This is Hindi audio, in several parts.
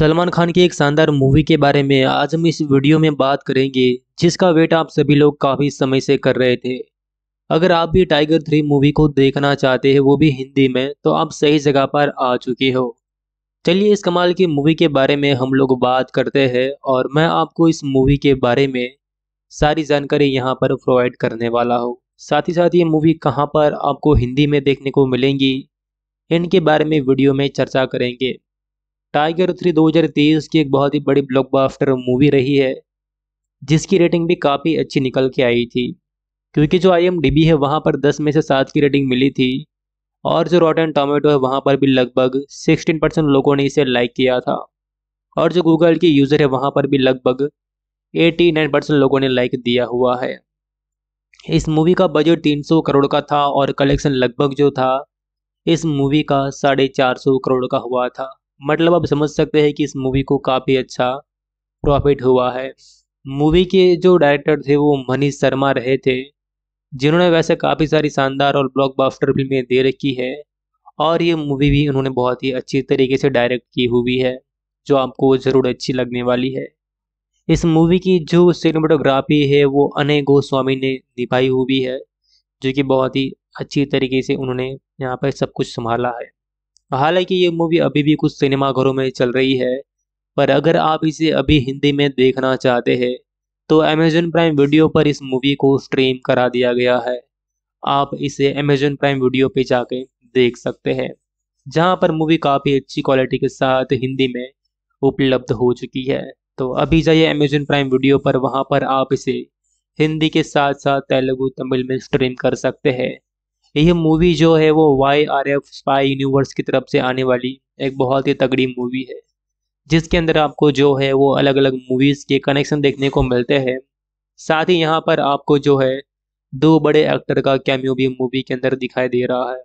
सलमान खान की एक शानदार मूवी के बारे में आज हम इस वीडियो में बात करेंगे, जिसका वेट आप सभी लोग काफ़ी समय से कर रहे थे। अगर आप भी टाइगर 3 मूवी को देखना चाहते हैं, वो भी हिंदी में, तो आप सही जगह पर आ चुके हो। चलिए इस कमाल की मूवी के बारे में हम लोग बात करते हैं और मैं आपको इस मूवी के बारे में सारी जानकारी यहाँ पर प्रोवाइड करने वाला हूँ। साथ ही साथ ये मूवी कहाँ पर आपको हिंदी में देखने को मिलेंगी, इनके बारे में वीडियो में चर्चा करेंगे। टाइगर 3 2023 की एक बहुत ही बड़ी ब्लॉकबस्टर मूवी रही है, जिसकी रेटिंग भी काफ़ी अच्छी निकल के आई थी। क्योंकि जो IMDb है वहाँ पर 10 में से 7 की रेटिंग मिली थी और जो रॉटेन टोमेटो है वहाँ पर भी लगभग 16% लोगों ने इसे लाइक किया था और जो गूगल के यूज़र है वहाँ पर भी लगभग 89% लोगों ने लाइक दिया हुआ है। इस मूवी का बजट 300 करोड़ का था और कलेक्शन लगभग जो था इस मूवी का 450 करोड़ का हुआ था। मतलब आप समझ सकते हैं कि इस मूवी को काफ़ी अच्छा प्रॉफिट हुआ है। मूवी के जो डायरेक्टर थे वो मनीष शर्मा रहे थे, जिन्होंने वैसे काफ़ी सारी शानदार और ब्लॉकबस्टर फिल्में दे रखी है और ये मूवी भी उन्होंने बहुत ही अच्छी तरीके से डायरेक्ट की हुई है, जो आपको ज़रूर अच्छी लगने वाली है। इस मूवी की जो सिनेमेटोग्राफी है वो अनय गोस्वामी ने निभाई हुई है, जो कि बहुत ही अच्छी तरीके से उन्होंने यहाँ पर सब कुछ संभाला है। हालांकि ये मूवी अभी भी कुछ सिनेमाघरों में चल रही है, पर अगर आप इसे अभी हिंदी में देखना चाहते हैं तो अमेजन प्राइम वीडियो पर इस मूवी को स्ट्रीम करा दिया गया है। आप इसे अमेजन प्राइम वीडियो पे जाके देख सकते हैं, जहां पर मूवी काफ़ी अच्छी क्वालिटी के साथ हिंदी में उपलब्ध हो चुकी है। तो अभी जाइए अमेजन प्राइम वीडियो पर, वहां पर आप इसे हिंदी के साथ साथ तेलुगु तमिल में स्ट्रीम कर सकते हैं। यह मूवी जो है वो YRF स्पाई यूनिवर्स की तरफ से आने वाली एक बहुत ही तगड़ी मूवी है, जिसके अंदर आपको जो है वो अलग अलग मूवीज़ के कनेक्शन देखने को मिलते हैं। साथ ही यहाँ पर आपको जो है दो बड़े एक्टर का कैमियो भी मूवी के अंदर दिखाई दे रहा है,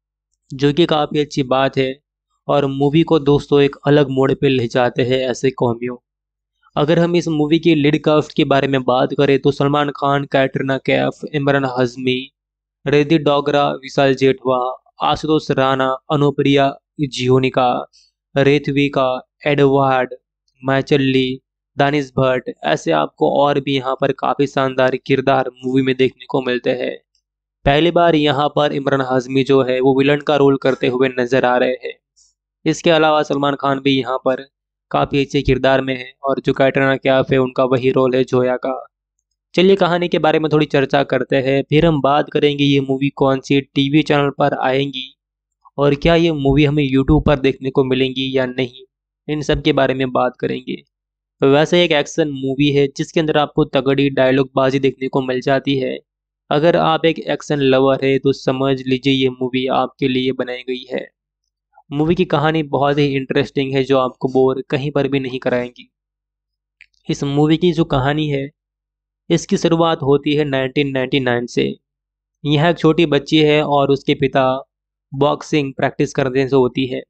जो कि काफ़ी अच्छी बात है और मूवी को दोस्तों एक अलग मोड़ पे ले जाते हैं ऐसे कैमियो। अगर हम इस मूवी की लीड कास्ट के बारे में बात करें तो सलमान खान, कैटरीना कैफ, इमरान हाशमी, रिद्धि डोगरा, विशाल जेठवा, आशुतोष राणा, अनुप्रिया जियोनिका, रेथविका, एडवर्ड मैचल्ली, दानिश भट्ट, ऐसे आपको और भी यहाँ पर काफ़ी शानदार किरदार मूवी में देखने को मिलते हैं। पहली बार यहाँ पर इमरान हाशमी जो है वो विलन का रोल करते हुए नजर आ रहे हैं। इसके अलावा सलमान खान भी यहाँ पर काफ़ी अच्छे किरदार में है और जो कैटरीना कैफ है उनका वही रोल है जोया का। चलिए कहानी के बारे में थोड़ी चर्चा करते हैं, फिर हम बात करेंगे ये मूवी कौन सी टीवी चैनल पर आएंगी और क्या ये मूवी हमें यूट्यूब पर देखने को मिलेंगी या नहीं, इन सब के बारे में बात करेंगे। वैसे एक एक्शन मूवी है जिसके अंदर आपको तगड़ी डायलॉग बाजी देखने को मिल जाती है। अगर आप एक एक्शन लवर है तो समझ लीजिए ये मूवी आपके लिए बनाई गई है। मूवी की कहानी बहुत ही इंटरेस्टिंग है, जो आपको बोर कहीं पर भी नहीं कराएंगी। इस मूवी की जो कहानी है इसकी शुरुआत होती है 1999 से। यह एक छोटी बच्ची है और उसके पिता बॉक्सिंग प्रैक्टिस करने से होती है।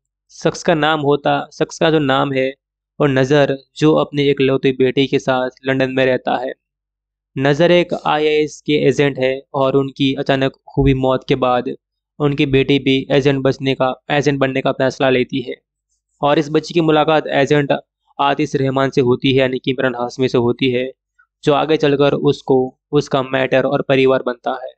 शख्स का जो नाम है और नज़र, जो अपने इकलौते बेटे के साथ लंदन में रहता है। नज़र एक IAS के एजेंट है और उनकी अचानक हुई मौत के बाद उनकी बेटी भी एजेंट बनने का फैसला लेती है और इस बच्ची की मुलाकात एजेंट आतिश रहमान से होती है, यानी कि इमरान हाशमी से होती है, जो आगे चलकर उसको उसका मैटर और परिवार बनता है।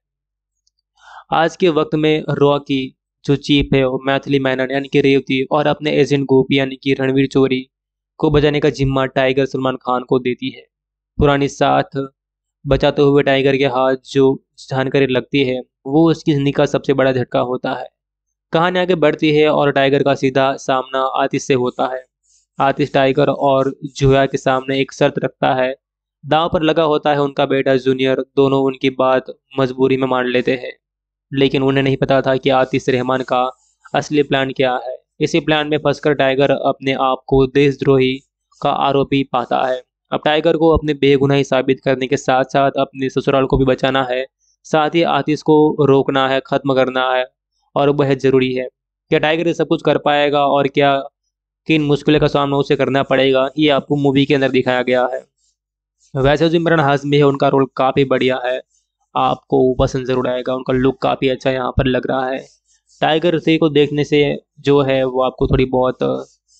आज के वक्त में रॉकी जो चीफ है वो मैथिली मैनन यानी कि रेवती और अपने एजेंट गोपी यानी कि रणवीर चोरी को बचाने का जिम्मा टाइगर सलमान खान को देती है। पुरानी साथ बचाते हुए टाइगर के हाथ जो जानकारी लगती है वो उसकी जिंदगी का सबसे बड़ा झटका होता है। कहानी आगे बढ़ती है और टाइगर का सीधा सामना आतिश से होता है। आतिश टाइगर और जोया के सामने एक शर्त रखता है। दांव पर लगा होता है उनका बेटा जूनियर। दोनों उनकी बात मजबूरी में मान लेते हैं, लेकिन उन्हें नहीं पता था कि आतिश रहमान का असली प्लान क्या है। इसी प्लान में फंसकर टाइगर अपने आप को देशद्रोही का आरोपी पाता है। अब टाइगर को अपने बेगुनाही साबित करने के साथ साथ अपने ससुराल को भी बचाना है, साथ ही आतिश को रोकना है, खत्म करना है और बेहद जरूरी है। क्या टाइगर ये सब कुछ कर पाएगा और क्या किन मुश्किलों का सामना उसे करना पड़ेगा, ये आपको मूवी के अंदर दिखाया गया है। वैसे जो इमरान हाशमी है उनका रोल काफ़ी बढ़िया है, आपको पसंद जरूर आएगा। उनका लुक काफ़ी अच्छा यहाँ पर लग रहा है। टाइगर 3 को देखने से जो है वो आपको थोड़ी बहुत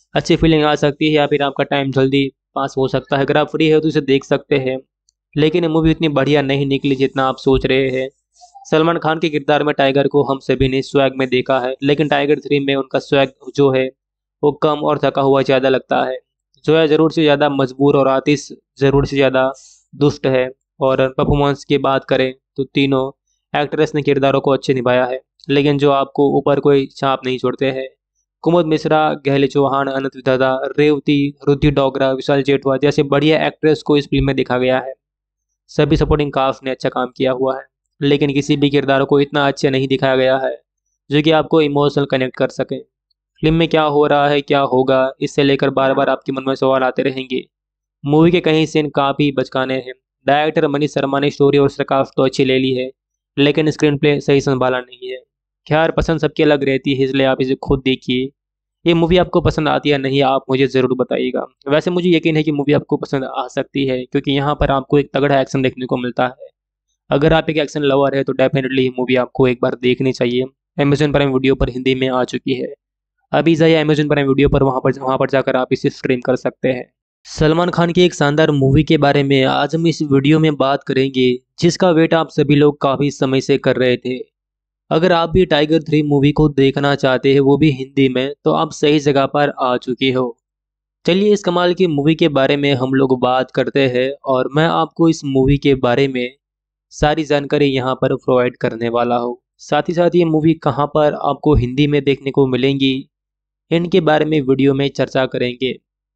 अच्छी फीलिंग आ सकती है या फिर आपका टाइम जल्दी पास हो सकता है। अगर आप फ्री हो तो इसे देख सकते हैं। लेकिन ये मूवी इतनी बढ़िया नहीं निकली जितना आप सोच रहे हैं। सलमान खान के किरदार में टाइगर को हम सभी ने स्वैग में देखा है, लेकिन टाइगर 3 में उनका स्वैग जो है वो कम और थका हुआ ज़्यादा लगता है। जोया ज़रूर से ज़्यादा मजबूर और आतिश ज़रूर से ज़्यादा दुष्ट है। और परफॉर्मेंस की बात करें तो तीनों एक्ट्रेस ने किरदारों को अच्छे निभाया है, लेकिन जो आपको ऊपर कोई छाप नहीं छोड़ते हैं। कुमुद मिश्रा, गहले चौहान, अनंत दादा, रेवती, रुद्धि डोगरा, विशाल जेठवा जैसे बढ़िया एक्ट्रेस को इस फिल्म में देखा गया है। सभी सपोर्टिंग कास्ट ने अच्छा काम किया हुआ है, लेकिन किसी भी किरदार को इतना अच्छा नहीं दिखाया गया है जो कि आपको इमोशनल कनेक्ट कर सके। फिल्म में क्या हो रहा है, क्या होगा, इससे लेकर बार बार आपके मन में सवाल आते रहेंगे। मूवी के कई सीन काफ़ी बचकाने हैं। डायरेक्टर मनीष शर्मा ने स्टोरी और स्क्रिप्ट तो अच्छी ले ली है, लेकिन स्क्रीन प्ले सही संभाला नहीं है। खैर, पसंद सबकी अलग रहती है, इसलिए आप इसे खुद देखिए। ये मूवी आपको पसंद आती है नहीं, आप मुझे ज़रूर बताइएगा। वैसे मुझे यकीन है कि मूवी आपको पसंद आ सकती है, क्योंकि यहाँ पर आपको एक तगड़ा एक्शन देखने को मिलता है। अगर आप एक एक्शन लवर है तो डेफिनेटली ये मूवी आपको एक बार देखनी चाहिए। अमेजन प्राइम वीडियो पर हिंदी में आ चुकी है। अभी जाइए अमेजन प्राइम वीडियो पर, वहाँ पर जाकर आप इसे स्ट्रीम कर सकते हैं। सलमान खान की एक शानदार मूवी के बारे में आज हम इस वीडियो में बात करेंगे, जिसका वेट आप सभी लोग काफ़ी समय से कर रहे थे। अगर आप भी टाइगर 3 मूवी को देखना चाहते हैं, वो भी हिंदी में, तो आप सही जगह पर आ चुके हो। चलिए इस कमाल की मूवी के बारे में हम लोग बात करते हैं, और मैं आपको इस मूवी के बारे में सारी जानकारी यहाँ पर प्रोवाइड करने वाला हूँ। साथ ही साथ ये मूवी कहाँ पर आपको हिंदी में देखने को मिलेंगी, इनके बारे में वीडियो में चर्चा करेंगे।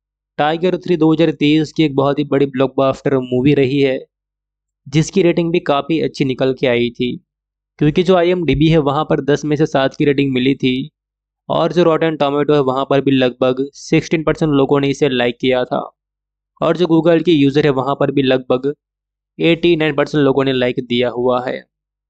टाइगर 3 2023 की एक बहुत ही बड़ी ब्लॉकबस्टर मूवी रही है, जिसकी रेटिंग भी काफ़ी अच्छी निकल के आई थी। क्योंकि जो IMDb है वहाँ पर 10 में से 7 की रेटिंग मिली थी, और जो रॉटन टोमेटो है वहाँ पर भी लगभग 16% लोगों ने इसे लाइक किया था। और जो गूगल की यूज़र है वहाँ पर भी लगभग 89% लोगों ने लाइक दिया हुआ है।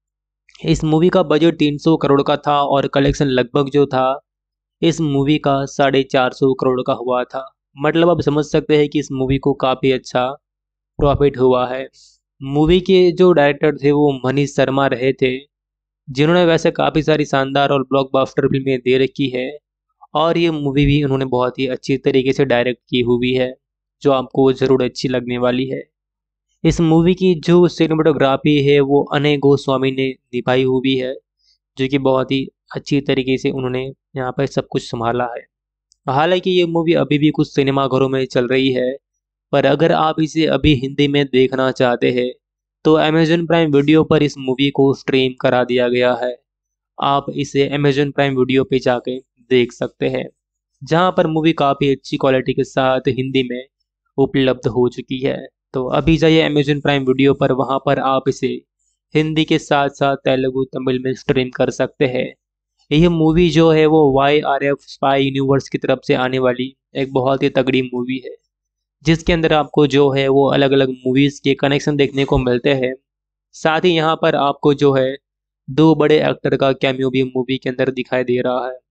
इस मूवी का बजट 300 करोड़ का था, और कलेक्शन लगभग जो था इस मूवी का 450 करोड़ का हुआ था। मतलब आप समझ सकते हैं कि इस मूवी को काफ़ी अच्छा प्रॉफिट हुआ है। मूवी के जो डायरेक्टर थे वो मनीष शर्मा रहे थे, जिन्होंने वैसे काफ़ी सारी शानदार और ब्लॉकबस्टर फिल्में दे रखी है, और ये मूवी भी उन्होंने बहुत ही अच्छी तरीके से डायरेक्ट की हुई है, जो आपको ज़रूर अच्छी लगने वाली है। इस मूवी की जो सिनेमेटोग्राफी है वो अनय गोस्वामी ने निभाई हुई है, जो कि बहुत ही अच्छी तरीके से उन्होंने यहाँ पर सब कुछ संभाला है। हालांकि ये मूवी अभी भी कुछ सिनेमाघरों में चल रही है, पर अगर आप इसे अभी हिंदी में देखना चाहते हैं तो अमेजन प्राइम वीडियो पर इस मूवी को स्ट्रीम करा दिया गया है। आप इसे अमेजन प्राइम वीडियो पे जाके देख सकते हैं, जहां पर मूवी काफ़ी अच्छी क्वालिटी के साथ हिंदी में उपलब्ध हो चुकी है। तो अभी जाइए अमेजन प्राइम वीडियो पर, वहां पर आप इसे हिंदी के साथ साथ तेलुगु तमिल में स्ट्रीम कर सकते हैं। यह मूवी जो है वो YRF स्पाई यूनिवर्स की तरफ से आने वाली एक बहुत ही तगड़ी मूवी है, जिसके अंदर आपको जो है वो अलग अलग मूवीज़ के कनेक्शन देखने को मिलते हैं। साथ ही यहाँ पर आपको जो है दो बड़े एक्टर का कैमियो भी मूवी के अंदर दिखाई दे रहा है,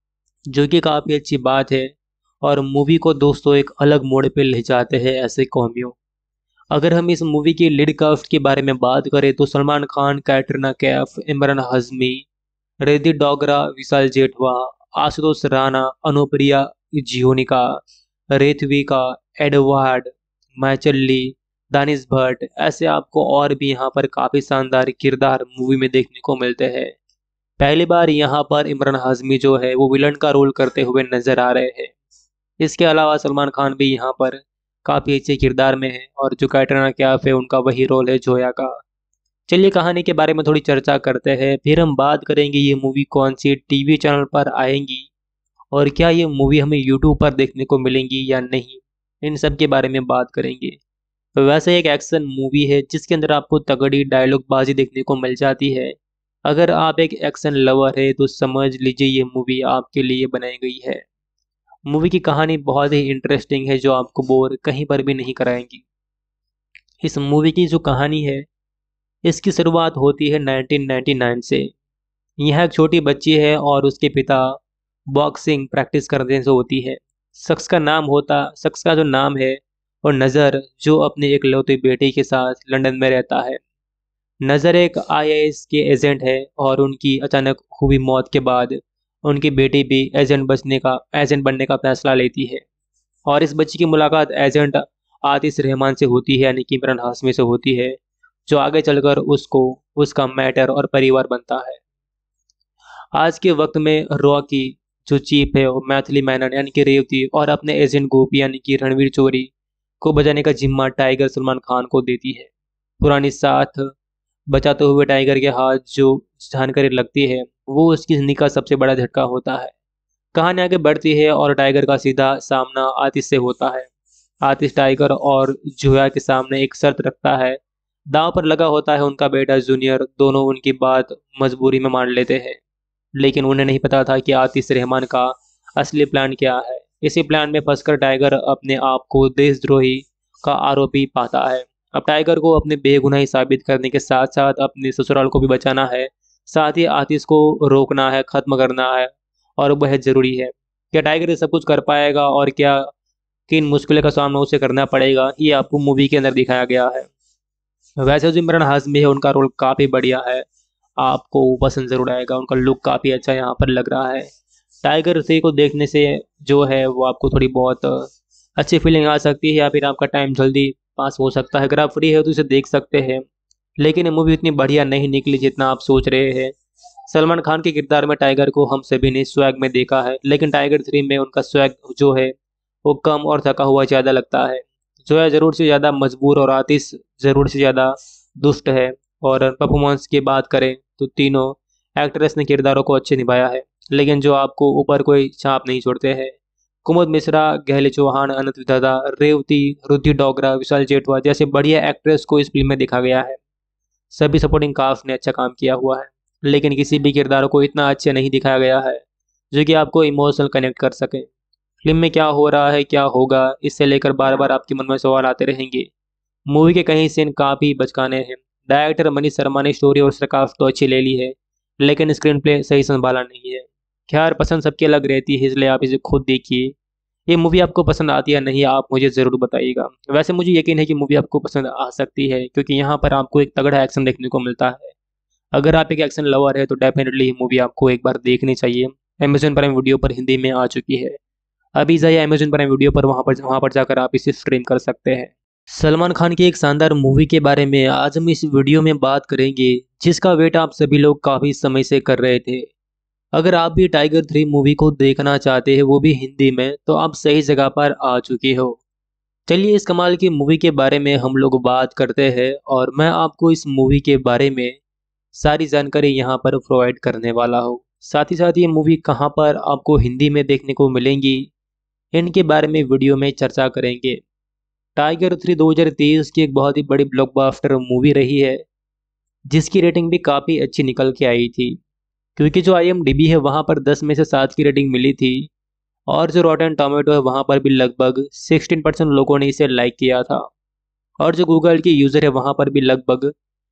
जो कि काफ़ी अच्छी बात है, और मूवी को दोस्तों एक अलग मोड़ पे ले जाते हैं ऐसे कैमियो। अगर हम इस मूवी की लीड कास्ट के बारे में बात करें तो सलमान खान, कैटरीना कैफ, इमरान हाशमी, रिद्धि डोगरा, विशाल जेठवा, आशुतोष राणा, अनुप्रिया जियोनिका, रेथविका, एडवर्ड मैचल्ली, दानिश भट्ट, ऐसे आपको और भी यहाँ पर काफ़ी शानदार किरदार मूवी में देखने को मिलते हैं। पहली बार यहाँ पर इमरान हाशमी जो है वो विलन का रोल करते हुए नजर आ रहे हैं। इसके अलावा सलमान खान भी यहाँ पर काफ़ी अच्छे किरदार में है, और जो कैटरीना कैफ है उनका वही रोल है जोया का। चलिए कहानी के बारे में थोड़ी चर्चा करते हैं, फिर हम बात करेंगे ये मूवी कौन सी टीवी चैनल पर आएंगी, और क्या ये मूवी हमें यूट्यूब पर देखने को मिलेंगी या नहीं, इन सब के बारे में बात करेंगे। तो वैसे एक एक्शन मूवी है जिसके अंदर आपको तगड़ी डायलॉग बाजी देखने को मिल जाती है। अगर आप एक एक्शन लवर है तो समझ लीजिए ये मूवी आपके लिए बनाई गई है। मूवी की कहानी बहुत ही इंटरेस्टिंग है, जो आपको बोर कहीं पर भी नहीं कराएंगी। इस मूवी की जो कहानी है इसकी शुरुआत होती है 1999 से। यह एक छोटी बच्ची है और उसके पिता बॉक्सिंग प्रैक्टिस करने से होती है। शख्स का जो नाम है और नज़र, जो अपने इकलौती बेटी के साथ लंदन में रहता है। नज़र एक IAS के एजेंट है, और उनकी अचानक हुई मौत के बाद उनकी बेटी भी एजेंट बनने का फैसला लेती है। और इस बच्ची की मुलाकात एजेंट आतिश रहमान से होती है, यानी कि इमरान हाशमी से होती है, जो आगे चलकर उसको उसका मैटर और परिवार बनता है। आज के वक्त में रॉकी जो चीफ है वो मैथिली मेनन यानी कि रेवती और अपने एजेंट गोपी यानी कि रणवीर चोरी को बचाने का जिम्मा टाइगर सलमान खान को देती है। पुरानी साथ बचाते हुए टाइगर के हाथ जो जानकारी लगती है वो उसकी जिंदगी का सबसे बड़ा झटका होता है। कहानी आगे बढ़ती है और टाइगर का सीधा सामना आतिश से होता है। आतिश टाइगर और जोया के सामने एक शर्त रखता है। दांव पर लगा होता है उनका बेटा जूनियर। दोनों उनकी बात मजबूरी में मान लेते हैं, लेकिन उन्हें नहीं पता था कि आतिश रहमान का असली प्लान क्या है। इसी प्लान में फंसकर टाइगर अपने आप को देशद्रोही का आरोपी पाता है। अब टाइगर को अपने बेगुनाही साबित करने के साथ साथ अपने ससुराल को भी बचाना है। साथ ही आतिश को रोकना है, खत्म करना है, और वह जरूरी है। क्या टाइगर ये सब कुछ कर पाएगा और क्या किन मुश्किलों का सामना उसे करना पड़ेगा, ये आपको मूवी के अंदर दिखाया गया है। वैसे जो इमरान हाशमी है उनका रोल काफ़ी बढ़िया है, आपको पसंद जरूर आएगा। उनका लुक काफ़ी अच्छा यहाँ पर लग रहा है। टाइगर 3 को देखने से जो है वो आपको थोड़ी बहुत अच्छी फीलिंग आ सकती है, या फिर आपका टाइम जल्दी पास हो सकता है। अगर आप फ्री है तो इसे देख सकते हैं, लेकिन ये मूवी इतनी बढ़िया नहीं निकली जितना आप सोच रहे हैं। सलमान खान के किरदार में टाइगर को हम सभी ने स्वैग में देखा है, लेकिन टाइगर 3 में उनका स्वैग जो है वो कम और थका हुआ ज़्यादा लगता है। जोया ज़रूर से ज़्यादा मजबूर और आतिश ज़रूर से ज़्यादा दुष्ट है। और परफॉर्मेंस की बात करें तो तीनों एक्ट्रेस ने किरदारों को अच्छे निभाया है, लेकिन जो आपको ऊपर कोई छाप नहीं छोड़ते हैं। कुमुद मिश्रा, गहले चौहान, अनंत विधाता, रेवती, रुद्धि डोगरा, विशाल जेठवा जैसे बढ़िया एक्ट्रेस को इस फिल्म में दिखा गया है। सभी सपोर्टिंग कास्ट ने अच्छा काम किया हुआ है, लेकिन किसी भी किरदार को इतना अच्छा नहीं दिखाया गया है जो कि आपको इमोशनल कनेक्ट कर सके। फिल्म में क्या हो रहा है, क्या होगा, इससे लेकर बार बार आपके मन में सवाल आते रहेंगे। मूवी के कई सीन काफ़ी बचकाने हैं। डायरेक्टर मनीष शर्मा ने स्टोरी और स्क्रिप्ट तो अच्छी ले ली है, लेकिन स्क्रीन प्ले सही संभाला नहीं है। खैर, पसंद सबकी अलग रहती है, इसलिए आप इसे खुद देखिए। ये मूवी आपको पसंद आती है या नहीं, आप मुझे ज़रूर बताइएगा। वैसे मुझे यकीन है कि मूवी आपको पसंद आ सकती है, क्योंकि यहाँ पर आपको एक तगड़ा एक्शन देखने को मिलता है। अगर आप एक एक्शन लवर है तो डेफिनेटली ये मूवी आपको एक बार देखनी चाहिए। अमेजन प्राइम वीडियो पर हिंदी में आ चुकी है। अभी जाइए अमेजन प्राइम वीडियो पर, वहाँ पर जाकर आप इसे स्ट्रीम कर सकते हैं। सलमान खान की एक शानदार मूवी के बारे में आज हम इस वीडियो में बात करेंगे, जिसका वेट आप सभी लोग काफ़ी समय से कर रहे थे। अगर आप भी टाइगर 3 मूवी को देखना चाहते हैं, वो भी हिंदी में, तो आप सही जगह पर आ चुके हो। चलिए इस कमाल की मूवी के बारे में हम लोग बात करते हैं, और मैं आपको इस मूवी के बारे में सारी जानकारी यहाँ पर प्रोवाइड करने वाला हूँ। साथ ही साथ ये मूवी कहाँ पर आपको हिंदी में देखने को मिलेंगी, इनके बारे में वीडियो में चर्चा करेंगे। टाइगर 3 2023 की एक बहुत ही बड़ी ब्लॉकबस्टर मूवी रही है, जिसकी रेटिंग भी काफ़ी अच्छी निकल के आई थी। क्योंकि जो IMDb है वहाँ पर 10 में से 7 की रेटिंग मिली थी, और जो रॉटेन टोमेटो है वहाँ पर भी लगभग 16% लोगों ने इसे लाइक किया था, और जो गूगल की यूज़र है वहाँ पर भी लगभग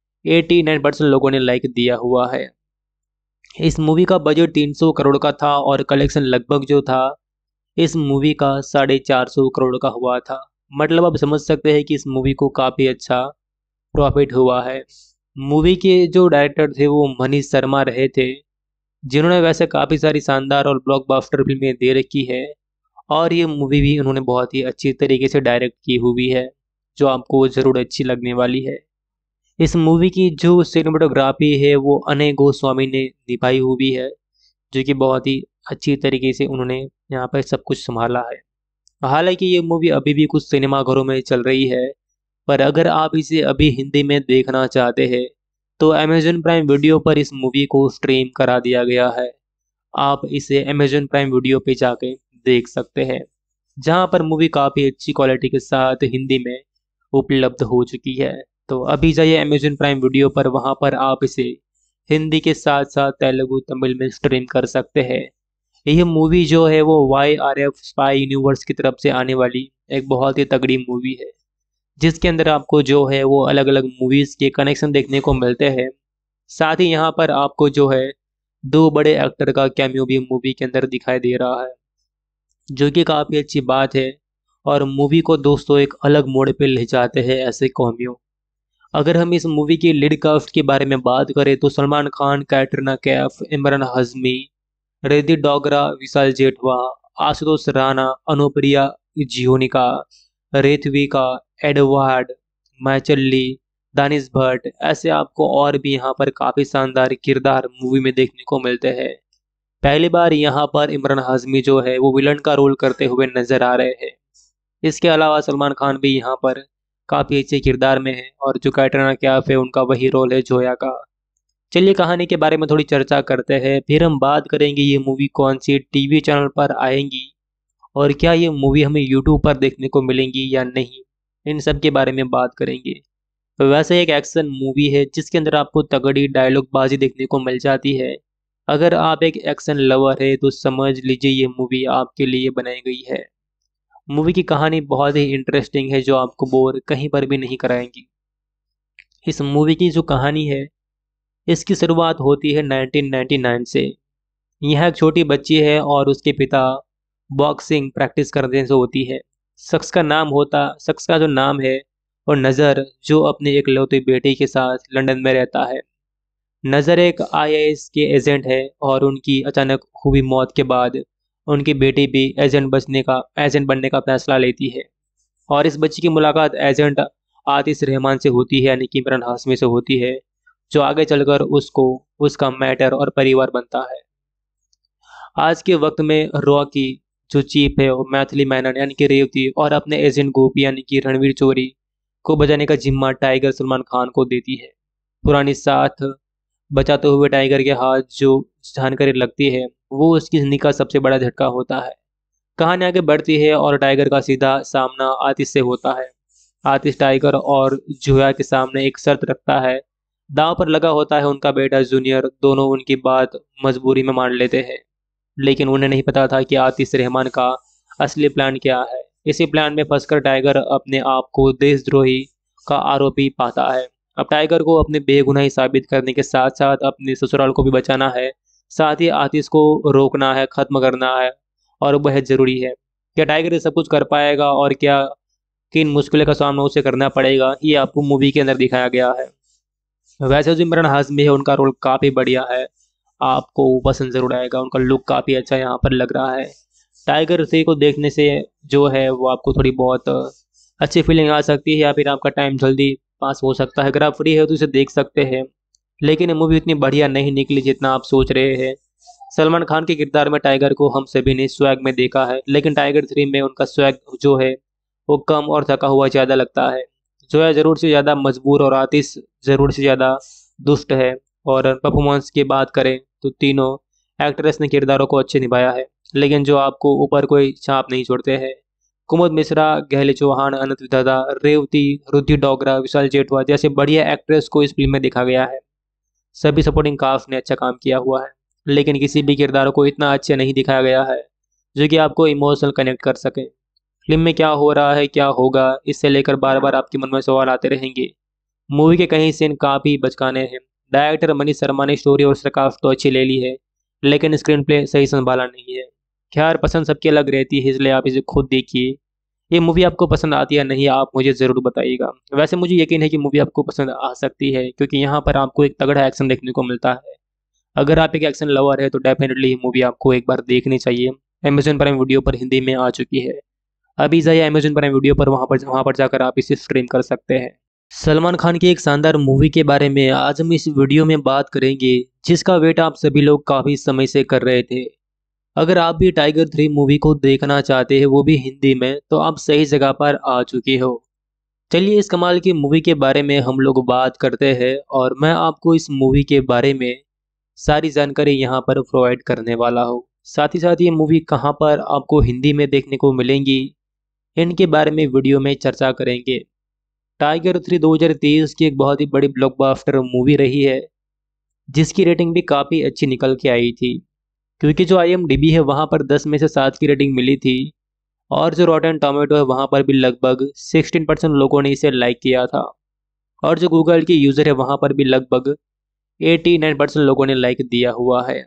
89% लोगों ने लाइक दिया हुआ है। इस मूवी का बजट 300 करोड़ का था, और कलेक्शन लगभग जो था इस मूवी का 450 करोड़ का हुआ था। मतलब आप समझ सकते हैं कि इस मूवी को काफ़ी अच्छा प्रॉफिट हुआ है। मूवी के जो डायरेक्टर थे वो मनीष शर्मा रहे थे, जिन्होंने वैसे काफ़ी सारी शानदार और ब्लॉकबस्टर फिल्में दे रखी है, और ये मूवी भी उन्होंने बहुत ही अच्छी तरीके से डायरेक्ट की हुई है, जो आपको ज़रूर अच्छी लगने वाली है। इस मूवी की जो सिनेमेटोग्राफी है वो अनय गोस्वामी ने निभाई हुई है, जो कि बहुत ही अच्छी तरीके से उन्होंने यहाँ पर सब कुछ संभाला है। हालांकि ये मूवी अभी भी कुछ सिनेमाघरों में चल रही है, पर अगर आप इसे अभी हिंदी में देखना चाहते हैं तो अमेजन प्राइम वीडियो पर इस मूवी को स्ट्रीम करा दिया गया है। आप इसे अमेजन प्राइम वीडियो पे जाके देख सकते हैं, जहां पर मूवी काफ़ी अच्छी क्वालिटी के साथ हिंदी में उपलब्ध हो चुकी है। तो अभी जाइए अमेजन प्राइम वीडियो पर, वहां पर आप इसे हिंदी के साथ साथ तेलुगु तमिल में स्ट्रीम कर सकते हैं। यह मूवी जो है वो YRF स्पाई यूनिवर्स की तरफ से आने वाली एक बहुत ही तगड़ी मूवी है, जिसके अंदर आपको जो है वो अलग अलग मूवीज़ के कनेक्शन देखने को मिलते हैं। साथ ही यहाँ पर आपको जो है दो बड़े एक्टर का कैमियो भी मूवी के अंदर दिखाई दे रहा है, जो कि काफ़ी अच्छी बात है, और मूवी को दोस्तों एक अलग मोड़ पे ले जाते हैं ऐसे कैमियो। अगर हम इस मूवी की लीड कास्ट के बारे में बात करें तो सलमान खान, कैटरीना कैफ, इमरान हाशमी, रिद्धि डोगरा, विशाल जेठवा, आशुतोष राणा, अनुप्रिया जियोनिका, रेथविका, एडवर्ड मैचल्ली, दानिश भट्ट, ऐसे आपको और भी यहाँ पर काफ़ी शानदार किरदार मूवी में देखने को मिलते हैं। पहली बार यहाँ पर इमरान हाशमी जो है वो विलन का रोल करते हुए नजर आ रहे हैं। इसके अलावा सलमान खान भी यहाँ पर काफ़ी अच्छे किरदार में है और जो कैटरीना कैफ है उनका वही रोल है जोया का। चलिए कहानी के बारे में थोड़ी चर्चा करते हैं, फिर हम बात करेंगे ये मूवी कौन सी टीवी चैनल पर आएंगी और क्या ये मूवी हमें यूट्यूब पर देखने को मिलेंगी या नहीं, इन सब के बारे में बात करेंगे। वैसे एक एक्शन मूवी है जिसके अंदर आपको तगड़ी डायलॉग बाजी देखने को मिल जाती है। अगर आप एक एक्शन लवर है तो समझ लीजिए ये मूवी आपके लिए बनाई गई है। मूवी की कहानी बहुत ही इंटरेस्टिंग है जो आपको बोर कहीं पर भी नहीं कराएंगी। इस मूवी की जो कहानी है इसकी शुरुआत होती है 1999 से। यह एक छोटी बच्ची है और उसके पिता बॉक्सिंग प्रैक्टिस करने से होती है। शख्स का जो नाम है और नज़र जो अपने इकलौते बेटे के साथ लंदन में रहता है। नज़र एक आईएएस के एजेंट है और उनकी अचानक हुई मौत के बाद उनकी बेटी भी एजेंट बनने का फैसला लेती है और इस बच्ची की मुलाकात एजेंट आतिश रहमान से होती है, यानी कि इमरान हाशमी से होती है, जो आगे चलकर उसको उसका मैटर और परिवार बनता है। आज के वक्त में रॉकी जो चीफ है वो मैथिली मैनन यानी कि रेवती और अपने एजेंट गोपी यानी कि रणवीर चोरी को बचाने का जिम्मा टाइगर सलमान खान को देती है। पुरानी साथ बचाते हुए टाइगर के हाथ जो जानकारी लगती है वो उसकी जिंदगी का सबसे बड़ा झटका होता है। कहानी आगे बढ़ती है और टाइगर का सीधा सामना आतिश से होता है। आतिश टाइगर और जोया के सामने एक शर्त रखता है। दांव पर लगा होता है उनका बेटा जूनियर। दोनों उनकी बात मजबूरी में मान लेते हैं, लेकिन उन्हें नहीं पता था कि आतिश रहमान का असली प्लान क्या है। इसी प्लान में फंसकर टाइगर अपने आप को देशद्रोही का आरोपी पाता है। अब टाइगर को अपने बेगुनाही साबित करने के साथ साथ अपने ससुराल को भी बचाना है। साथ ही आतिश को रोकना है, खत्म करना है और बेहद जरूरी है। क्या टाइगर ये सब कुछ कर पाएगा और क्या किन मुश्किलों का सामना उसे करना पड़ेगा, ये आपको मूवी के अंदर दिखाया गया है। वैसे जो इमरान हाशमी है उनका रोल काफ़ी बढ़िया है, आपको वो पसंद जरूर आएगा। उनका लुक काफ़ी अच्छा यहाँ पर लग रहा है। टाइगर 3 को देखने से जो है वो आपको थोड़ी बहुत अच्छी फीलिंग आ सकती है या फिर आपका टाइम जल्दी पास हो सकता है। अगर आप फ्री है तो इसे देख सकते हैं, लेकिन ये मूवी इतनी बढ़िया नहीं निकली जितना आप सोच रहे हैं। सलमान खान के किरदार में टाइगर को हम सभी ने स्वैग में देखा है, लेकिन टाइगर 3 में उनका स्वैग जो है वो कम और थका हुआ ज़्यादा लगता है। जोया ज़रूर से ज़्यादा मजबूर और आतिश ज़रूर से ज़्यादा दुष्ट है। और परफॉर्मेंस की बात करें तो तीनों एक्ट्रेस ने किरदारों को अच्छे निभाया है, लेकिन जो आपको ऊपर कोई छाप नहीं छोड़ते हैं। कुमुद मिश्रा, गहले चौहान, अनंत विधाता, रेवती, रुद्धि डोगरा, विशाल जेठवा जैसे बढ़िया एक्ट्रेस को इस फिल्म में देखा गया है। सभी सपोर्टिंग कास्ट ने अच्छा काम किया हुआ है, लेकिन किसी भी किरदार को इतना अच्छा नहीं दिखाया गया है जो कि आपको इमोशनल कनेक्ट कर सके। फिल्म में क्या हो रहा है, क्या होगा, इससे लेकर बार बार आपके मन में सवाल आते रहेंगे। मूवी के कई सीन काफ़ी बचकाने हैं। डायरेक्टर मनीष शर्मा ने स्टोरी और स्क्रिप्ट तो अच्छी ले ली है, लेकिन स्क्रीन प्ले सही संभाला नहीं है। खैर, पसंद सबकी अलग रहती है, इसलिए आप इसे खुद देखिए। ये मूवी आपको पसंद आती है नहीं, आप मुझे ज़रूर बताइएगा। वैसे मुझे यकीन है कि मूवी आपको पसंद आ सकती है, क्योंकि यहाँ पर आपको एक तगड़ा एक्शन देखने को मिलता है। अगर आप एक एक्शन लवर है तो डेफिनेटली ये मूवी आपको एक बार देखनी चाहिए। अमेजन प्राइम वीडियो पर हिंदी में आ चुकी है। अभी जाइए अमेजन प्राइम वीडियो पर, वहाँ पर जाकर आप इसे स्ट्रीम कर सकते हैं। सलमान खान की एक शानदार मूवी के बारे में आज हम इस वीडियो में बात करेंगे, जिसका वेट आप सभी लोग काफ़ी समय से कर रहे थे। अगर आप भी टाइगर 3 मूवी को देखना चाहते हैं, वो भी हिंदी में, तो आप सही जगह पर आ चुके हो। चलिए इस कमाल की मूवी के बारे में हम लोग बात करते हैं और मैं आपको इस मूवी के बारे में सारी जानकारी यहाँ पर प्रोवाइड करने वाला हूँ। साथ ही साथ ये मूवी कहाँ पर आपको हिंदी में देखने को मिलेंगी, इनके बारे में वीडियो में चर्चा करेंगे। टाइगर 3 2023 की एक बहुत ही बड़ी ब्लॉकबस्टर मूवी रही है, जिसकी रेटिंग भी काफ़ी अच्छी निकल के आई थी, क्योंकि जो IMDb है वहाँ पर 10 में से 7 की रेटिंग मिली थी और जो रॉटन टोमेटो है वहाँ पर भी लगभग 16% लोगों ने इसे लाइक किया था और जो गूगल की यूज़र है वहाँ पर भी लगभग 89% लोगों ने लाइक दिया हुआ है।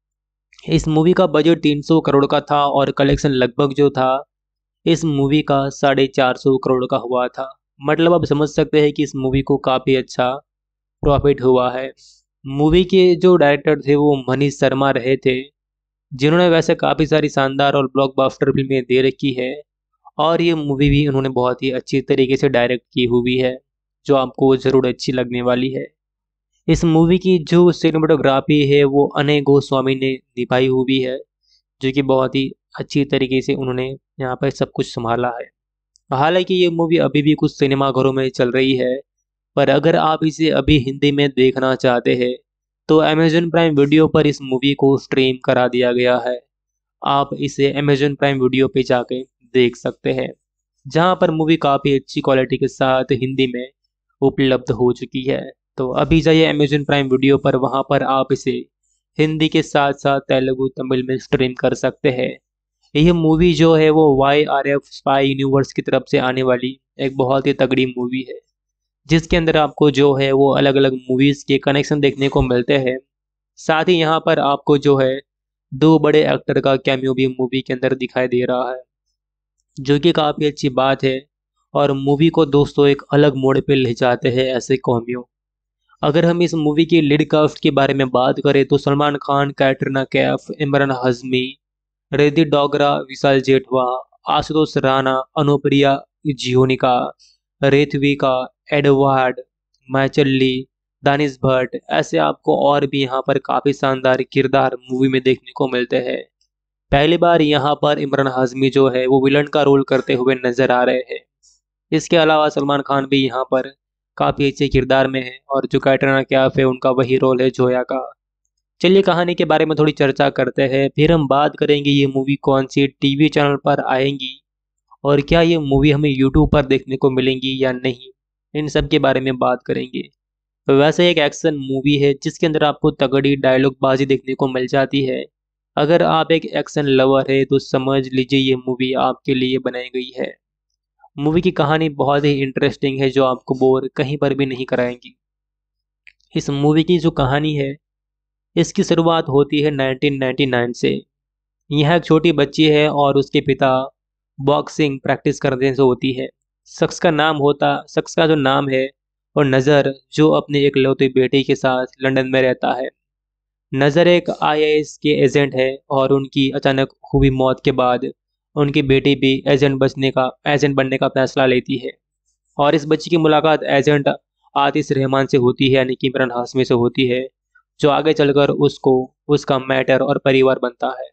इस मूवी का बजट 300 करोड़ का था और कलेक्शन लगभग जो था इस मूवी का 450 करोड़ का हुआ था। मतलब आप समझ सकते हैं कि इस मूवी को काफ़ी अच्छा प्रॉफिट हुआ है। मूवी के जो डायरेक्टर थे वो मनीष शर्मा रहे थे। जिन्होंने वैसे काफ़ी सारी शानदार और ब्लॉकबस्टर फिल्में दे रखी है, और ये मूवी भी उन्होंने बहुत ही अच्छी तरीके से डायरेक्ट की हुई है, जो आपको ज़रूर अच्छी लगने वाली है। इस मूवी की जो सिनेमेटोग्राफी है वो अनय गोस्वामी ने निभाई हुई है, जो कि बहुत ही अच्छी तरीके से उन्होंने यहाँ पर सब कुछ संभाला है। हालांकि ये मूवी अभी भी कुछ सिनेमाघरों में चल रही है, पर अगर आप इसे अभी हिंदी में देखना चाहते हैं तो अमेजन प्राइम वीडियो पर इस मूवी को स्ट्रीम करा दिया गया है। आप इसे अमेजन प्राइम वीडियो पे जाके देख सकते हैं, जहां पर मूवी काफ़ी अच्छी क्वालिटी के साथ हिंदी में उपलब्ध हो चुकी है। तो अभी जाइए अमेजन प्राइम वीडियो पर, वहां पर आप इसे हिंदी के साथ साथ तेलुगु तमिल में स्ट्रीम कर सकते हैं। यह मूवी जो है वो YRF स्पाई यूनिवर्स की तरफ से आने वाली एक बहुत ही तगड़ी मूवी है, जिसके अंदर आपको जो है वो अलग अलग मूवीज़ के कनेक्शन देखने को मिलते हैं। साथ ही यहाँ पर आपको जो है दो बड़े एक्टर का कैमियो भी मूवी के अंदर दिखाई दे रहा है, जो कि काफ़ी अच्छी बात है, और मूवी को दोस्तों एक अलग मोड़ पे ले जाते हैं ऐसे कैमियो। अगर हम इस मूवी की लीड कास्ट के बारे में बात करें तो सलमान खान, कैटरीना कैफ, इमरान हाशमी, रिद्धि डोगरा, विशाल जेठवा, आशुतोष राणा, अनुप्रिया जियोनिका, रेथविका, एडवर्ड मैचल्ली, दानिश भट्ट, ऐसे आपको और भी यहाँ पर काफ़ी शानदार किरदार मूवी में देखने को मिलते हैं। पहली बार यहाँ पर इमरान हाशमी जो है वो विलन का रोल करते हुए नजर आ रहे हैं। इसके अलावा सलमान खान भी यहाँ पर काफ़ी अच्छे किरदार में है, और जो कैटरीना कैफ है उनका वही रोल है जोया का। चलिए कहानी के बारे में थोड़ी चर्चा करते हैं, फिर हम बात करेंगे ये मूवी कौन सी टीवी चैनल पर आएंगी, और क्या ये मूवी हमें यूट्यूब पर देखने को मिलेंगी या नहीं, इन सब के बारे में बात करेंगे। वैसे एक एक्शन मूवी है जिसके अंदर आपको तगड़ी डायलॉग बाजी देखने को मिल जाती है। अगर आप एक एक्शन लवर है तो समझ लीजिए ये मूवी आपके लिए बनाई गई है। मूवी की कहानी बहुत ही इंटरेस्टिंग है, जो आपको बोर कहीं पर भी नहीं कराएंगी। इस मूवी की जो कहानी है, इसकी शुरुआत होती है 1999 से। यह एक छोटी बच्ची है और उसके पिता बॉक्सिंग प्रैक्टिस करने से होती है। शख्स का जो नाम है और नज़र, जो अपने इकलौती बेटी के साथ लंदन में रहता है। नज़र एक IAS के एजेंट है, और उनकी अचानक हुई मौत के बाद उनकी बेटी भी एजेंट बनने का फैसला लेती है, और इस बच्ची की मुलाकात एजेंट आतिश रहमान से होती है, यानी कि इमरान हाशमी से होती है, जो आगे चलकर उसको उसका मैटर और परिवार बनता है।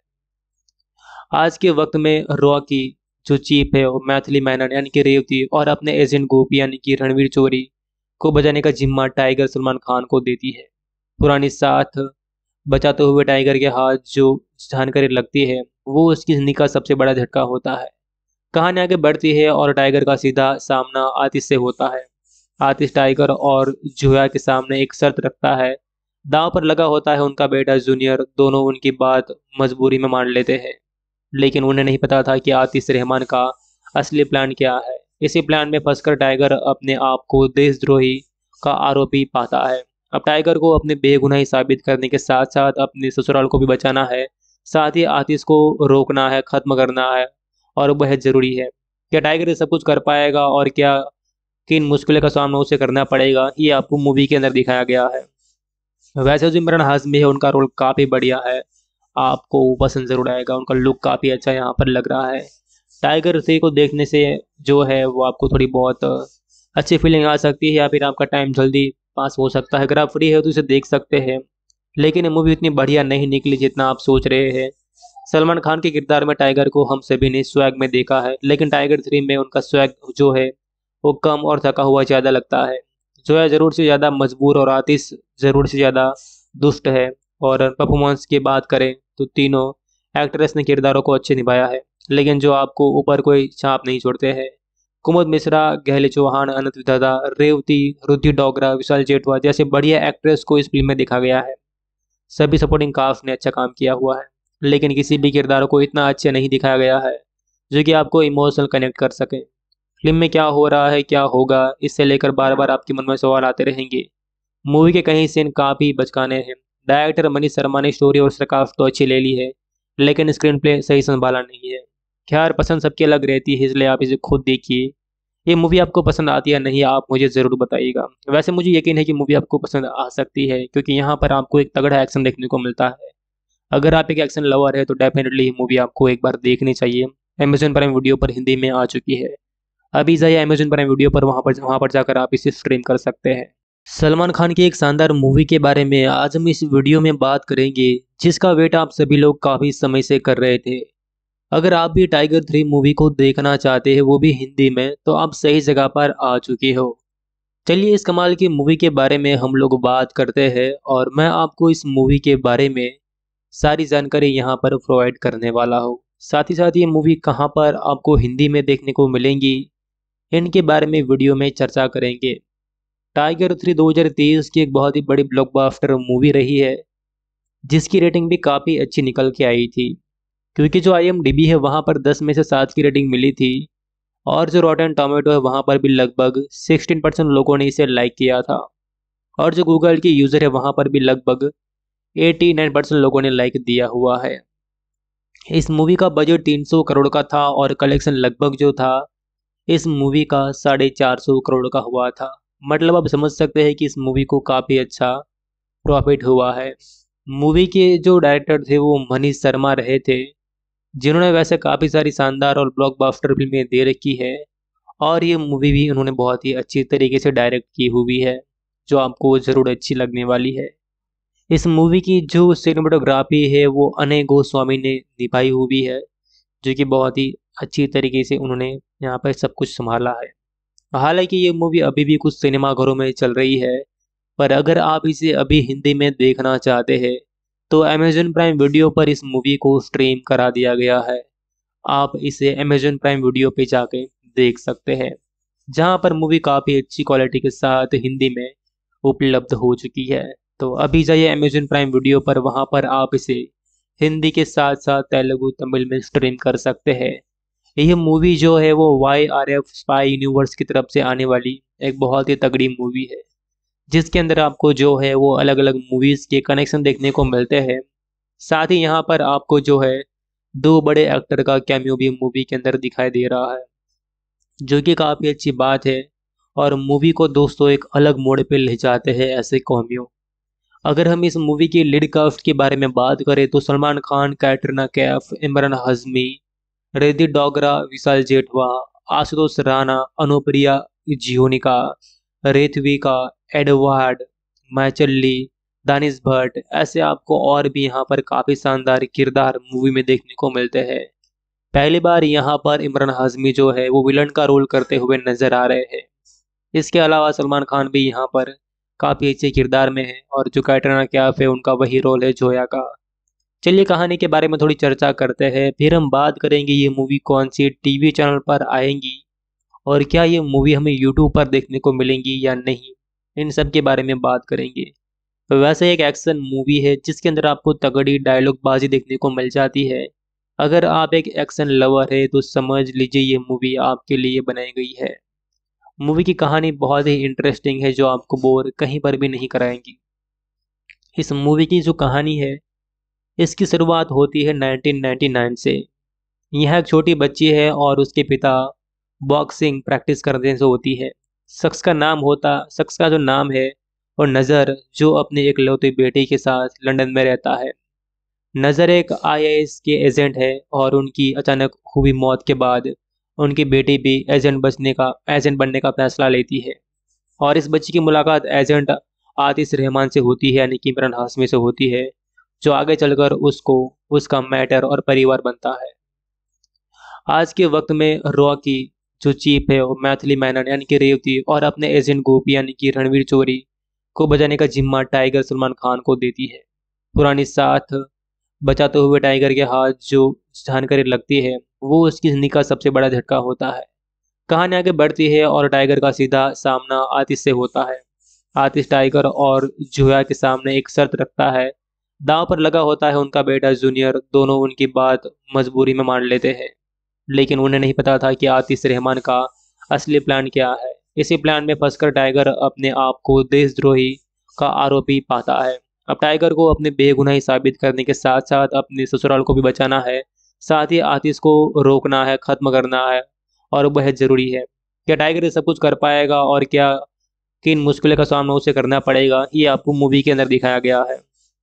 आज के वक्त में रॉकी जो चीफ है वो मैथिली मेनन यानी कि रेवती, और अपने एजेंट गोपी यानी कि रणवीर चोरी को बचाने का जिम्मा टाइगर सलमान खान को देती है। पुरानी साथ बचाते हुए टाइगर के हाथ जो जानकारी लगती है वो उसकी जिंदगी का सबसे बड़ा झटका होता है। कहानी आगे बढ़ती है और टाइगर का सीधा सामना आतिश से होता है। आतिश टाइगर और जोया के सामने एक शर्त रखता है। दांव पर लगा होता है उनका बेटा जूनियर। दोनों उनकी बात मजबूरी में मान लेते हैं, लेकिन उन्हें नहीं पता था कि आतिश रहमान का असली प्लान क्या है। इसी प्लान में फंसकर टाइगर अपने आप को देशद्रोही का आरोपी पाता है। अब टाइगर को अपने बेगुनाही साबित करने के साथ साथ अपने ससुराल को भी बचाना है, साथ ही आतिश को रोकना है, खत्म करना है, और वह जरूरी है। क्या टाइगर ये सब कुछ कर पाएगा, और क्या किन मुश्किलों का सामना उसे करना पड़ेगा, ये आपको मूवी के अंदर दिखाया गया है। वैसे जो इमरान हाशमी है उनका रोल काफ़ी बढ़िया है, आपको पसंद ज़रूर आएगा। उनका लुक काफ़ी अच्छा यहाँ पर लग रहा है। टाइगर 3 को देखने से जो है वो आपको थोड़ी बहुत अच्छी फीलिंग आ सकती है, या फिर आपका टाइम जल्दी पास हो सकता है। अगर आप फ्री है तो इसे देख सकते हैं, लेकिन ये मूवी इतनी बढ़िया नहीं निकली जितना आप सोच रहे हैं। सलमान खान के किरदार में टाइगर को हम सभी ने स्वैग में देखा है, लेकिन टाइगर 3 में उनका स्वैग जो है वो कम और थका हुआ ज़्यादा लगता है। जो है ज़रूर से ज़्यादा मजबूर, और आतिश ज़रूर से ज़्यादा दुष्ट है। और परफॉर्मेंस की बात करें तो तीनों एक्ट्रेस ने किरदारों को अच्छे निभाया है, लेकिन जो आपको ऊपर कोई छाप नहीं छोड़ते हैं। कुमुद मिश्रा, गहले चौहान, अनंत विधाता, रेवती, रुद्धि डोगरा, विशाल जेठवा जैसे बढ़िया एक्ट्रेस को इस फिल्म में दिखा गया है। सभी सपोर्टिंग कास्ट ने अच्छा काम किया हुआ है, लेकिन किसी भी किरदार को इतना अच्छे नहीं दिखाया गया है जो कि आपको इमोशनल कनेक्ट कर सके। फिल्म में क्या हो रहा है, क्या होगा, इससे लेकर बार बार आपके मन में सवाल आते रहेंगे। मूवी के कई सीन काफ़ी बचकाने हैं। डायरेक्टर मनीष शर्मा ने स्टोरी और स्क्रिप्ट तो अच्छी ले ली है, लेकिन स्क्रीन प्ले सही संभाला नहीं है। खैर, पसंद सबकी अलग रहती है, इसलिए आप इसे खुद देखिए। ये मूवी आपको पसंद आती है या नहीं, आप मुझे ज़रूर बताइएगा। वैसे मुझे यकीन है कि मूवी आपको पसंद आ सकती है, क्योंकि यहाँ पर आपको एक तगड़ा एक्शन देखने को मिलता है। अगर आप एक एक्शन लवर है तो डेफिनेटली ये मूवी आपको एक बार देखनी चाहिए। अमेजन प्राइम वीडियो पर हिंदी में आ चुकी है। अभी जाइए अमेजन प्राइम वीडियो पर, वहाँ पर जाकर आप इसे स्ट्रीम कर सकते हैं। सलमान खान की एक शानदार मूवी के बारे में आज हम इस वीडियो में बात करेंगे, जिसका वेट आप सभी लोग काफ़ी समय से कर रहे थे। अगर आप भी टाइगर 3 मूवी को देखना चाहते हैं, वो भी हिंदी में, तो आप सही जगह पर आ चुके हो। चलिए इस कमाल की मूवी के बारे में हम लोग बात करते हैं, और मैं आपको इस मूवी के बारे में सारी जानकारी यहाँ पर प्रोवाइड करने वाला हूँ। साथ ही साथ ये मूवी कहाँ पर आपको हिंदी में देखने को मिलेंगी, इनके बारे में वीडियो में चर्चा करेंगे। टाइगर 3 2023 की एक बहुत ही बड़ी ब्लॉकबस्टर मूवी रही है, जिसकी रेटिंग भी काफ़ी अच्छी निकल के आई थी। क्योंकि जो IMDb है वहाँ पर 10 में से 7 की रेटिंग मिली थी, और जो रॉटन टोमेटो है वहाँ पर भी लगभग 16% लोगों ने इसे लाइक किया था, और जो गूगल के यूज़र है वहाँ पर भी लगभग 89% लोगों ने लाइक दिया हुआ है। इस मूवी का बजट 300 करोड़ का था, और कलेक्शन लगभग जो था इस मूवी का 450 करोड़ का हुआ था। मतलब आप समझ सकते हैं कि इस मूवी को काफ़ी अच्छा प्रॉफिट हुआ है। मूवी के जो डायरेक्टर थे वो मनीष शर्मा रहे थे, जिन्होंने वैसे काफ़ी सारी शानदार और ब्लॉकबस्टर फिल्में दे रखी है, और ये मूवी भी उन्होंने बहुत ही अच्छी तरीके से डायरेक्ट की हुई है, जो आपको ज़रूर अच्छी लगने वाली है। इस मूवी की जो सिनेमेटोग्राफी है वो अनय गोस्वामी ने निभाई हुई है, जो कि बहुत ही अच्छी तरीके से उन्होंने यहाँ पर सब कुछ संभाला है। हालांकि ये मूवी अभी भी कुछ सिनेमाघरों में चल रही है, पर अगर आप इसे अभी हिंदी में देखना चाहते हैं तो अमेजन प्राइम वीडियो पर इस मूवी को स्ट्रीम करा दिया गया है। आप इसे अमेजन प्राइम वीडियो पे जाके देख सकते हैं, जहां पर मूवी काफ़ी अच्छी क्वालिटी के साथ हिंदी में उपलब्ध हो चुकी है। तो अभी जाइए अमेजन प्राइम वीडियो पर, वहां पर आप इसे हिंदी के साथ साथ तेलुगु तमिल में स्ट्रीम कर सकते हैं। यह मूवी जो है वो YRF स्पाई यूनिवर्स की तरफ से आने वाली एक बहुत ही तगड़ी मूवी है, जिसके अंदर आपको जो है वो अलग अलग मूवीज़ के कनेक्शन देखने को मिलते हैं। साथ ही यहाँ पर आपको जो है दो बड़े एक्टर का कैमियो भी मूवी के अंदर दिखाई दे रहा है, जो कि काफ़ी अच्छी बात है, और मूवी को दोस्तों एक अलग मोड़ पे ले जाते हैं ऐसे कैमियो। अगर हम इस मूवी की लीड कास्ट के बारे में बात करें तो सलमान खान, कैटरीना कैफ, इमरान हाशमी, रिद्धि डोगरा, विशाल जेठवा, आशुतोष राणा, अनुप्रिया जियोनिका, रेथविका, एडवर्ड मैचल्ली, दानिश भट्ट, ऐसे आपको और भी यहाँ पर काफ़ी शानदार किरदार मूवी में देखने को मिलते हैं। पहली बार यहाँ पर इमरान हाशमी जो है वो विलन का रोल करते हुए नजर आ रहे हैं। इसके अलावा सलमान खान भी यहाँ पर काफ़ी अच्छे किरदार में है, और जो कैटरीना कैफ है उनका वही रोल है जोया का। चलिए कहानी के बारे में थोड़ी चर्चा करते हैं, फिर हम बात करेंगे ये मूवी कौन सी टीवी चैनल पर आएंगी, और क्या ये मूवी हमें यूट्यूब पर देखने को मिलेंगी या नहीं, इन सब के बारे में बात करेंगे। तो वैसे एक एक्शन मूवी है जिसके अंदर आपको तगड़ी डायलॉग बाजी देखने को मिल जाती है। अगर आप एक एक्शन लवर है तो समझ लीजिए ये मूवी आपके लिए बनाई गई है। मूवी की कहानी बहुत ही इंटरेस्टिंग है, जो आपको बोर कहीं पर भी नहीं कराएंगी। इस मूवी की जो कहानी है, इसकी शुरुआत होती है 1999 से। यह एक छोटी बच्ची है और उसके पिता बॉक्सिंग प्रैक्टिस करने से होती है। शख्स का जो नाम है और नज़र, जो अपने इकलौते बेटे के साथ लंदन में रहता है। नज़र एक IAS के एजेंट है, और उनकी अचानक हुई मौत के बाद उनकी बेटी भी एजेंट बनने का फैसला लेती है। और इस बच्ची की मुलाकात एजेंट आतिश रहमान से होती है, यानी कि इमरान हाशमी से होती है, जो आगे चलकर उसको उसका मैटर और परिवार बनता है। आज के वक्त में रॉकी जो चीफ है वो मैथिली मैनन यानी कि रेवती, और अपने एजेंट गोपी यानी कि रणवीर चोरी को बचाने का जिम्मा टाइगर सलमान खान को देती है। पुरानी साथ बचाते हुए टाइगर के हाथ जो जानकारी लगती है वो उसकी जिंदगी का सबसे बड़ा झटका होता है। कहानी आगे बढ़ती है और टाइगर का सीधा सामना आतिश से होता है। आतिश टाइगर और जोया के सामने एक शर्त रखता है। दांव पर लगा होता है उनका बेटा जूनियर। दोनों उनकी बात मजबूरी में मान लेते हैं, लेकिन उन्हें नहीं पता था कि आतिश रहमान का असली प्लान क्या है। इसी प्लान में फंसकर टाइगर अपने आप को देशद्रोही का आरोपी पाता है। अब टाइगर को अपने बेगुनाही साबित करने के साथ साथ अपने ससुराल को भी बचाना है। साथ ही आतिश को रोकना है, खत्म करना है, और बेहद जरूरी है। क्या टाइगर ये सब कुछ कर पाएगा, और क्या किन मुश्किलों का सामना उसे करना पड़ेगा, ये आपको मूवी के अंदर दिखाया गया है।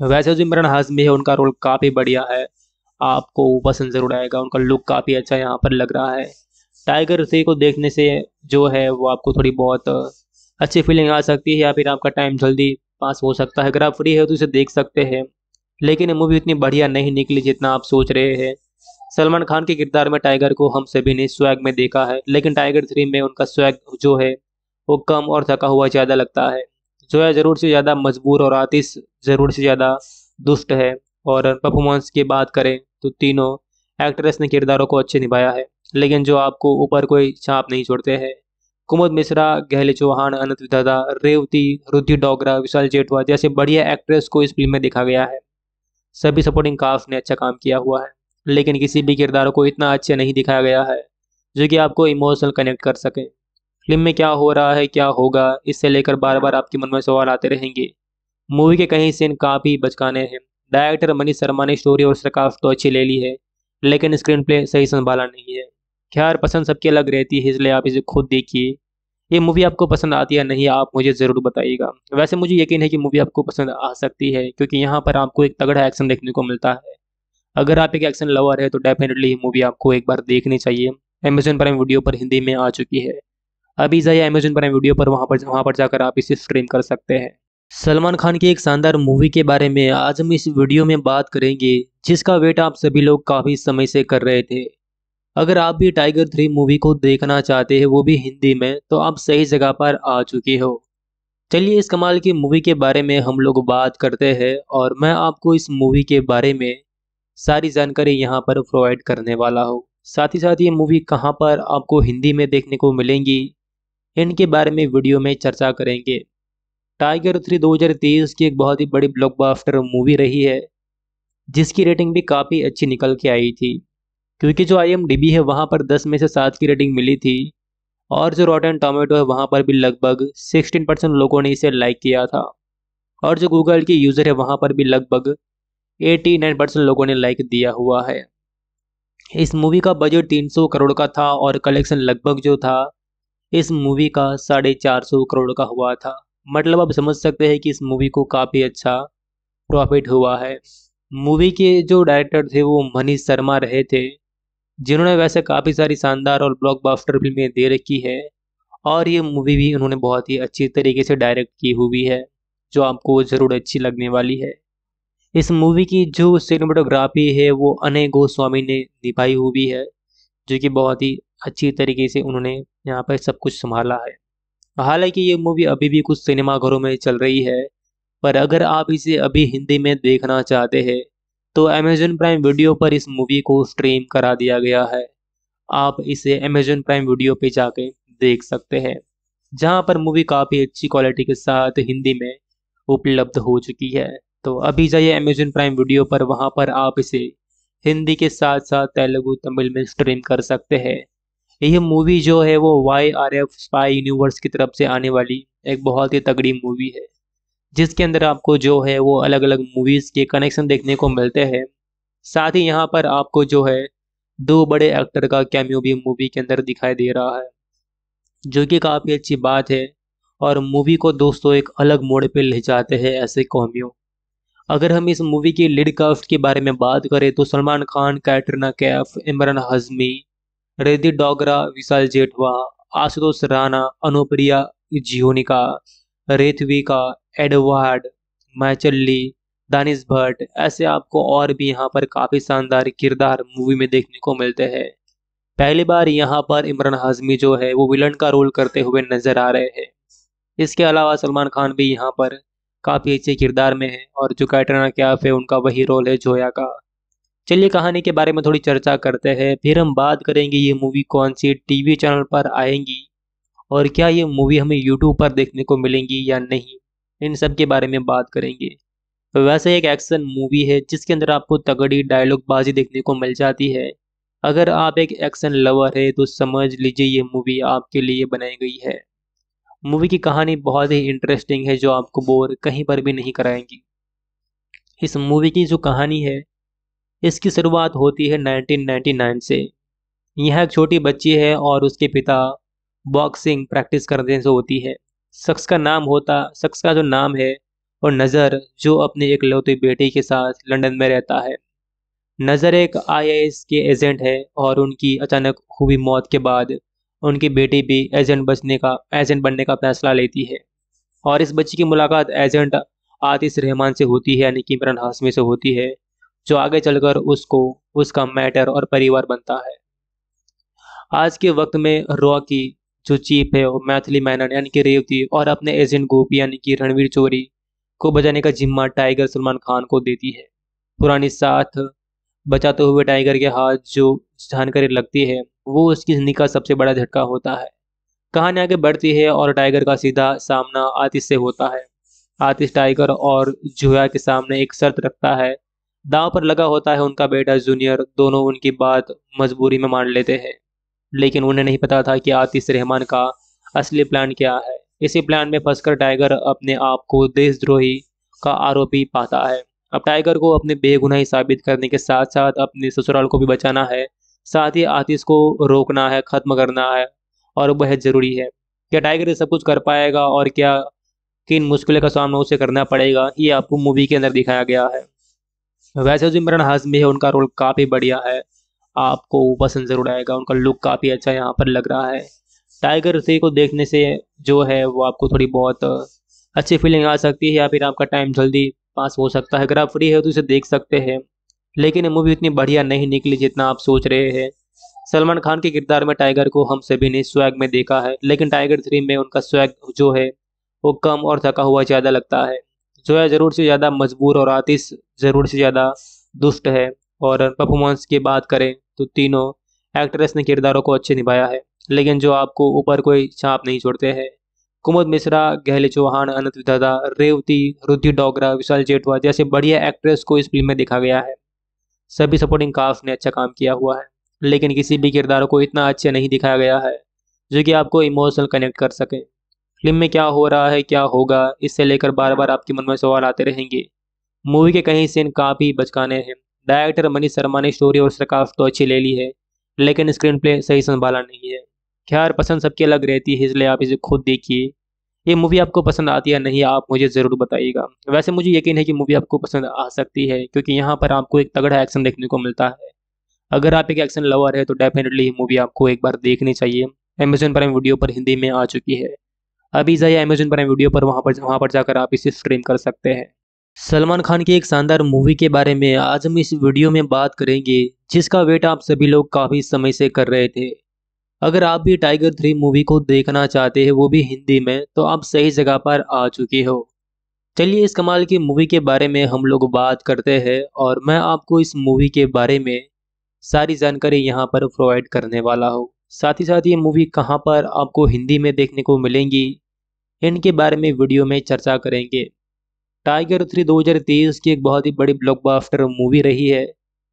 वैसे जो इमरान हाशमी है उनका रोल काफ़ी बढ़िया है, आपको पसंद ज़रूर आएगा। उनका लुक काफ़ी अच्छा यहाँ पर लग रहा है। टाइगर 3 को देखने से जो है वो आपको थोड़ी बहुत अच्छी फीलिंग आ सकती है, या फिर आपका टाइम जल्दी पास हो सकता है। अगर आप फ्री है तो इसे देख सकते हैं, लेकिन ये मूवी इतनी बढ़िया नहीं निकली जितना आप सोच रहे हैं। सलमान खान के किरदार में टाइगर को हम सभी ने स्वैग में देखा है, लेकिन टाइगर 3 में उनका स्वैग जो है वो कम और थका हुआ ज़्यादा लगता है। जोया ज़रूर से ज़्यादा मजबूर और आतिश ज़रूर से ज़्यादा दुष्ट है। और परफॉर्मेंस की बात करें तो तीनों एक्ट्रेस ने किरदारों को अच्छे निभाया है, लेकिन जो आपको ऊपर कोई छाप नहीं छोड़ते हैं। कुमुद मिश्रा, गहले चौहान, अनंत विधाता, रेवती, रुद्धि डोगरा, विशाल जेठवा जैसे बढ़िया एक्ट्रेस को इस फिल्म में दिखा गया है। सभी सपोर्टिंग कास्ट ने अच्छा काम किया हुआ है, लेकिन किसी भी किरदार को इतना अच्छा नहीं दिखाया गया है जो कि आपको इमोशनल कनेक्ट कर सके। फिल्म में क्या हो रहा है, क्या होगा, इससे लेकर बार बार आपके मन में सवाल आते रहेंगे। मूवी के कई सीन काफ़ी बचकाने हैं। डायरेक्टर मनीष शर्मा ने स्टोरी और स्क्रिप्ट तो अच्छी ले ली है, लेकिन स्क्रीन प्ले सही संभाला नहीं है। खैर, पसंद सबकी अलग रहती है, इसलिए आप इसे खुद देखिए। ये मूवी आपको पसंद आती है या नहीं, आप मुझे ज़रूर बताइएगा। वैसे मुझे यकीन है कि मूवी आपको पसंद आ सकती है, क्योंकि यहाँ पर आपको एक तगड़ा एक्शन देखने को मिलता है। अगर आप एक एक्शन लवर है तो डेफिनेटली ये मूवी आपको एक बार देखनी चाहिए। अमेजन प्राइम वीडियो पर हिंदी में आ चुकी है। अभी जाइए अमेजन प्राइम वीडियो पर, वहाँ पर जाकर आप इसे स्ट्रीम कर सकते हैं। सलमान खान की एक शानदार मूवी के बारे में आज हम इस वीडियो में बात करेंगे, जिसका वेट आप सभी लोग काफ़ी समय से कर रहे थे। अगर आप भी टाइगर 3 मूवी को देखना चाहते हैं, वो भी हिंदी में, तो आप सही जगह पर आ चुके हो। चलिए इस कमाल की मूवी के बारे में हम लोग बात करते हैं, और मैं आपको इस मूवी के बारे में सारी जानकारी यहाँ पर प्रोवाइड करने वाला हूँ। साथ ही साथ ये मूवी कहाँ पर आपको हिंदी में देखने को मिलेंगी, इनके बारे में वीडियो में चर्चा करेंगे। टाइगर 3 2023 की एक बहुत ही बड़ी ब्लॉकबस्टर मूवी रही है, जिसकी रेटिंग भी काफ़ी अच्छी निकल के आई थी। क्योंकि जो IMDb है वहाँ पर 10 में से 7 की रेटिंग मिली थी, और जो रॉटेन टोमेटो है वहाँ पर भी लगभग 16% लोगों ने इसे लाइक किया था। और जो गूगल की यूज़र है वहाँ पर भी लगभग 89% लोगों ने लाइक दिया हुआ है। इस मूवी का बजट 300 करोड़ का था, और कलेक्शन लगभग जो था इस मूवी का 450 करोड़ का हुआ था। मतलब आप समझ सकते हैं कि इस मूवी को काफ़ी अच्छा प्रॉफिट हुआ है। मूवी के जो डायरेक्टर थे वो मनीष शर्मा रहे थे, जिन्होंने वैसे काफ़ी सारी शानदार और ब्लॉकबस्टर फिल्में दे रखी है, और ये मूवी भी उन्होंने बहुत ही अच्छी तरीके से डायरेक्ट की हुई है, जो आपको ज़रूर अच्छी लगने वाली है। इस मूवी की जो सिनेमेटोग्राफी है वो अनय गोस्वामी ने निभाई हुई है, जो कि बहुत ही अच्छी तरीके से उन्होंने यहाँ पर सब कुछ संभाला है। हालांकि ये मूवी अभी भी कुछ सिनेमाघरों में चल रही है, पर अगर आप इसे अभी हिंदी में देखना चाहते हैं तो अमेजन प्राइम वीडियो पर इस मूवी को स्ट्रीम करा दिया गया है। आप इसे अमेजन प्राइम वीडियो पे जाके देख सकते हैं, जहां पर मूवी काफ़ी अच्छी क्वालिटी के साथ हिंदी में उपलब्ध हो चुकी है। तो अभी जाइए अमेजन प्राइम वीडियो पर, वहां पर आप इसे हिंदी के साथ साथ तेलुगु तमिल में स्ट्रीम कर सकते हैं। यह मूवी जो है वो YRF स्पाई यूनिवर्स की तरफ से आने वाली एक बहुत ही तगड़ी मूवी है, जिसके अंदर आपको जो है वो अलग अलग मूवीज़ के कनेक्शन देखने को मिलते हैं। साथ ही यहाँ पर आपको जो है दो बड़े एक्टर का कैमियो भी मूवी के अंदर दिखाई दे रहा है, जो कि काफ़ी अच्छी बात है। और मूवी को दोस्तों एक अलग मोड़ पे ले जाते हैं ऐसे कैमियो। अगर हम इस मूवी की लीड कास्ट के बारे में बात करें तो सलमान खान, कैटरीना कैफ, इमरान हाशमी, रिद्धि डोगरा, विशाल जेठवा, आशुतोष राणा, अनुप्रिया जियोनिका, रेथविका, एडवर्ड मैचल्ली, दानिश भट्ट, ऐसे आपको और भी यहाँ पर काफ़ी शानदार किरदार मूवी में देखने को मिलते हैं। पहली बार यहाँ पर इमरान हाशमी जो है वो विलन का रोल करते हुए नजर आ रहे हैं। इसके अलावा सलमान खान भी यहाँ पर काफ़ी अच्छे किरदार में है, और जो कैटरीना कैफ है उनका वही रोल है जोया का। चलिए कहानी के बारे में थोड़ी चर्चा करते हैं, फिर हम बात करेंगे ये मूवी कौन सी टीवी चैनल पर आएंगी, और क्या ये मूवी हमें यूट्यूब पर देखने को मिलेंगी या नहीं, इन सब के बारे में बात करेंगे। वैसे एक एक्शन मूवी है जिसके अंदर आपको तगड़ी डायलॉग बाजी देखने को मिल जाती है। अगर आप एक एक्शन लवर है तो समझ लीजिए ये मूवी आपके लिए बनाई गई है। मूवी की कहानी बहुत ही इंटरेस्टिंग है, जो आपको बोर कहीं पर भी नहीं कराएंगी। इस मूवी की जो कहानी है, इसकी शुरुआत होती है 1999 से। यह एक छोटी बच्ची है और उसके पिता बॉक्सिंग प्रैक्टिस करने से होती है। शख्स का जो नाम है और नज़र जो अपने इकलौती बेटी के साथ लंदन में रहता है। नज़र एक आईएएस के एजेंट है और उनकी अचानक हुई मौत के बाद उनकी बेटी भी एजेंट बनने का फैसला लेती है। और इस बच्ची की मुलाकात एजेंट आतिश रहमान से होती है, यानी कि इमरान हाशमी से होती है, जो आगे चलकर उसको उसका मैटर और परिवार बनता है। आज के वक्त में रॉकी जो चीफ है वो मैथिली मेनन यानी कि रेवती और अपने एजेंट गोपी यानी कि रणवीर चोरी को बचाने का जिम्मा टाइगर सलमान खान को देती है। पुरानी साथ बचाते हुए टाइगर के हाथ जो जानकारी लगती है वो उसकी जिंदगी का सबसे बड़ा झटका होता है। कहानी आगे बढ़ती है और टाइगर का सीधा सामना आतिश से होता है। आतिश टाइगर और जोया के सामने एक शर्त रखता है। दांव पर लगा होता है उनका बेटा जूनियर। दोनों उनकी बात मजबूरी में मान लेते हैं, लेकिन उन्हें नहीं पता था कि आतिश रहमान का असली प्लान क्या है। इसी प्लान में फंसकर टाइगर अपने आप को देशद्रोही का आरोपी पाता है। अब टाइगर को अपनी बेगुनाही साबित करने के साथ साथ अपने ससुराल को भी बचाना है। साथ ही आतिश को रोकना है, खत्म करना है, और बेहद जरूरी है। क्या टाइगर ये सब कुछ कर पाएगा और क्या किन मुश्किलों का सामना उसे करना पड़ेगा, ये आपको मूवी के अंदर दिखाया गया है। वैसे जो इमरान हाशमी है उनका रोल काफ़ी बढ़िया है, आपको पसंद ज़रूर आएगा। उनका लुक काफ़ी अच्छा यहाँ पर लग रहा है। टाइगर 3 को देखने से जो है वो आपको थोड़ी बहुत अच्छी फीलिंग आ सकती है, या फिर आपका टाइम जल्दी पास हो सकता है। अगर आप फ्री है तो इसे देख सकते हैं, लेकिन ये मूवी इतनी बढ़िया नहीं निकली जितना आप सोच रहे हैं। सलमान खान के किरदार में टाइगर को हम सभी ने स्वैग में देखा है, लेकिन टाइगर 3 में उनका स्वैग जो है वो कम और थका हुआ ज़्यादा लगता है। जोया ज़रूर से ज़्यादा मजबूर और आतिश ज़रूर से ज़्यादा दुष्ट है। और परफॉर्मेंस की बात करें तो तीनों एक्ट्रेस ने किरदारों को अच्छे निभाया है, लेकिन जो आपको ऊपर कोई छाप नहीं छोड़ते हैं। कुमुद मिश्रा, गहले चौहान, अनंत विधाता, रेवती, रुद्धि डोगरा, विशाल जेठवा जैसे बढ़िया एक्ट्रेस को इस फिल्म में देखा गया है। सभी सपोर्टिंग कास्ट ने अच्छा काम किया हुआ है, लेकिन किसी भी किरदार को इतना अच्छे नहीं दिखाया गया है जो कि आपको इमोशनल कनेक्ट कर सके। फिल्म में क्या हो रहा है, क्या होगा, इससे लेकर बार बार आपके मन में सवाल आते रहेंगे। मूवी के कई सीन काफ़ी बचकाने हैं। डायरेक्टर मनीष शर्मा ने स्टोरी और स्क्रिप्ट तो अच्छी ले ली है, लेकिन स्क्रीन प्ले सही संभाला नहीं है। खैर, पसंद सबकी अलग रहती है, इसलिए आप इसे खुद देखिए। ये मूवी आपको पसंद आती है या नहीं, आप मुझे ज़रूर बताइएगा। वैसे मुझे यकीन है कि मूवी आपको पसंद आ सकती है, क्योंकि यहाँ पर आपको एक तगड़ा एक्शन देखने को मिलता है। अगर आप एक एक्शन लवर है तो डेफिनेटली ये मूवी आपको एक बार देखनी चाहिए। अमेजन प्राइम वीडियो पर हिंदी में आ चुकी है। अभी जाइए अमेजन प्राइम वीडियो पर, वहाँ पर जाकर आप इसे स्ट्रीम कर सकते हैं। सलमान खान की एक शानदार मूवी के बारे में आज हम इस वीडियो में बात करेंगे, जिसका वेट आप सभी लोग काफ़ी समय से कर रहे थे। अगर आप भी टाइगर 3 मूवी को देखना चाहते हैं, वो भी हिंदी में, तो आप सही जगह पर आ चुके हो। चलिए इस कमाल की मूवी के बारे में हम लोग बात करते हैं, और मैं आपको इस मूवी के बारे में सारी जानकारी यहाँ पर प्रोवाइड करने वाला हूँ। साथ ही साथ ये मूवी कहाँ पर आपको हिंदी में देखने को मिलेंगी, इनके बारे में वीडियो में चर्चा करेंगे। टाइगर 3 2023 की एक बहुत ही बड़ी ब्लॉकबस्टर मूवी रही है,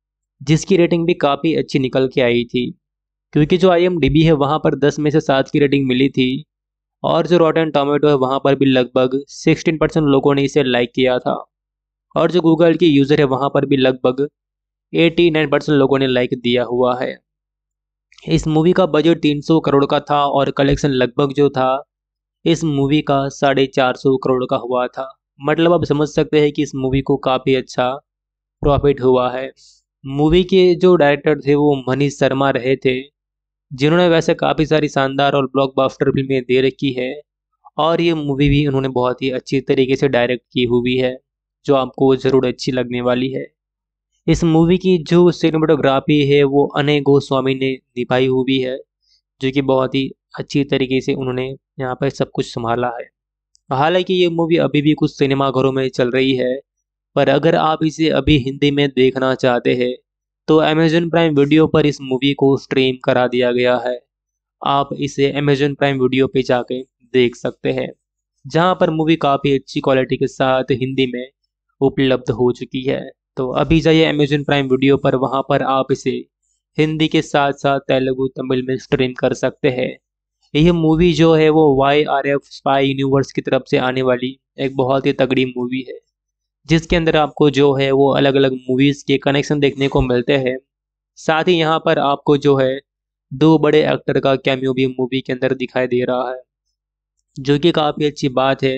जिसकी रेटिंग भी काफ़ी अच्छी निकल के आई थी। क्योंकि जो IMDb है वहाँ पर 10 में से 7 की रेटिंग मिली थी, और जो रॉटेन टोमेटो है वहाँ पर भी लगभग 16% लोगों ने इसे लाइक किया था, और जो गूगल की यूज़र है वहाँ पर भी लगभग 89% लोगों ने लाइक दिया हुआ है। इस मूवी का बजट 300 करोड़ का था और कलेक्शन लगभग जो था इस मूवी का 450 करोड़ का हुआ था। मतलब आप समझ सकते हैं कि इस मूवी को काफ़ी अच्छा प्रॉफिट हुआ है। मूवी के जो डायरेक्टर थे वो मनीष शर्मा रहे थे, जिन्होंने वैसे काफ़ी सारी शानदार और ब्लॉकबस्टर फिल्में दे रखी है, और ये मूवी भी उन्होंने बहुत ही अच्छी तरीके से डायरेक्ट की हुई है, जो आपको ज़रूर अच्छी लगने वाली है। इस मूवी की जो सिनेमेटोग्राफी है वो अनय गोस्वामी ने निभाई हुई है, जो कि बहुत ही अच्छी तरीके से उन्होंने यहाँ पर सब कुछ संभाला है। हालांकि ये मूवी अभी भी कुछ सिनेमाघरों में चल रही है, पर अगर आप इसे अभी हिंदी में देखना चाहते हैं तो अमेजन प्राइम वीडियो पर इस मूवी को स्ट्रीम करा दिया गया है। आप इसे अमेजन प्राइम वीडियो पे जाके देख सकते हैं, जहां पर मूवी काफ़ी अच्छी क्वालिटी के साथ हिंदी में उपलब्ध हो चुकी है। तो अभी जाइए अमेजन प्राइम वीडियो पर, वहां पर आप इसे हिंदी के साथ साथ तेलुगु तमिल में स्ट्रीम कर सकते हैं। यह मूवी जो है वो YRF स्पाई यूनिवर्स की तरफ से आने वाली एक बहुत ही तगड़ी मूवी है, जिसके अंदर आपको जो है वो अलग अलग मूवीज़ के कनेक्शन देखने को मिलते हैं। साथ ही यहाँ पर आपको जो है दो बड़े एक्टर का कैमियो भी मूवी के अंदर दिखाई दे रहा है, जो कि काफ़ी अच्छी बात है।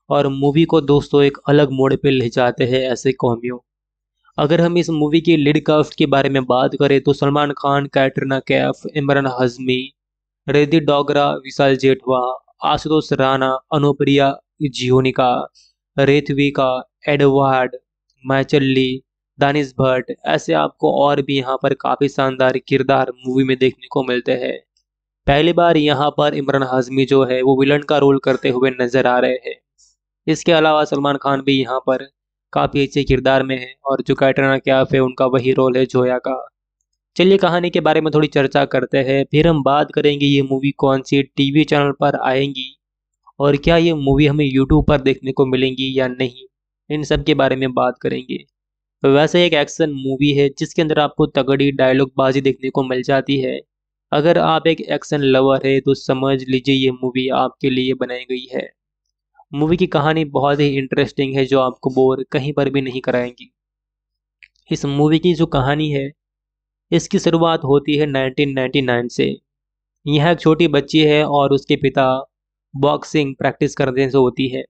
और मूवी को दोस्तों एक अलग मोड़ पे ले जाते हैं ऐसे कॉमियों। अगर हम इस मूवी की लीड कास्ट के बारे में बात करें तो सलमान खान, कैटरीना कैफ, इमरान हाशमी, रिद्धि डोगरा, विशाल जेठवा, आशुतोष राणा, अनुप्रिया जियोनिका, रेथविका, एडवर्ड मैचल्ली, दानिश भट्ट, ऐसे आपको और भी यहाँ पर काफ़ी शानदार किरदार मूवी में देखने को मिलते हैं। पहली बार यहाँ पर इमरान हाशमी जो है वो विलन का रोल करते हुए नजर आ रहे हैं। इसके अलावा सलमान खान भी यहाँ पर काफ़ी अच्छे किरदार में है और जो कैटरीना कैफ है उनका वही रोल है जोया का। चलिए कहानी के बारे में थोड़ी चर्चा करते हैं, फिर हम बात करेंगे ये मूवी कौन सी टीवी चैनल पर आएंगी और क्या ये मूवी हमें यूट्यूब पर देखने को मिलेंगी या नहीं, इन सब के बारे में बात करेंगे। वैसे एक एक्शन मूवी है जिसके अंदर आपको तगड़ी डायलॉग बाजी देखने को मिल जाती है। अगर आप एक एक्शन लवर है तो समझ लीजिए ये मूवी आपके लिए बनाई गई है। मूवी की कहानी बहुत ही इंटरेस्टिंग है जो आपको बोर कहीं पर भी नहीं कराएंगी। इस मूवी की जो कहानी है इसकी शुरुआत होती है 1999 से। यह एक छोटी बच्ची है और उसके पिता बॉक्सिंग प्रैक्टिस करने से होती है।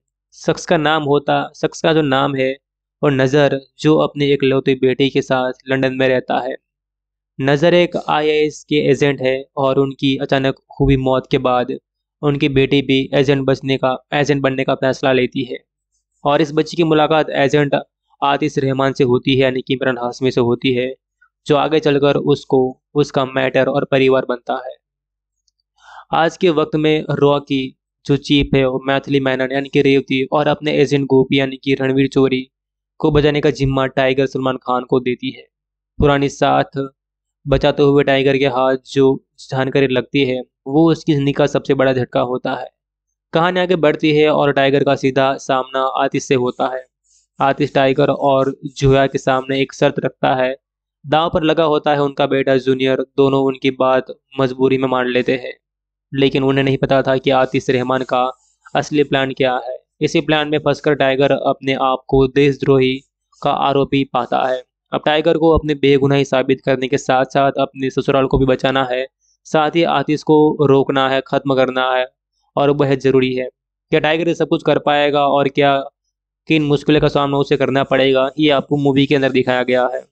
शख्स का जो नाम है और नज़र जो अपने इकलौते बेटे के साथ लंदन में रहता है। नज़र एक आईएएस के एजेंट है और उनकी अचानक हुई मौत के बाद उनकी बेटी भी एजेंट बनने का फैसला लेती है और इस बच्ची की मुलाकात एजेंट आतिश रहमान से होती है, यानी कि इमरान हाशमी से होती है, जो आगे चलकर उसको उसका मैटर और परिवार बनता है। आज के वक्त में रॉकी जो चीफ है वो मैथिली मैनन यानी कि रेवती और अपने एजेंट गोपी यानी कि रणवीर चौरी को बचाने का जिम्मा टाइगर सलमान खान को देती है। पुरानी साथ बचाते हुए टाइगर के हाथ जो जानकारी लगती है वो उसकी जिंदगी का सबसे बड़ा झटका होता है। कहानी आगे बढ़ती है और टाइगर का सीधा सामना आतिश से होता है। आतिश टाइगर और जोया के सामने एक शर्त रखता है। दांव पर लगा होता है उनका बेटा जूनियर। दोनों उनकी बात मजबूरी में मान लेते हैं, लेकिन उन्हें नहीं पता था कि आतिश रहमान का असली प्लान क्या है। इसी प्लान में फंसकर टाइगर अपने आप को देशद्रोही का आरोपी पाता है। अब टाइगर को अपने बेगुनाही साबित करने के साथ साथ अपने ससुराल को भी बचाना है, साथ ही आतिश को रोकना है, खत्म करना है और वह जरूरी है। क्या टाइगर ये सब कुछ कर पाएगा और क्या किन मुश्किलों का सामना उसे करना पड़ेगा, ये आपको मूवी के अंदर दिखाया गया है।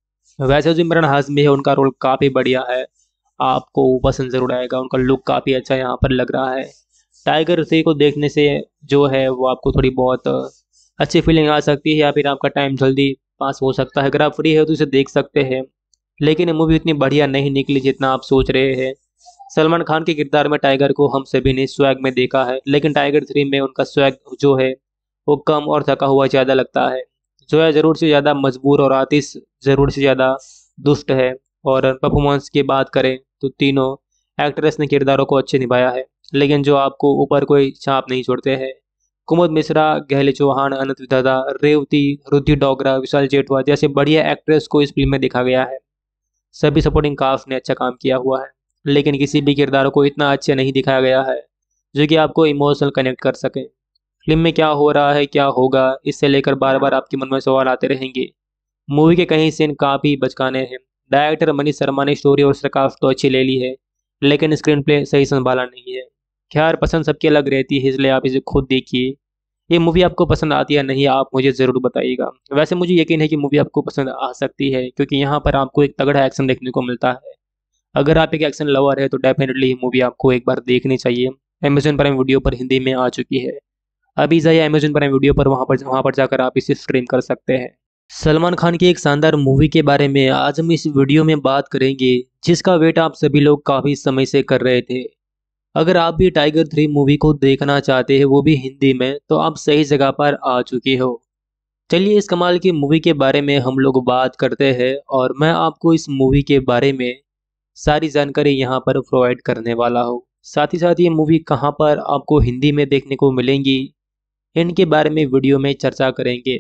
वैसे जो इमरान हाशमी है उनका रोल काफ़ी बढ़िया है, आपको पसंद जरूर आएगा। उनका लुक काफ़ी अच्छा यहाँ पर लग रहा है। टाइगर 3 को देखने से जो है वो आपको थोड़ी बहुत अच्छी फीलिंग आ सकती है या फिर आपका टाइम जल्दी पास हो सकता है। अगर आप फ्री है तो इसे देख सकते हैं, लेकिन ये मूवी इतनी बढ़िया नहीं निकली जितना आप सोच रहे हैं। सलमान खान के किरदार में टाइगर को हम सभी ने स्वैग में देखा है, लेकिन टाइगर 3 में उनका स्वैग जो है वो कम और थका हुआ ज़्यादा लगता है। जोया ज़रूर से ज़्यादा मजबूर और आतिश ज़रूर से ज़्यादा दुष्ट है। और परफॉर्मेंस की बात करें तो तीनों एक्ट्रेस ने किरदारों को अच्छे निभाया है, लेकिन जो आपको ऊपर कोई छाप नहीं छोड़ते हैं। कुमुद मिश्रा, गहले चौहान, अनंत विधाता, रेवती, रुद्धि डोगरा, विशाल जेठवा जैसे बढ़िया एक्ट्रेस को इस फिल्म में दिखा गया है। सभी सपोर्टिंग कास्ट ने अच्छा काम किया हुआ है, लेकिन किसी भी किरदार को इतना अच्छा नहीं दिखाया गया है जो कि आपको इमोशनल कनेक्ट कर सके। फिल्म में क्या हो रहा है, क्या होगा, इससे लेकर बार बार आपके मन में सवाल आते रहेंगे। मूवी के कई सीन काफ़ी बचकाने हैं। डायरेक्टर मनीष शर्मा ने स्टोरी और सकाफ तो अच्छी ले ली है, लेकिन स्क्रीन प्ले सही संभाला नहीं है। खैर, पसंद सबकी अलग रहती है, इसलिए आप इसे खुद देखिए। ये मूवी आपको पसंद आती है या नहीं, आप मुझे ज़रूर बताइएगा। वैसे मुझे यकीन है कि मूवी आपको पसंद आ सकती है, क्योंकि यहाँ पर आपको एक तगड़ा एक्शन देखने को मिलता है। अगर आप एक एक्शन लवर है तो डेफिनेटली ये मूवी आपको एक बार देखनी चाहिए। अमेजन प्राइम वीडियो पर हिंदी में आ चुकी है। अभी जाइए अमेजन प्राइम वीडियो पर, वहाँ पर जाकर आप इसे स्ट्रीम कर सकते हैं। सलमान खान की एक शानदार मूवी के बारे में आज हम इस वीडियो में बात करेंगे, जिसका वेट आप सभी लोग काफ़ी समय से कर रहे थे। अगर आप भी टाइगर 3 मूवी को देखना चाहते हैं, वो भी हिंदी में, तो आप सही जगह पर आ चुके हो। चलिए इस कमाल की मूवी के बारे में हम लोग बात करते हैं और मैं आपको इस मूवी के बारे में सारी जानकारी यहाँ पर प्रोवाइड करने वाला हूँ। साथ ही साथ ये मूवी कहाँ पर आपको हिंदी में देखने को मिलेंगी, इनके बारे में वीडियो में चर्चा करेंगे।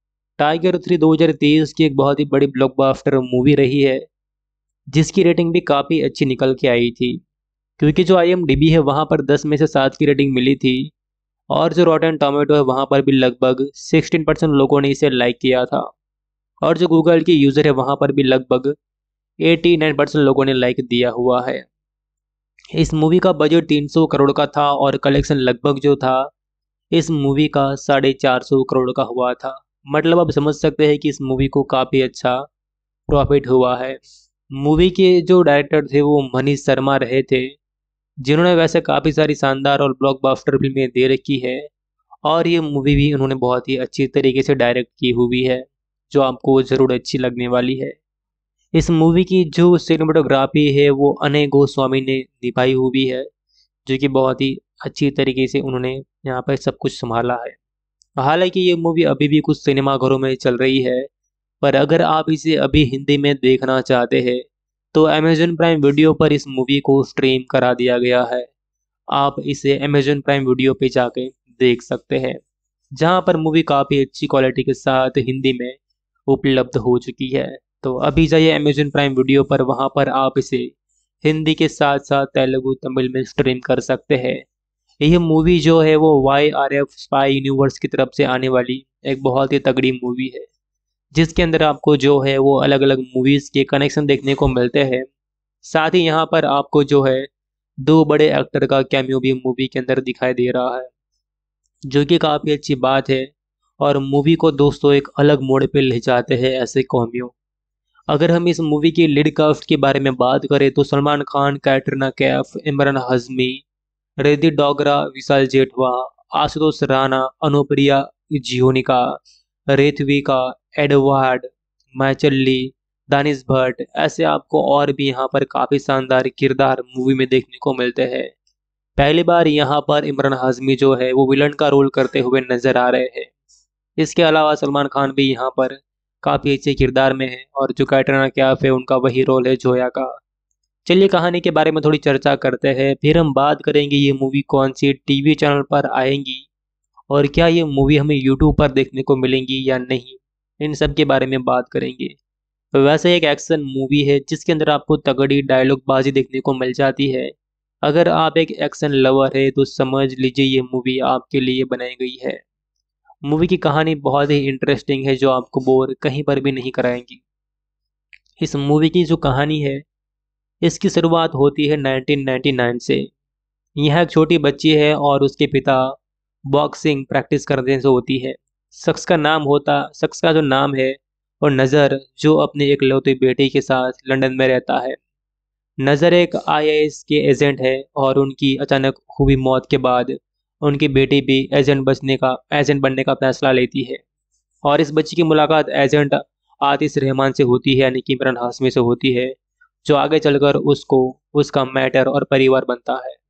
टाइगर 3 2023 की एक बहुत ही बड़ी ब्लॉकबस्टर मूवी रही है, जिसकी रेटिंग भी काफ़ी अच्छी निकल के आई थी, क्योंकि जो IMDb है वहाँ पर 10 में से 7 की रेटिंग मिली थी और जो रॉटन टोमेटो है वहाँ पर भी लगभग 16% लोगों ने इसे लाइक किया था और जो गूगल की यूज़र है वहाँ पर भी लगभग 89% लोगों ने लाइक दिया हुआ है। इस मूवी का बजट 300 करोड़ का था और कलेक्शन लगभग जो था इस मूवी का 450 करोड़ का हुआ था। मतलब आप समझ सकते हैं कि इस मूवी को काफ़ी अच्छा प्रॉफिट हुआ है। मूवी के जो डायरेक्टर थे वो मनीष शर्मा रहे थे, जिन्होंने वैसे काफ़ी सारी शानदार और ब्लॉकबस्टर फिल्में दे रखी है, और ये मूवी भी उन्होंने बहुत ही अच्छी तरीके से डायरेक्ट की हुई है, जो आपको ज़रूर अच्छी लगने वाली है। इस मूवी की जो सिनेमेटोग्राफी है वो अनय गोस्वामी ने निभाई हुई है, जो कि बहुत ही अच्छी तरीके से उन्होंने यहाँ पर सब कुछ संभाला है। हालांकि ये मूवी अभी भी कुछ सिनेमाघरों में चल रही है, पर अगर आप इसे अभी हिंदी में देखना चाहते हैं तो अमेजन प्राइम वीडियो पर इस मूवी को स्ट्रीम करा दिया गया है। आप इसे अमेजन प्राइम वीडियो पे जाके देख सकते हैं, जहां पर मूवी काफ़ी अच्छी क्वालिटी के साथ हिंदी में उपलब्ध हो चुकी है। तो अभी जाइए अमेजन प्राइम वीडियो पर, वहां पर आप इसे हिंदी के साथ साथ तेलुगु तमिल में स्ट्रीम कर सकते हैं। यह मूवी जो है वो YRF स्पाई यूनिवर्स की तरफ से आने वाली एक बहुत ही तगड़ी मूवी है, जिसके अंदर आपको जो है वो अलग अलग मूवीज़ के कनेक्शन देखने को मिलते हैं। साथ ही यहाँ पर आपको जो है दो बड़े एक्टर का कैमियो भी मूवी के अंदर दिखाई दे रहा है, जो कि काफ़ी अच्छी बात है, और मूवी को दोस्तों एक अलग मोड़ पे ले जाते हैं ऐसे कैमियो। अगर हम इस मूवी की लीड कास्ट के बारे में बात करें तो सलमान खान, कैटरीना कैफ, इमरान हाशमी, रिद्धि डोगरा, विशाल जेठवा, आशुतोष राणा, अनुप्रिया जियोनिका, रेथविका, एडवर्ड मैचल्ली, दानिश भट्ट, ऐसे आपको और भी यहाँ पर काफ़ी शानदार किरदार मूवी में देखने को मिलते हैं। पहली बार यहाँ पर इमरान हाशमी जो है वो विलन का रोल करते हुए नजर आ रहे हैं। इसके अलावा सलमान खान भी यहाँ पर काफ़ी अच्छे किरदार में है, और जो कैटरीना कैफ है उनका वही रोल है जोया का। चलिए कहानी के बारे में थोड़ी चर्चा करते हैं, फिर हम बात करेंगे ये मूवी कौन सी टीवी चैनल पर आएंगी, और क्या ये मूवी हमें यूट्यूब पर देखने को मिलेंगी या नहीं, इन सब के बारे में बात करेंगे। वैसे एक एक्शन मूवी है जिसके अंदर आपको तगड़ी डायलॉग बाजी देखने को मिल जाती है। अगर आप एक एक्शन लवर है तो समझ लीजिए ये मूवी आपके लिए बनाई गई है। मूवी की कहानी बहुत ही इंटरेस्टिंग है, जो आपको बोर कहीं पर भी नहीं कराएंगी। इस मूवी की जो कहानी है, इसकी शुरुआत होती है 1999 से। यह एक छोटी बच्ची है और उसके पिता बॉक्सिंग प्रैक्टिस करने से होती है। शख्स का जो नाम है और नज़र, जो अपने इकलौते बेटे के साथ लंदन में रहता है। नज़र एक IAS के एजेंट है, और उनकी अचानक हुई मौत के बाद उनकी बेटी भी एजेंट बनने का फैसला लेती है। और इस बच्ची की मुलाकात एजेंट आतिश रहमान से होती है, यानी कि इमरान हाशमी से होती है, जो आगे चलकर उसको उसका मैटर और परिवार बनता है।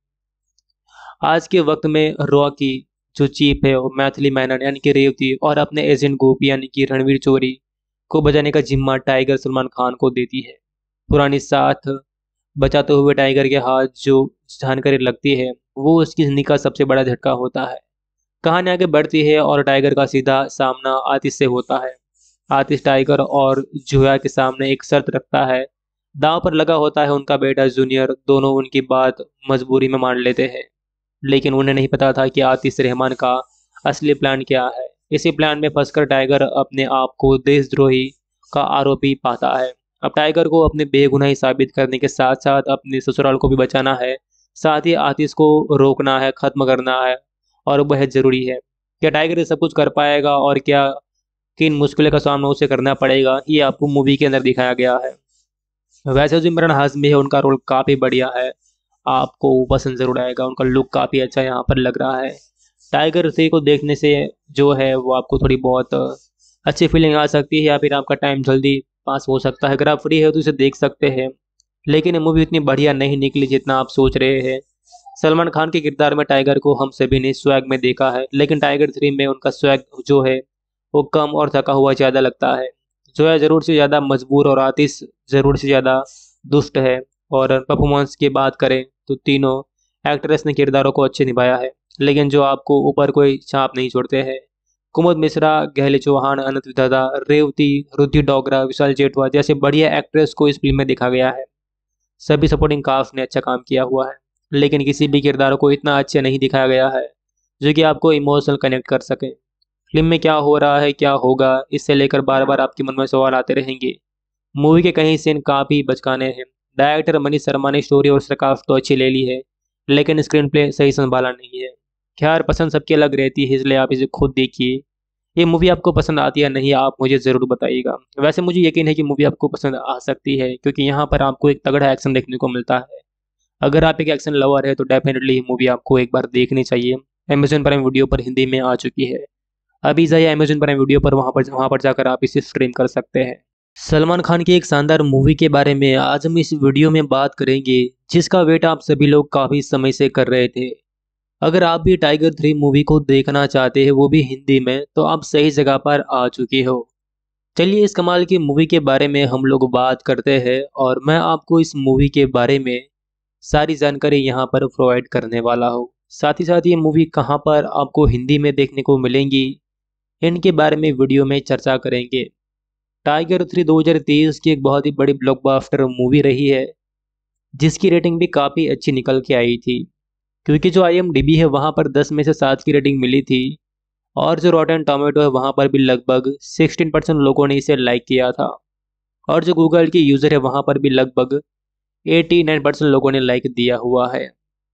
आज के वक्त में रॉकी जो चीफ है वो मैथिली मैनन यानी कि रेवती, और अपने एजेंट गोपी यानी कि रणवीर चोरी को बचाने का जिम्मा टाइगर सलमान खान को देती है। पुरानी साथ बचाते हुए टाइगर के हाथ जो जानकारी लगती है वो उसकी जिंदगी का सबसे बड़ा झटका होता है। कहानी आगे बढ़ती है और टाइगर का सीधा सामना आतिश से होता है। आतिश टाइगर और जोया के सामने एक शर्त रखता है। दांव पर लगा होता है उनका बेटा जूनियर। दोनों उनकी बात मजबूरी में मान लेते हैं, लेकिन उन्हें नहीं पता था कि आतिश रहमान का असली प्लान क्या है। इसी प्लान में फंसकर टाइगर अपने आप को देशद्रोही का आरोपी पाता है। अब टाइगर को अपनी बेगुनाही साबित करने के साथ साथ अपने ससुराल को भी बचाना है। साथ ही आतिश को रोकना है, खत्म करना है, और वह जरूरी है। क्या टाइगर ये सब कुछ कर पाएगा, और क्या किन मुश्किलों का सामना उसे करना पड़ेगा, ये आपको मूवी के अंदर दिखाया गया है। वैसे जो इमरान हाशमी है उनका रोल काफ़ी बढ़िया है, आपको पसंद जरूर आएगा। उनका लुक काफ़ी अच्छा यहाँ पर लग रहा है। टाइगर 3 को देखने से जो है वो आपको थोड़ी बहुत अच्छी फीलिंग आ सकती है, या फिर आपका टाइम जल्दी पास हो सकता है। अगर आप फ्री है तो इसे देख सकते हैं, लेकिन ये मूवी इतनी बढ़िया नहीं निकली जितना आप सोच रहे हैं। सलमान खान के किरदार में टाइगर को हम सभी ने स्वैग में देखा है, लेकिन टाइगर 3 में उनका स्वैग जो है वो कम और थका हुआ ज़्यादा लगता है। जोया ज़रूर से ज़्यादा मजबूर और आतिश ज़रूर से ज़्यादा दुष्ट है। और परफॉर्मेंस की बात करें तो तीनों एक्ट्रेस ने किरदारों को अच्छे निभाया है, लेकिन जो आपको ऊपर कोई छाप नहीं छोड़ते हैं। कुमुद मिश्रा, गहले चौहान, अनंत विधाता, रेवती, रुद्धि डोगरा, विशाल जेठवा जैसे बढ़िया एक्ट्रेस को इस फिल्म में दिखा गया है। सभी सपोर्टिंग कास्ट ने अच्छा काम किया हुआ है, लेकिन किसी भी किरदार को इतना अच्छे नहीं दिखाया गया है जो कि आपको इमोशनल कनेक्ट कर सके। फिल्म में क्या हो रहा है, क्या होगा, इससे लेकर बार बार आपके मन में सवाल आते रहेंगे। मूवी के कई सीन काफ़ी बचकाने हैं। डायरेक्टर मनीष शर्मा ने स्टोरी और स्क्रिप्ट तो अच्छी ले ली है, लेकिन स्क्रीन प्ले सही संभाला नहीं है। खैर पसंद सबकी अलग रहती है, इसलिए आप इसे खुद देखिए। ये मूवी आपको पसंद आती है या नहीं, आप मुझे ज़रूर बताइएगा। वैसे मुझे यकीन है कि मूवी आपको पसंद आ सकती है, क्योंकि यहाँ पर आपको एक तगड़ा एक्शन देखने को मिलता है। अगर आप एक एक्शन लवर है तो डेफिनेटली ये मूवी आपको एक बार देखनी चाहिए। अमेजन प्राइम वीडियो पर हिंदी में आ चुकी है। अभी जाइए अमेजन प्राइम वीडियो पर, वहाँ पर जाकर आप इसे स्ट्रीम कर सकते हैं। सलमान खान की एक शानदार मूवी के बारे में आज हम इस वीडियो में बात करेंगे, जिसका वेट आप सभी लोग काफ़ी समय से कर रहे थे। अगर आप भी टाइगर 3 मूवी को देखना चाहते हैं, वो भी हिंदी में, तो आप सही जगह पर आ चुके हो। चलिए इस कमाल की मूवी के बारे में हम लोग बात करते हैं, और मैं आपको इस मूवी के बारे में सारी जानकारी यहाँ पर प्रोवाइड करने वाला हूँ। साथ ही साथ ये मूवी कहाँ पर आपको हिंदी में देखने को मिलेंगी, इनके बारे में वीडियो में चर्चा करेंगे। टाइगर 3 2023 की एक बहुत ही बड़ी ब्लॉकबस्टर मूवी रही है, जिसकी रेटिंग भी काफ़ी अच्छी निकल के आई थी। क्योंकि जो IMDb है वहाँ पर 10 में से 7 की रेटिंग मिली थी, और जो रॉटन टोमेटो है वहाँ पर भी लगभग 16% लोगों ने इसे लाइक किया था, और जो गूगल की यूज़र है वहाँ पर भी लगभग 89% लोगों ने लाइक दिया हुआ है।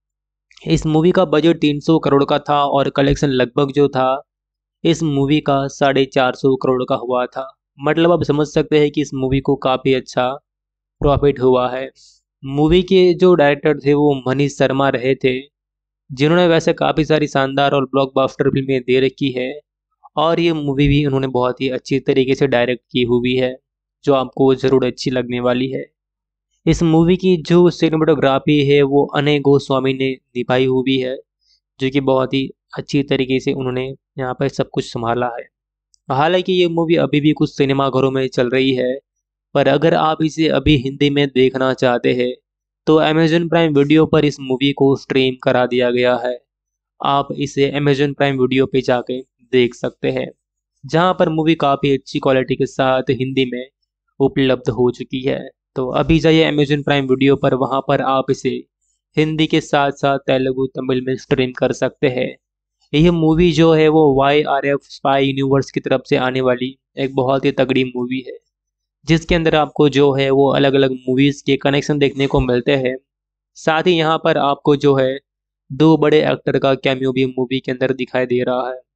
इस मूवी का बजट 300 करोड़ का था, और कलेक्शन लगभग जो था इस मूवी का 450 करोड़ का हुआ था। मतलब आप समझ सकते हैं कि इस मूवी को काफ़ी अच्छा प्रॉफिट हुआ है। मूवी के जो डायरेक्टर थे वो मनीष शर्मा रहे थे, जिन्होंने वैसे काफ़ी सारी शानदार और ब्लॉकबस्टर फिल्में दे रखी है, और ये मूवी भी उन्होंने बहुत ही अच्छी तरीके से डायरेक्ट की हुई है, जो आपको ज़रूर अच्छी लगने वाली है। इस मूवी की जो सिनेमेटोग्राफी है वो अनय गोस्वामी ने निभाई हुई है, जो कि बहुत ही अच्छी तरीके से उन्होंने यहाँ पर सब कुछ संभाला है। हालांकि ये मूवी अभी भी कुछ सिनेमाघरों में चल रही है, पर अगर आप इसे अभी हिंदी में देखना चाहते हैं तो अमेजन प्राइम वीडियो पर इस मूवी को स्ट्रीम करा दिया गया है। आप इसे अमेजन प्राइम वीडियो पे जाके देख सकते हैं, जहां पर मूवी काफ़ी अच्छी क्वालिटी के साथ हिंदी में उपलब्ध हो चुकी है। तो अभी जाइए अमेजन प्राइम वीडियो पर, वहां पर आप इसे हिंदी के साथ साथ तेलुगु तमिल में स्ट्रीम कर सकते हैं। यह मूवी जो है वो YRF स्पाई यूनिवर्स की तरफ से आने वाली एक बहुत ही तगड़ी मूवी है, जिसके अंदर आपको जो है वो अलग अलग मूवीज़ के कनेक्शन देखने को मिलते हैं। साथ ही यहाँ पर आपको जो है दो बड़े एक्टर का कैमियो भी मूवी के अंदर दिखाई दे रहा है,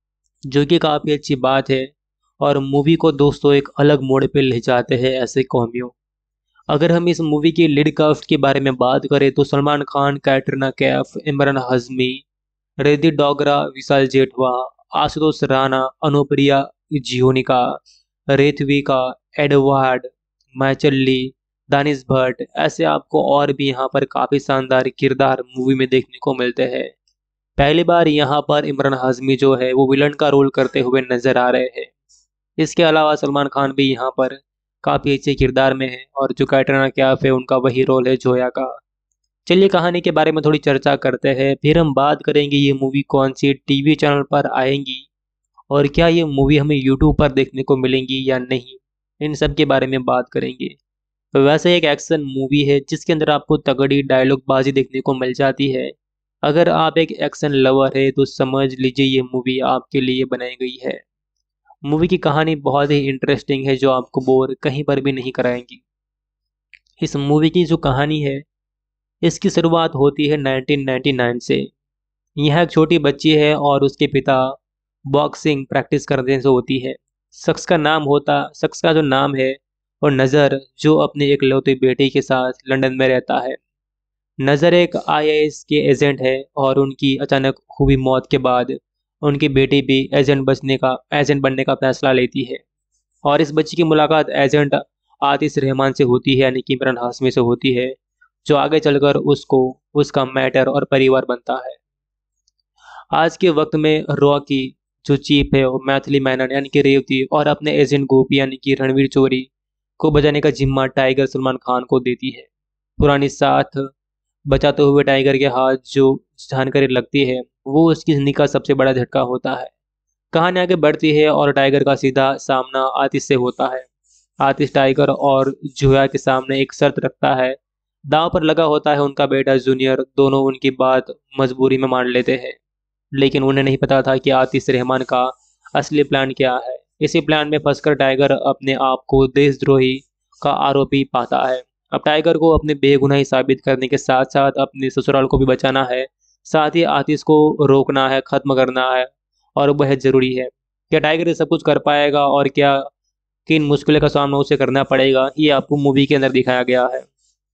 जो कि काफ़ी अच्छी बात है, और मूवी को दोस्तों एक अलग मोड़ पे ले जाते हैं ऐसे कैमियो। अगर हम इस मूवी की लीड कास्ट के बारे में बात करें तो सलमान खान, कैटरीना कैफ, इमरान हाशमी, रिद्धि डोगरा, विशाल जेठवा, आशुतोष राणा, अनुप्रिया जियोनिका, रेथविका, एडवर्ड मैचल्ली, दानिश भट्ट, ऐसे आपको और भी यहाँ पर काफ़ी शानदार किरदार मूवी में देखने को मिलते हैं। पहली बार यहाँ पर इमरान हाशमी जो है वो विलन का रोल करते हुए नजर आ रहे हैं। इसके अलावा सलमान खान भी यहाँ पर काफ़ी अच्छे किरदार में है, और जो कैटरीना कैफ है उनका वही रोल है जोया का। चलिए कहानी के बारे में थोड़ी चर्चा करते हैं, फिर हम बात करेंगे ये मूवी कौन सी टीवी चैनल पर आएंगी, और क्या ये मूवी हमें यूट्यूब पर देखने को मिलेंगी या नहीं, इन सब के बारे में बात करेंगे। वैसे एक एक्शन मूवी है जिसके अंदर आपको तगड़ी डायलॉग बाजी देखने को मिल जाती है। अगर आप एक एक्शन लवर है तो समझ लीजिए ये मूवी आपके लिए बनाई गई है। मूवी की कहानी बहुत ही इंटरेस्टिंग है, जो आपको बोर कहीं पर भी नहीं कराएंगी। इस मूवी की जो कहानी है, इसकी शुरुआत होती है 1999 से। यह एक छोटी बच्ची है और उसके पिता बॉक्सिंग प्रैक्टिस करने से होती है। शख्स का जो नाम है और नज़र, जो अपने इकलौते बेटे के साथ लंदन में रहता है। नज़र एक IAS के एजेंट है, और उनकी अचानक हुई मौत के बाद उनकी बेटी भी एजेंट बनने का फैसला लेती है। और इस बच्ची की मुलाकात एजेंट आतिश रहमान से होती है, यानी कि इमरान हाशमी से होती है, जो आगे चलकर उसको उसका मैटर और परिवार बनता है। आज के वक्त में रॉकी जो चीफ है वो मैथिली मैनन यानी कि रेवती, और अपने एजेंट गोपी यानी कि रणवीर चौरी को बचाने का जिम्मा टाइगर सलमान खान को देती है। पुरानी साथ बचाते हुए टाइगर के हाथ जो जानकारी लगती है वो उसकी जिंदगी का सबसे बड़ा झटका होता है। कहानी आगे बढ़ती है और टाइगर का सीधा सामना आतिश से होता है। आतिश टाइगर और जोया के सामने एक शर्त रखता है। दांव पर लगा होता है उनका बेटा जूनियर। दोनों उनकी बात मजबूरी में मान लेते हैं, लेकिन उन्हें नहीं पता था कि आतिश रहमान का असली प्लान क्या है। इसी प्लान में फंसकर टाइगर अपने आप को देशद्रोही का आरोपी पाता है। अब टाइगर को अपने बेगुनाही साबित करने के साथ साथ अपने ससुराल को भी बचाना है, साथ ही आतिश को रोकना है, ख़त्म करना है और बेहद ज़रूरी है। क्या टाइगर ये सब कुछ कर पाएगा और क्या किन मुश्किलों का सामना उसे करना पड़ेगा, ये आपको मूवी के अंदर दिखाया गया है।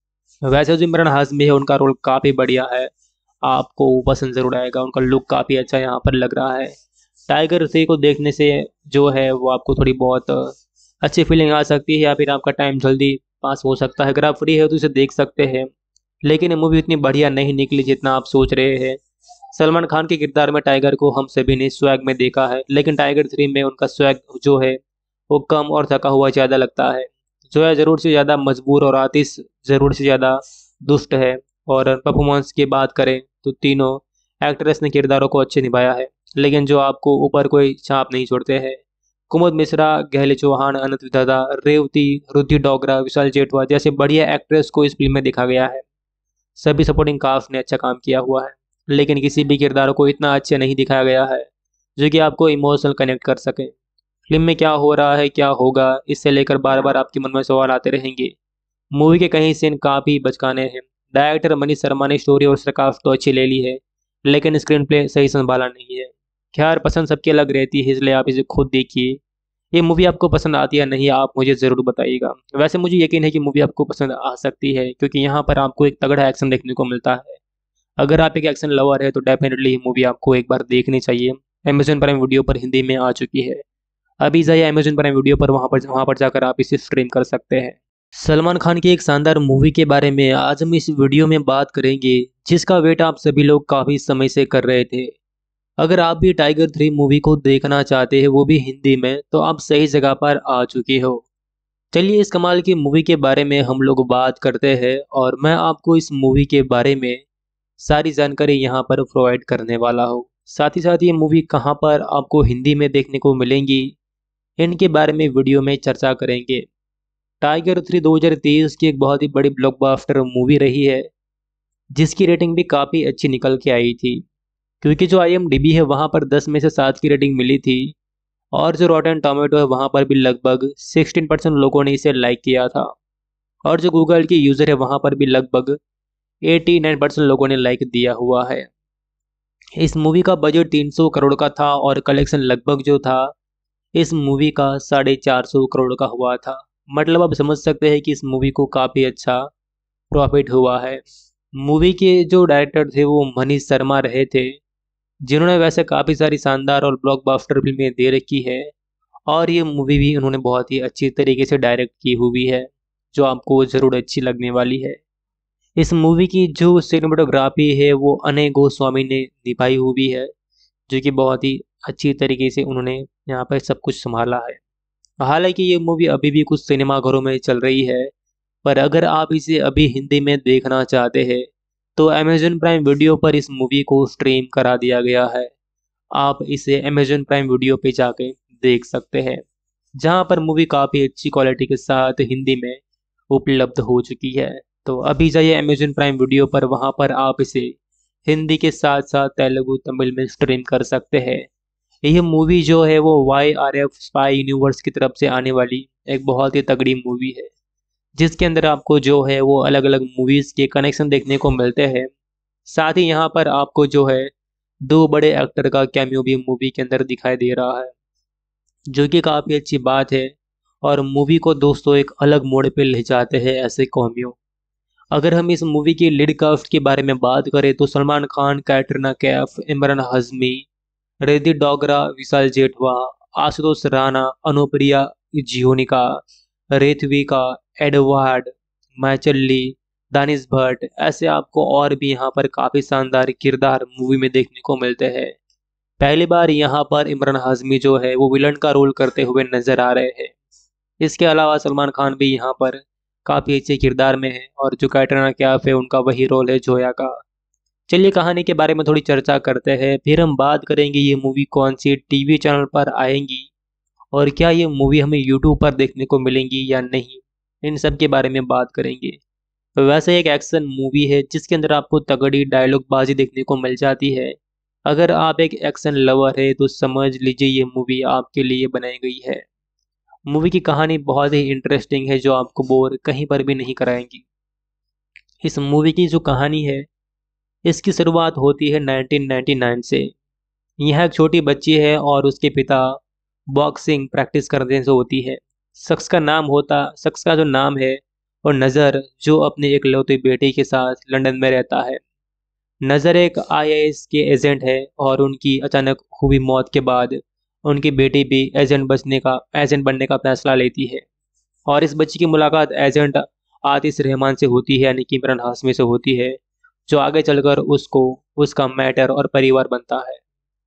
वैसे जो इमरान हाशमी है उनका रोल काफ़ी बढ़िया है, आपको पसंद ज़रूर आएगा। उनका लुक काफ़ी अच्छा यहाँ पर लग रहा है। टाइगर 3 को देखने से जो है वो आपको थोड़ी बहुत अच्छी फीलिंग आ सकती है या फिर आपका टाइम जल्दी पास हो सकता है। अगर आप फ्री है तो इसे देख सकते हैं, लेकिन ये मूवी इतनी बढ़िया नहीं निकली जितना आप सोच रहे हैं। सलमान खान के किरदार में टाइगर को हम सभी ने स्वैग में देखा है, लेकिन टाइगर 3 में उनका स्वैग जो है वो कम और थका हुआ ज़्यादा लगता है। जोया ज़रूर से ज़्यादा मजबूर और आतिश ज़रूर से ज़्यादा दुष्ट है। और परफॉर्मेंस की बात करें तो तीनों एक्ट्रेस ने किरदारों को अच्छे निभाया है, लेकिन जो आपको ऊपर कोई छाप नहीं छोड़ते हैं। कुमुद मिश्रा, गहले चौहान, अनंत विधाता, रेवती, रुद्धि डोगरा, विशाल जेठवा जैसे बढ़िया एक्ट्रेस को इस फिल्म में दिखा गया है। सभी सपोर्टिंग कास्ट ने अच्छा काम किया हुआ है, लेकिन किसी भी किरदार को इतना अच्छे नहीं दिखाया गया है जो कि आपको इमोशनल कनेक्ट कर सके। फिल्म में क्या हो रहा है, क्या होगा, इससे लेकर बार बार आपके मन में सवाल आते रहेंगे। मूवी के कई सीन काफ़ी बचकाने हैं। डायरेक्टर मनीष शर्मा ने स्टोरी और स्क्रिप्ट तो अच्छी ले ली है, लेकिन स्क्रीन प्ले सही संभाला नहीं है। खैर, पसंद सबकी अलग रहती है, इसलिए आप इसे खुद देखिए। ये मूवी आपको पसंद आती है या नहीं, आप मुझे ज़रूर बताइएगा। वैसे मुझे यकीन है कि मूवी आपको पसंद आ सकती है, क्योंकि यहाँ पर आपको एक तगड़ा एक्शन देखने को मिलता है। अगर आप एक एक्शन लवर है तो डेफिनेटली ये मूवी आपको एक बार देखनी चाहिए। अमेजन प्राइम वीडियो पर हिंदी में आ चुकी है। अभी जाइए अमेजन प्राइम वीडियो पर, वहाँ पर जाकर आप इसे स्ट्रीम कर सकते हैं। सलमान खान की एक शानदार मूवी के बारे में आज हम इस वीडियो में बात करेंगे, जिसका वेट आप सभी लोग काफ़ी समय से कर रहे थे। अगर आप भी टाइगर 3 मूवी को देखना चाहते हैं, वो भी हिंदी में, तो आप सही जगह पर आ चुके हो। चलिए इस कमाल की मूवी के बारे में हम लोग बात करते हैं, और मैं आपको इस मूवी के बारे में सारी जानकारी यहाँ पर प्रोवाइड करने वाला हूँ। साथ ही साथ ये मूवी कहाँ पर आपको हिंदी में देखने को मिलेंगी, इनके बारे में वीडियो में चर्चा करेंगे। टाइगर 3 2023 की एक बहुत ही बड़ी ब्लॉकबस्टर मूवी रही है, जिसकी रेटिंग भी काफ़ी अच्छी निकल के आई थी। क्योंकि जो IMDb है वहाँ पर 10 में से 7 की रेटिंग मिली थी, और जो रॉटेन टोमेटो है वहाँ पर भी लगभग 16% लोगों ने इसे लाइक किया था, और जो गूगल के यूज़र है वहाँ पर भी लगभग 89% लोगों ने लाइक दिया हुआ है। इस मूवी का बजट 300 करोड़ का था और कलेक्शन लगभग जो था इस मूवी का 450 करोड़ का हुआ था। मतलब आप समझ सकते हैं कि इस मूवी को काफ़ी अच्छा प्रॉफिट हुआ है। मूवी के जो डायरेक्टर थे वो मनीष शर्मा रहे थे, जिन्होंने वैसे काफ़ी सारी शानदार और ब्लॉकबस्टर फिल्में दे रखी है, और ये मूवी भी उन्होंने बहुत ही अच्छी तरीके से डायरेक्ट की हुई है, जो आपको ज़रूर अच्छी लगने वाली है। इस मूवी की जो सिनेमेटोग्राफी है वो अनय गोस्वामी ने निभाई हुई है, जो कि बहुत ही अच्छी तरीके से उन्होंने यहाँ पर सब कुछ संभाला है। हालांकि ये मूवी अभी भी कुछ सिनेमाघरों में चल रही है, पर अगर आप इसे अभी हिंदी में देखना चाहते हैं तो अमेजन प्राइम वीडियो पर इस मूवी को स्ट्रीम करा दिया गया है। आप इसे अमेजन प्राइम वीडियो पे जाके देख सकते हैं, जहां पर मूवी काफ़ी अच्छी क्वालिटी के साथ हिंदी में उपलब्ध हो चुकी है। तो अभी जाइए अमेजन प्राइम वीडियो पर, वहां पर आप इसे हिंदी के साथ साथ तेलुगु तमिल में स्ट्रीम कर सकते हैं। यह मूवी जो है वो YRF स्पाई यूनिवर्स की तरफ से आने वाली एक बहुत ही तगड़ी मूवी है, जिसके अंदर आपको जो है वो अलग अलग मूवीज़ के कनेक्शन देखने को मिलते हैं। साथ ही यहाँ पर आपको जो है दो बड़े एक्टर का कैमियो भी मूवी के अंदर दिखाई दे रहा है, जो कि काफ़ी अच्छी बात है, और मूवी को दोस्तों एक अलग मोड़ पे ले जाते हैं ऐसे कैमियो। अगर हम इस मूवी की लीड कास्ट के बारे में बात करें तो सलमान खान, कैटरीना कैफ, इमरान हाशमी, रिद्धि डोगरा, विशाल जेठवा, आशुतोष राणा, अनुप्रिया जियोनिका, रेथविका, एडवर्ड मैचल्ली, दानिश भट्ट, ऐसे आपको और भी यहाँ पर काफ़ी शानदार किरदार मूवी में देखने को मिलते हैं। पहली बार यहाँ पर इमरान हाशमी जो है वो विलन का रोल करते हुए नजर आ रहे हैं। इसके अलावा सलमान खान भी यहाँ पर काफ़ी अच्छे किरदार में है, और जो कैटरीना कैफ है उनका वही रोल है जोया का। चलिए कहानी के बारे में थोड़ी चर्चा करते हैं, फिर हम बात करेंगे ये मूवी कौन सी टीवी चैनल पर आएंगी, और क्या ये मूवी हमें यूट्यूब पर देखने को मिलेंगी या नहीं, इन सब के बारे में बात करेंगे। तो वैसे एक एक्शन मूवी है जिसके अंदर आपको तगड़ी डायलॉग बाजी देखने को मिल जाती है। अगर आप एक एक्शन लवर है तो समझ लीजिए ये मूवी आपके लिए बनाई गई है। मूवी की कहानी बहुत ही इंटरेस्टिंग है, जो आपको बोर कहीं पर भी नहीं कराएंगी। इस मूवी की जो कहानी है इसकी शुरुआत होती है 1999 से। यह एक छोटी बच्ची है और उसके पिता बॉक्सिंग प्रैक्टिस करने से होती है। शख्स का जो नाम है और नज़र, जो अपने इकलौते बेटे के साथ लंदन में रहता है। नज़र एक आईएएस के एजेंट है और उनकी अचानक हुई मौत के बाद उनकी बेटी भी एजेंट बनने का फैसला लेती है। और इस बच्ची की मुलाकात एजेंट आतिश रहमान से होती है, यानी कि इमरान हाशमी से होती है, जो आगे चलकर उसको उसका मैटर और परिवार बनता है।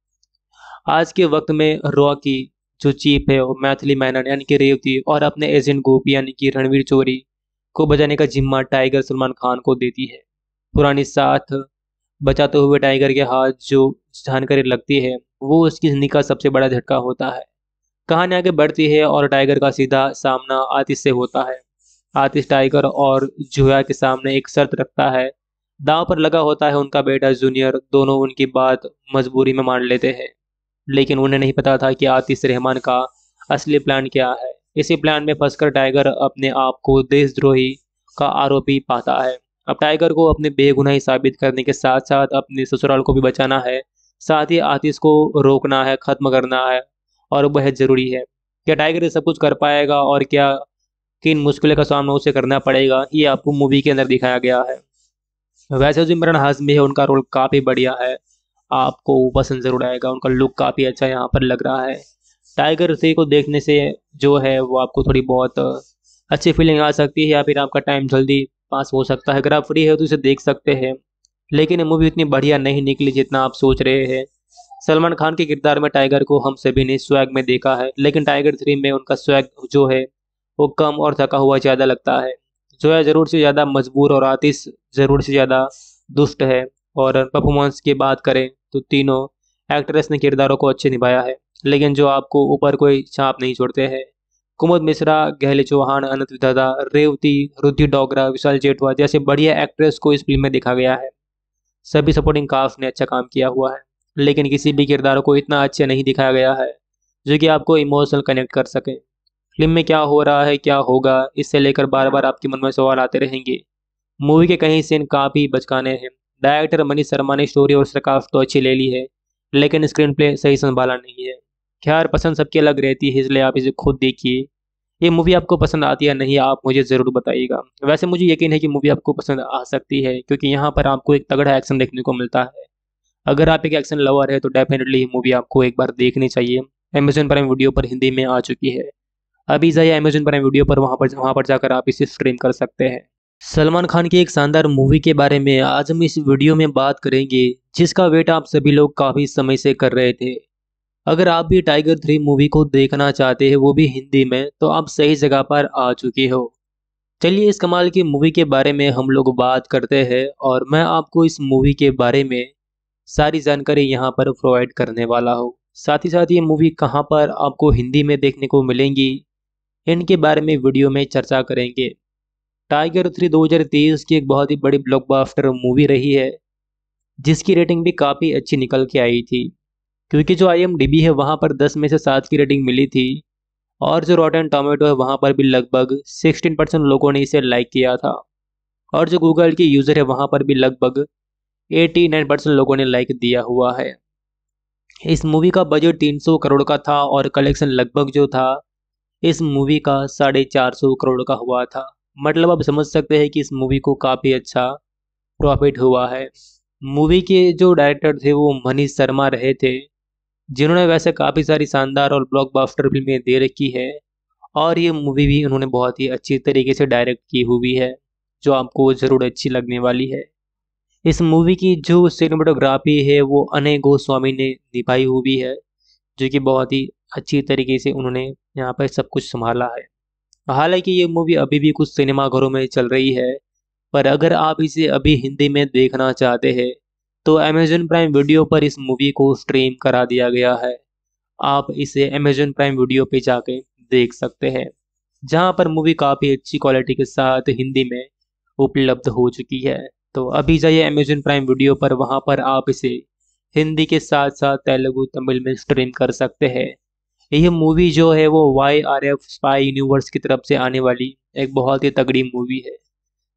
आज के वक्त में रॉकी जो चीफ है वो मैथिली मेनन यानी कि रेवती और अपने एजेंट गोपी यानी कि रणवीर चोरी को बचाने का जिम्मा टाइगर सलमान खान को देती है। पुरानी साथ बचाते हुए टाइगर के हाथ जो जानकारी लगती है वो उसकी जिंदगी का सबसे बड़ा झटका होता है। कहानी आगे बढ़ती है और टाइगर का सीधा सामना आतिश से होता है। आतिश टाइगर और जुया के सामने एक शर्त रखता है। दांव पर लगा होता है उनका बेटा जूनियर। दोनों उनकी बात मजबूरी में मान लेते हैं, लेकिन उन्हें नहीं पता था कि आतिश रहमान का असली प्लान क्या है। इसी प्लान में फंसकर टाइगर अपने आप को देशद्रोही का आरोपी पाता है। अब टाइगर को अपनी बेगुनाही साबित करने के साथ साथ अपने ससुराल को भी बचाना है। साथ ही आतिश को रोकना है, खत्म करना है, और वह जरूरी है। क्या टाइगर ये सब कुछ कर पाएगा और क्या किन मुश्किलों का सामना उसे करना पड़ेगा, ये आपको मूवी के अंदर दिखाया गया है। वैसे जो इमरान हाशमी है उनका रोल काफ़ी बढ़िया है, आपको पसंद जरूर आएगा। उनका लुक काफ़ी अच्छा यहाँ पर लग रहा है। टाइगर 3 को देखने से जो है वो आपको थोड़ी बहुत अच्छी फीलिंग आ सकती है, या फिर आपका टाइम जल्दी पास हो सकता है। अगर आप फ्री है तो इसे देख सकते हैं, लेकिन ये मूवी इतनी बढ़िया नहीं निकली जितना आप सोच रहे हैं। सलमान खान के किरदार में टाइगर को हम सभी ने स्वैग में देखा है, लेकिन टाइगर 3 में उनका स्वैग जो है वो कम और थका हुआ ज़्यादा लगता है। जो है ज़रूर से ज़्यादा मजबूर और आतिश ज़रूर से ज़्यादा दुष्ट है। और परफॉर्मेंस की बात करें तो तीनों एक्ट्रेस ने किरदारों को अच्छे निभाया है, लेकिन जो आपको ऊपर कोई छाप नहीं छोड़ते हैं। कुमुद मिश्रा, गहले चौहान, अनंत विधाता, रेवती, रुद्धि डोगरा, विशाल जेठवा जैसे बढ़िया एक्ट्रेस को इस फिल्म में देखा गया है। सभी सपोर्टिंग कास्ट ने अच्छा काम किया हुआ है, लेकिन किसी भी किरदार को इतना अच्छा नहीं दिखाया गया है जो कि आपको इमोशनल कनेक्ट कर सके। फिल्म में क्या हो रहा है, क्या होगा, इससे लेकर बार बार आपके मन में सवाल आते रहेंगे। मूवी के कई सीन काफ़ी बचकाने हैं। डायरेक्टर मनीष शर्मा ने स्टोरी और स्क्रिप्ट तो अच्छी ले ली है, लेकिन स्क्रीन प्ले सही संभाला नहीं है। खैर, पसंद सबकी अलग रहती है, इसलिए आप इसे खुद देखिए। ये मूवी आपको पसंद आती है या नहीं, आप मुझे ज़रूर बताइएगा। वैसे मुझे यकीन है कि मूवी आपको पसंद आ सकती है, क्योंकि यहाँ पर आपको एक तगड़ा एक्शन देखने को मिलता है। अगर आप एक एक्शन लवर है तो डेफिनेटली ये मूवी आपको एक बार देखनी चाहिए। अमेजन प्राइम वीडियो पर हिंदी में आ चुकी है। अभी जाइए अमेजन प्राइम वीडियो पर, वहाँ पर जाकर आप इसे स्ट्रीम कर सकते हैं। सलमान खान की एक शानदार मूवी के बारे में आज हम इस वीडियो में बात करेंगे, जिसका वेट आप सभी लोग काफ़ी समय से कर रहे थे। अगर आप भी टाइगर 3 मूवी को देखना चाहते हैं, वो भी हिंदी में, तो आप सही जगह पर आ चुके हो। चलिए इस कमाल की मूवी के बारे में हम लोग बात करते हैं, और मैं आपको इस मूवी के बारे में सारी जानकारी यहाँ पर प्रोवाइड करने वाला हूँ। साथ ही साथ ये मूवी कहाँ पर आपको हिंदी में देखने को मिलेंगी, इनके बारे में वीडियो में चर्चा करेंगे। टाइगर 3 2023 की एक बहुत ही बड़ी ब्लॉकबस्टर मूवी रही है, जिसकी रेटिंग भी काफ़ी अच्छी निकल के आई थी। क्योंकि जो IMDb है वहाँ पर 10 में से 7 की रेटिंग मिली थी, और जो रॉटन टोमेटो है वहाँ पर भी लगभग 16% लोगों ने इसे लाइक किया था, और जो गूगल की यूज़र है वहाँ पर भी लगभग 89% लोगों ने लाइक दिया हुआ है। इस मूवी का बजट 300 करोड़ का था और कलेक्शन लगभग जो था इस मूवी का 450 करोड़ का हुआ था। मतलब आप समझ सकते हैं कि इस मूवी को काफ़ी अच्छा प्रॉफिट हुआ है। मूवी के जो डायरेक्टर थे वो मनीष शर्मा रहे थे, जिन्होंने वैसे काफ़ी सारी शानदार और ब्लॉकबस्टर फिल्में दे रखी है, और ये मूवी भी उन्होंने बहुत ही अच्छी तरीके से डायरेक्ट की हुई है, जो आपको ज़रूर अच्छी लगने वाली है। इस मूवी की जो सिनेमेटोग्राफी है वो अनय गोस्वामी ने निभाई हुई है, जो कि बहुत ही अच्छी तरीके से उन्होंने यहाँ पर सब कुछ संभाला है। हालांकि ये मूवी अभी भी कुछ सिनेमाघरों में चल रही है, पर अगर आप इसे अभी हिंदी में देखना चाहते हैं तो अमेजन प्राइम वीडियो पर इस मूवी को स्ट्रीम करा दिया गया है। आप इसे अमेजन प्राइम वीडियो पे जाके देख सकते हैं, जहां पर मूवी काफ़ी अच्छी क्वालिटी के साथ हिंदी में उपलब्ध हो चुकी है। तो अभी जाइए अमेजन प्राइम वीडियो पर, वहां पर आप इसे हिंदी के साथ साथ तेलुगु तमिल में स्ट्रीम कर सकते हैं। यह मूवी जो है वो YRF स्पाई यूनिवर्स की तरफ से आने वाली एक बहुत ही तगड़ी मूवी है,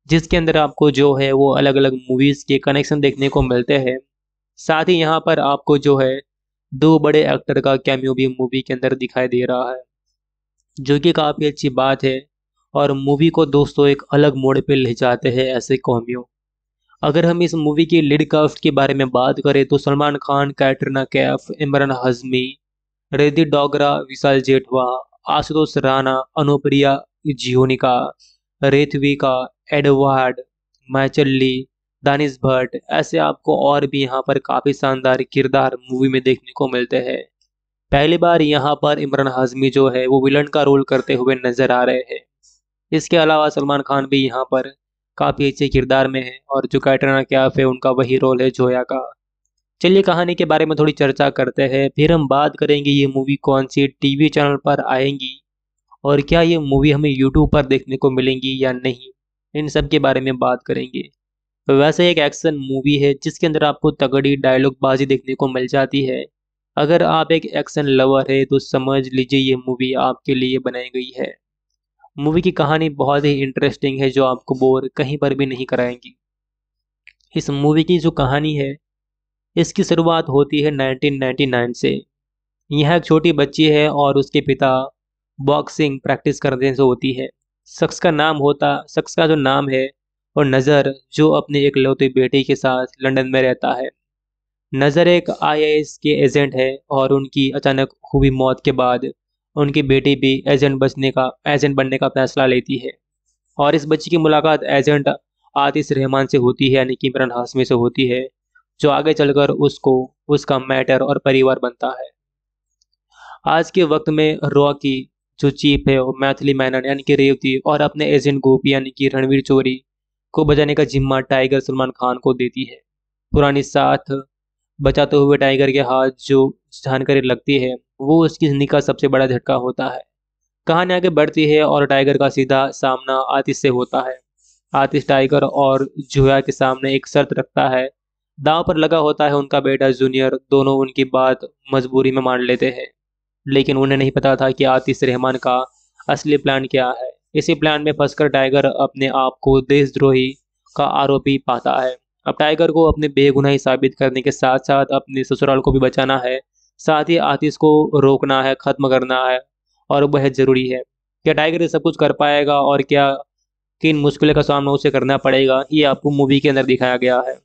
जिसके अंदर आपको जो है वो अलग अलग मूवीज़ के कनेक्शन देखने को मिलते हैं। साथ ही यहाँ पर आपको जो है दो बड़े एक्टर का कैमियो भी मूवी के अंदर दिखाई दे रहा है, जो कि काफ़ी अच्छी बात है और मूवी को दोस्तों एक अलग मोड़ पे ले जाते हैं ऐसे कैमियो। अगर हम इस मूवी की लीड कास्ट के बारे में बात करें तो सलमान खान, कैटरीना कैफ, इमरान हाशमी, रिद्धि डोगरा, विशाल जेठवा, आशुतोष राणा, अनुप्रिया जियोनिका, रेथविका, एडवर्ड मैचल्ली, दानिश भट्ट, ऐसे आपको और भी यहाँ पर काफ़ी शानदार किरदार मूवी में देखने को मिलते हैं। पहली बार यहाँ पर इमरान हाशमी जो है वो विलन का रोल करते हुए नजर आ रहे हैं। इसके अलावा सलमान खान भी यहाँ पर काफ़ी अच्छे किरदार में है और जो कैटरीना कैफ है उनका वही रोल है जोया का। चलिए कहानी के बारे में थोड़ी चर्चा करते हैं, फिर हम बात करेंगे ये मूवी कौन सी टीवी चैनल पर आएंगी और क्या ये मूवी हमें यूट्यूब पर देखने को मिलेंगी या नहीं, इन सब के बारे में बात करेंगे। वैसे एक एक्शन मूवी है जिसके अंदर आपको तगड़ी डायलॉग बाजी देखने को मिल जाती है। अगर आप एक एक्शन लवर है तो समझ लीजिए ये मूवी आपके लिए बनाई गई है। मूवी की कहानी बहुत ही इंटरेस्टिंग है जो आपको बोर कहीं पर भी नहीं कराएंगी। इस मूवी की जो कहानी है इसकी शुरुआत होती है 1999 से। यह एक छोटी बच्ची है और उसके पिता बॉक्सिंग प्रैक्टिस करने से होती है। शख्स का जो नाम है और नज़र, जो अपने इकलौती बेटी के साथ लंदन में रहता है। नज़र एक आईएएस के एजेंट है और उनकी अचानक हुई मौत के बाद उनकी बेटी भी एजेंट बनने का फैसला लेती है और इस बच्ची की मुलाकात एजेंट आतिश रहमान से होती है, यानी कि इमरान हाशमी से होती है, जो आगे चलकर उसको उसका मैटर और परिवार बनता है। आज के वक्त में रॉकी जो चीफ है वो मैथिली मेनन यानी कि रेवती और अपने एजेंट गोपी यानी कि रणवीर चोरी को बचाने का जिम्मा टाइगर सलमान खान को देती है। पुरानी साथ बचाते हुए टाइगर के हाथ जो जानकारी लगती है वो उसकी जिंदगी का सबसे बड़ा झटका होता है। कहानी आगे बढ़ती है और टाइगर का सीधा सामना आतिश से होता है। आतिश टाइगर और जोया के सामने एक शर्त रखता है। दांव पर लगा होता है उनका बेटा जूनियर। दोनों उनकी बात मजबूरी में मान लेते हैं, लेकिन उन्हें नहीं पता था कि आतिश रहमान का असली प्लान क्या है। इसी प्लान में फंसकर टाइगर अपने आप को देशद्रोही का आरोपी पाता है। अब टाइगर को अपने बेगुनाही साबित करने के साथ साथ अपने ससुराल को भी बचाना है। साथ ही आतिश को रोकना है, खत्म करना है और वह जरूरी है। क्या टाइगर ये सब कुछ कर पाएगा और क्या किन मुश्किलों का सामना उसे करना पड़ेगा, ये आपको मूवी के अंदर दिखाया गया है।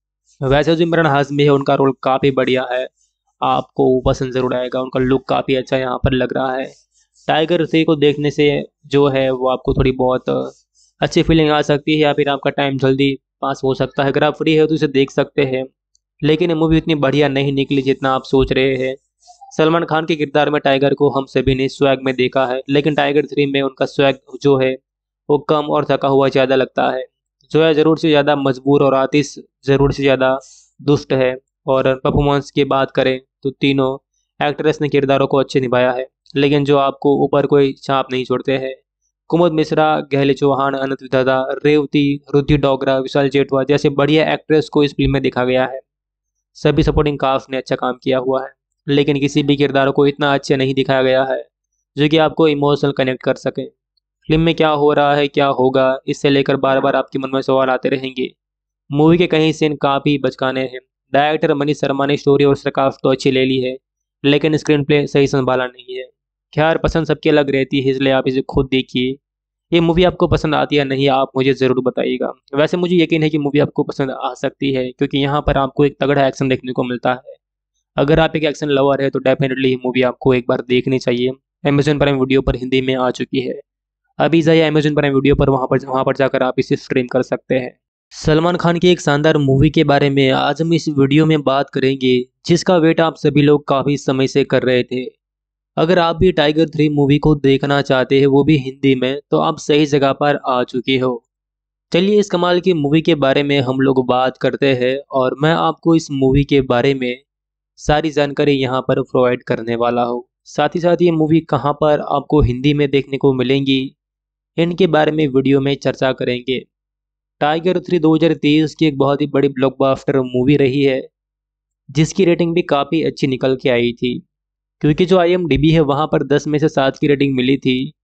वैसे जो इमरान हाशमी है उनका रोल काफ़ी बढ़िया है, आपको पसंद ज़रूर आएगा। उनका लुक काफ़ी अच्छा यहाँ पर लग रहा है। टाइगर 3 को देखने से जो है वो आपको थोड़ी बहुत अच्छी फीलिंग आ सकती है या फिर आपका टाइम जल्दी पास हो सकता है। अगर आप फ्री है तो इसे देख सकते हैं, लेकिन ये मूवी इतनी बढ़िया नहीं निकली जितना आप सोच रहे हैं। सलमान खान के किरदार में टाइगर को हम सभी ने स्वैग में देखा है, लेकिन टाइगर 3 में उनका स्वैग जो है वो कम और थका हुआ ज़्यादा लगता है। जोया ज़रूर से ज़्यादा मजबूर और आतिश ज़रूर से ज़्यादा दुष्ट है। और परफॉर्मेंस की बात करें तो तीनों एक्ट्रेस ने किरदारों को अच्छे निभाया है, लेकिन जो आपको ऊपर कोई छाप नहीं छोड़ते हैं। कुमुद मिश्रा, गहले चौहान, अनंत विधाता, रेवती, रुद्धि डोगरा, विशाल जेठवा जैसे बढ़िया एक्ट्रेस को इस फिल्म में दिखा गया है। सभी सपोर्टिंग कास्ट ने अच्छा काम किया हुआ है, लेकिन किसी भी किरदार को इतना अच्छे नहीं दिखाया गया है जो कि आपको इमोशनल कनेक्ट कर सके। फिल्म में क्या हो रहा है, क्या होगा, इससे लेकर बार बार आपके मन में सवाल आते रहेंगे। मूवी के कई सीन काफ़ी बचकाने हैं। डायरेक्टर मनीष शर्मा ने स्टोरी और स्क्रिप्ट तो अच्छी ले ली है, लेकिन स्क्रीन प्ले सही संभाला नहीं है। खैर, पसंद सबकी अलग रहती है, इसलिए आप इसे खुद देखिए। ये मूवी आपको पसंद आती है या नहीं, आप मुझे ज़रूर बताइएगा। वैसे मुझे यकीन है कि मूवी आपको पसंद आ सकती है, क्योंकि यहाँ पर आपको एक तगड़ा एक्शन देखने को मिलता है। अगर आप एक एक्शन लवर है तो डेफिनेटली ये मूवी आपको एक बार देखनी चाहिए। अमेजन प्राइम वीडियो पर हिंदी में आ चुकी है। अभी जाइए अमेजन प्राइम वीडियो पर, वहाँ पर जाकर आप इसे स्ट्रीम कर सकते हैं। सलमान खान की एक शानदार मूवी के बारे में आज हम इस वीडियो में बात करेंगे, जिसका वेट आप सभी लोग काफ़ी समय से कर रहे थे। अगर आप भी टाइगर 3 मूवी को देखना चाहते हैं, वो भी हिंदी में, तो आप सही जगह पर आ चुके हो। चलिए इस कमाल की मूवी के बारे में हम लोग बात करते हैं और मैं आपको इस मूवी के बारे में सारी जानकारी यहाँ पर प्रोवाइड करने वाला हूँ। साथ ही साथ ये मूवी कहाँ पर आपको हिंदी में देखने को मिलेंगी, इनके बारे में वीडियो में चर्चा करेंगे। टाइगर 3 2023 की एक बहुत ही बड़ी ब्लॉकबस्टर मूवी रही है, जिसकी रेटिंग भी काफ़ी अच्छी निकल के आई थी। क्योंकि जो IMDb है वहाँ पर 10 में से 7 की रेटिंग मिली थी।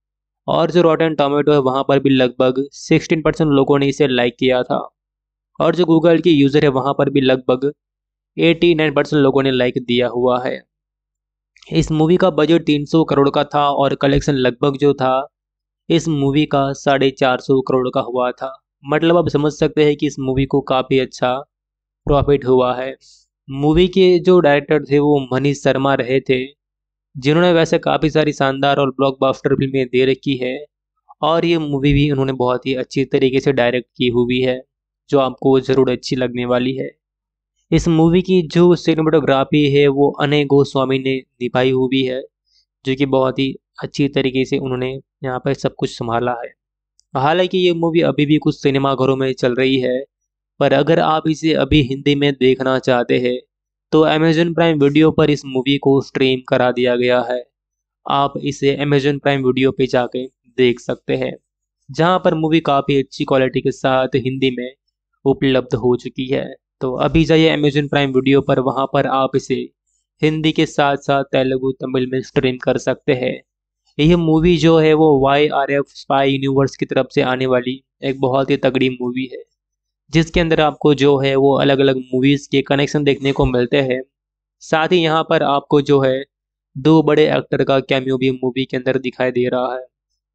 और जो रॉटन टोमेटो है वहाँ पर भी लगभग 16% लोगों ने इसे लाइक किया था। और जो गूगल के यूज़र है वहाँ पर भी लगभग 89% लोगों ने लाइक दिया हुआ है। इस मूवी का बजट 300 करोड़ का था और कलेक्शन लगभग जो था इस मूवी का 450 करोड़ का हुआ था। मतलब आप समझ सकते हैं कि इस मूवी को काफ़ी अच्छा प्रॉफिट हुआ है। मूवी के जो डायरेक्टर थे वो मनीष शर्मा रहे थे, जिन्होंने वैसे काफ़ी सारी शानदार और ब्लॉकबस्टर फिल्में दे रखी है और ये मूवी भी उन्होंने बहुत ही अच्छी तरीके से डायरेक्ट की हुई है, जो आपको ज़रूर अच्छी लगने वाली है। इस मूवी की जो सिनेमेटोग्राफी है वो अनय गोस्वामी ने निभाई हुई है, जो कि बहुत ही अच्छी तरीके से उन्होंने यहाँ पर सब कुछ संभाला है। हालांकि ये मूवी अभी भी कुछ सिनेमाघरों में चल रही है, पर अगर आप इसे अभी हिंदी में देखना चाहते हैं तो अमेजन प्राइम वीडियो पर इस मूवी को स्ट्रीम करा दिया गया है। आप इसे अमेजन प्राइम वीडियो पे जाके देख सकते हैं, जहां पर मूवी काफ़ी अच्छी क्वालिटी के साथ हिंदी में उपलब्ध हो चुकी है। तो अभी जाइए अमेजन प्राइम वीडियो पर, वहां पर आप इसे हिंदी के साथ साथ तेलुगु तमिल में स्ट्रीम कर सकते हैं। यह मूवी जो है वो YRF स्पाई यूनिवर्स की तरफ से आने वाली एक बहुत ही तगड़ी मूवी है, जिसके अंदर आपको जो है वो अलग अलग मूवीज़ के कनेक्शन देखने को मिलते हैं। साथ ही यहाँ पर आपको जो है दो बड़े एक्टर का कैमियो भी मूवी के अंदर दिखाई दे रहा है,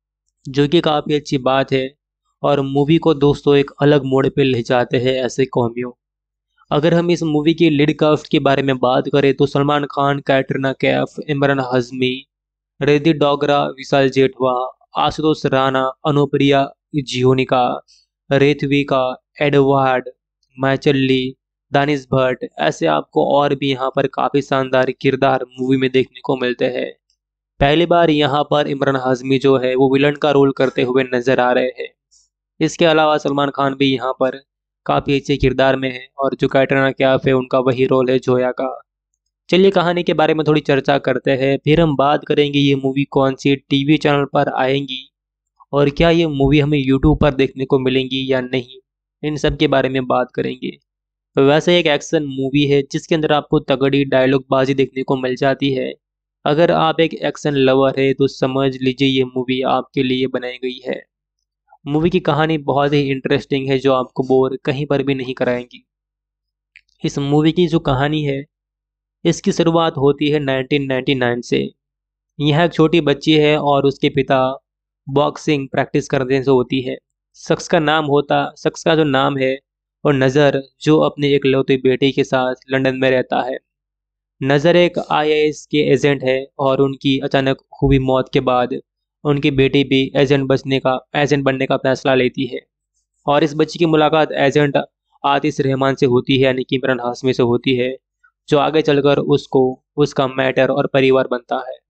जो कि काफ़ी अच्छी बात है और मूवी को दोस्तों एक अलग मोड़ पे ले जाते हैं ऐसे कैमियो। अगर हम इस मूवी की लीड कास्ट के बारे में बात करें तो सलमान खान, कैटरीना कैफ, इमरान हाशमी, रिद्धि डोगरा, विशाल जेठवा, आशुतोष राणा, अनुप्रिया जियोनिका, रेथविका, एडवर्ड मैचल्ली, दानिश भट्ट, ऐसे आपको और भी यहाँ पर काफ़ी शानदार किरदार मूवी में देखने को मिलते हैं। पहली बार यहाँ पर इमरान हाशमी जो है वो विलन का रोल करते हुए नजर आ रहे हैं। इसके अलावा सलमान खान भी यहाँ पर काफ़ी अच्छे किरदार में है और जो कैटरीना कैफ है उनका वही रोल है जोया का। चलिए कहानी के बारे में थोड़ी चर्चा करते हैं, फिर हम बात करेंगे ये मूवी कौन सी टीवी चैनल पर आएंगी और क्या ये मूवी हमें यूट्यूब पर देखने को मिलेंगी या नहीं, इन सब के बारे में बात करेंगे। तो वैसे एक एक्शन मूवी है जिसके अंदर आपको तगड़ी डायलॉग बाजी देखने को मिल जाती है। अगर आप एक एक्शन लवर है तो समझ लीजिए ये मूवी आपके लिए बनाई गई है। मूवी की कहानी बहुत ही इंटरेस्टिंग है जो आपको बोर कहीं पर भी नहीं कराएंगी। इस मूवी की जो कहानी है इसकी शुरुआत होती है 1999 से। यह एक छोटी बच्ची है और उसके पिता बॉक्सिंग प्रैक्टिस करने से होती है। शख्स का जो नाम है और नज़र, जो अपने एकलौते बेटे के साथ लंदन में रहता है। नज़र एक IAS के एजेंट है और उनकी अचानक हुई मौत के बाद उनकी बेटी भी एजेंट बनने का फैसला लेती है और इस बच्ची की मुलाकात एजेंट आतिश रहमान से होती है, यानी कि इमरान हाशमी से होती है, जो आगे चलकर उसको उसका मैटर और परिवार बनता है।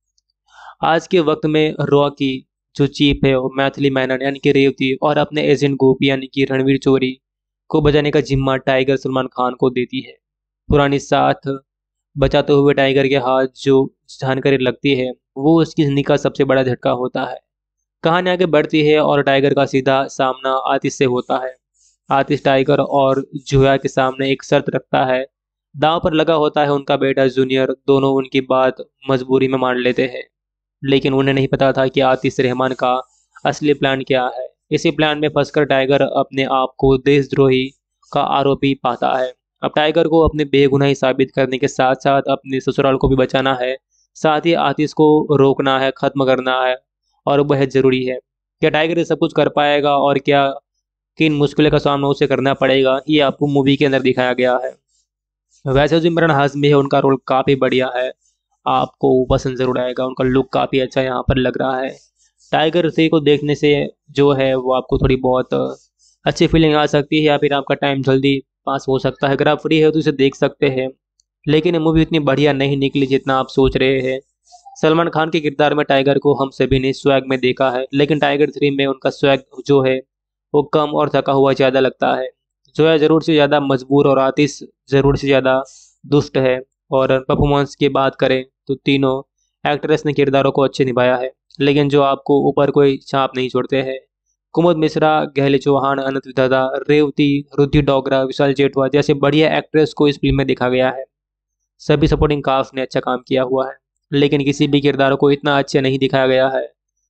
आज के वक्त में रॉकी जो चीफ है वो मैथिली मैनन यानी कि रेवती और अपने एजेंट गोपी यानी कि रणवीर चोरी को बचाने का जिम्मा टाइगर सलमान खान को देती है। पुरानी साथ बचाते हुए टाइगर के हाथ जो जानकारी लगती है वो उसकी जिंदगी का सबसे बड़ा झटका होता है। कहानी आगे बढ़ती है और टाइगर का सीधा सामना आतिश से होता है। आतिश टाइगर और जोया के सामने एक शर्त रखता है। दांव पर लगा होता है उनका बेटा जूनियर। दोनों उनकी बात मजबूरी में मान लेते हैं, लेकिन उन्हें नहीं पता था कि आतिश रहमान का असली प्लान क्या है। इसी प्लान में फंसकर टाइगर अपने आप को देशद्रोही का आरोपी पाता है। अब टाइगर को अपने बेगुनाही साबित करने के साथ साथ अपने ससुराल को भी बचाना है, साथ ही आतिश को रोकना है, खत्म करना है और बेहद जरूरी है। क्या टाइगर ये सब कुछ कर पाएगा और क्या किन मुश्किलों का सामना उसे करना पड़ेगा, ये आपको मूवी के अंदर दिखाया गया है। वैसे जो इमरान हाशमी है उनका रोल काफ़ी बढ़िया है, आपको पसंद जरूर आएगा। उनका लुक काफ़ी अच्छा यहाँ पर लग रहा है। टाइगर 3 को देखने से जो है वो आपको थोड़ी बहुत अच्छी फीलिंग आ सकती है या फिर आपका टाइम जल्दी पास हो सकता है। अगर आप फ्री है तो इसे देख सकते हैं, लेकिन ये मूवी इतनी बढ़िया नहीं निकली जितना आप सोच रहे हैं। सलमान खान के किरदार में टाइगर को हम सभी ने स्वैग में देखा है, लेकिन टाइगर 3 में उनका स्वैग जो है वो कम और थका हुआ ज़्यादा लगता है। जोया ज़रूर से ज़्यादा मजबूर और आतिश ज़रूर से ज़्यादा दुष्ट है। और परफॉर्मेंस की बात करें तो तीनों एक्ट्रेस ने किरदारों को अच्छे निभाया है, लेकिन जो आपको ऊपर कोई छाप नहीं छोड़ते हैं। कुमुद मिश्रा, गहले चौहान, अनंत विधाता, रेवती, रुद्धि डोगरा, विशाल जेठवा जैसे बढ़िया एक्ट्रेस को इस फिल्म में देखा गया है। सभी सपोर्टिंग कास्ट ने अच्छा काम किया हुआ है, लेकिन किसी भी किरदार को इतना अच्छा नहीं दिखाया गया है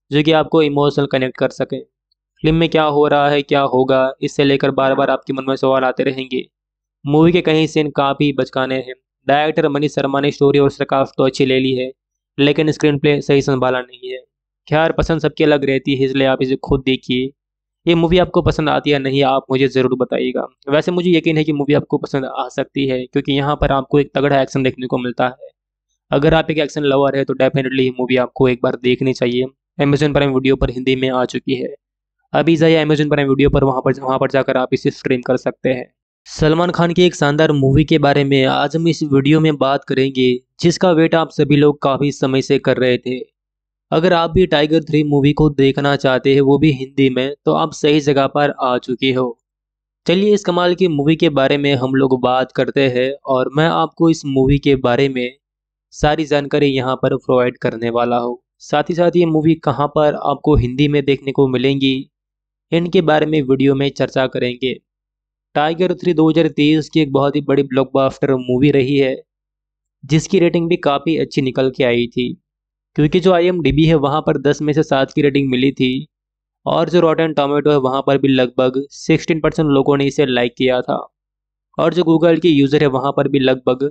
जो कि आपको इमोशनल कनेक्ट कर सके। फिल्म में क्या हो रहा है, क्या होगा, इससे लेकर बार बार आपके मन में सवाल आते रहेंगे। मूवी के कई सीन काफ़ी बचकाने हैं। डायरेक्टर मनीष शर्मा ने स्टोरी और स्क्रिप्ट तो अच्छी ले ली है, लेकिन स्क्रीन प्ले सही संभाला नहीं है। खैर, पसंद सबकी अलग रहती है, इसलिए आप इसे खुद देखिए। ये मूवी आपको पसंद आती है या नहीं, आप मुझे ज़रूर बताइएगा। वैसे मुझे यकीन है कि मूवी आपको पसंद आ सकती है, क्योंकि यहाँ पर आपको एक तगड़ा एक्शन देखने को मिलता है। अगर आप एक एक्शन लवर है तो डेफिनेटली ये मूवी आपको एक बार देखनी चाहिए। अमेजन प्राइम वीडियो पर हिंदी में आ चुकी है। अभी जाइए अमेजन प्राइम वीडियो पर, वहाँ पर जाकर आप इसे स्ट्रीम कर सकते हैं। सलमान खान की एक शानदार मूवी के बारे में आज हम इस वीडियो में बात करेंगे, जिसका वेट आप सभी लोग काफ़ी समय से कर रहे थे। अगर आप भी टाइगर 3 मूवी को देखना चाहते हैं, वो भी हिंदी में, तो आप सही जगह पर आ चुके हो। चलिए इस कमाल की मूवी के बारे में हम लोग बात करते हैं, और मैं आपको इस मूवी के बारे में सारी जानकारी यहाँ पर प्रोवाइड करने वाला हूँ। साथ ही साथ ये मूवी कहाँ पर आपको हिंदी में देखने को मिलेंगी, इनके बारे में वीडियो में चर्चा करेंगे। टाइगर 3 2023 की एक बहुत ही बड़ी ब्लॉकबस्टर मूवी रही है, जिसकी रेटिंग भी काफ़ी अच्छी निकल के आई थी। क्योंकि जो IMDb है वहाँ पर 10 में से 7 की रेटिंग मिली थी, और जो रॉटन टोमेटो है वहाँ पर भी लगभग 16% लोगों ने इसे लाइक किया था, और जो गूगल की यूज़र है वहाँ पर भी लगभग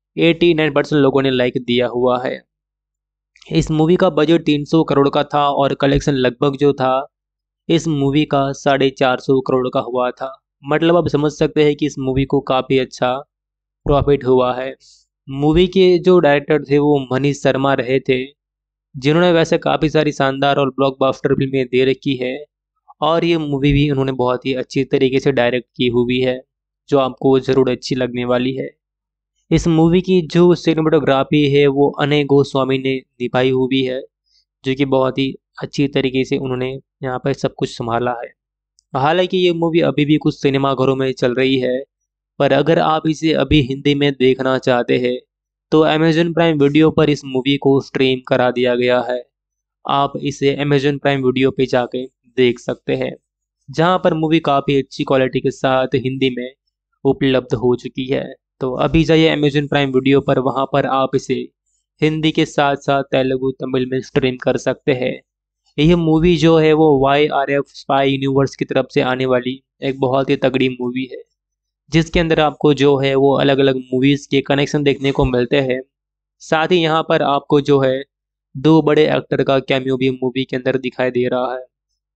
89% लोगों ने लाइक दिया हुआ है। इस मूवी का बजट 300 करोड़ का था, और कलेक्शन लगभग जो था इस मूवी का 450 करोड़ का हुआ था। मतलब आप समझ सकते हैं कि इस मूवी को काफ़ी अच्छा प्रॉफिट हुआ है। मूवी के जो डायरेक्टर थे वो मनीष शर्मा रहे थे, जिन्होंने वैसे काफ़ी सारी शानदार और ब्लॉकबस्टर फिल्में दे रखी है, और ये मूवी भी उन्होंने बहुत ही अच्छी तरीके से डायरेक्ट की हुई है, जो आपको ज़रूर अच्छी लगने वाली है। इस मूवी की जो सिनेमेटोग्राफी है वो अनय गोस्वामी ने निभाई हुई है, जो कि बहुत ही अच्छी तरीके से उन्होंने यहाँ पर सब कुछ संभाला है। हालांकि ये मूवी अभी भी कुछ सिनेमाघरों में चल रही है, पर अगर आप इसे अभी हिंदी में देखना चाहते हैं तो अमेजन प्राइम वीडियो पर इस मूवी को स्ट्रीम करा दिया गया है। आप इसे अमेजन प्राइम वीडियो पे जाके देख सकते हैं, जहाँ पर मूवी काफ़ी अच्छी क्वालिटी के साथ हिंदी में उपलब्ध हो चुकी है। तो अभी जाइए अमेजन प्राइम वीडियो पर, वहाँ पर आप इसे हिंदी के साथ साथ तेलुगु तमिल में स्ट्रीम कर सकते हैं। यह मूवी जो है वो YRF स्पाई यूनिवर्स की तरफ से आने वाली एक बहुत ही तगड़ी मूवी है, जिसके अंदर आपको जो है वो अलग अलग मूवीज़ के कनेक्शन देखने को मिलते हैं। साथ ही यहाँ पर आपको जो है दो बड़े एक्टर का कैमियो भी मूवी के अंदर दिखाई दे रहा है,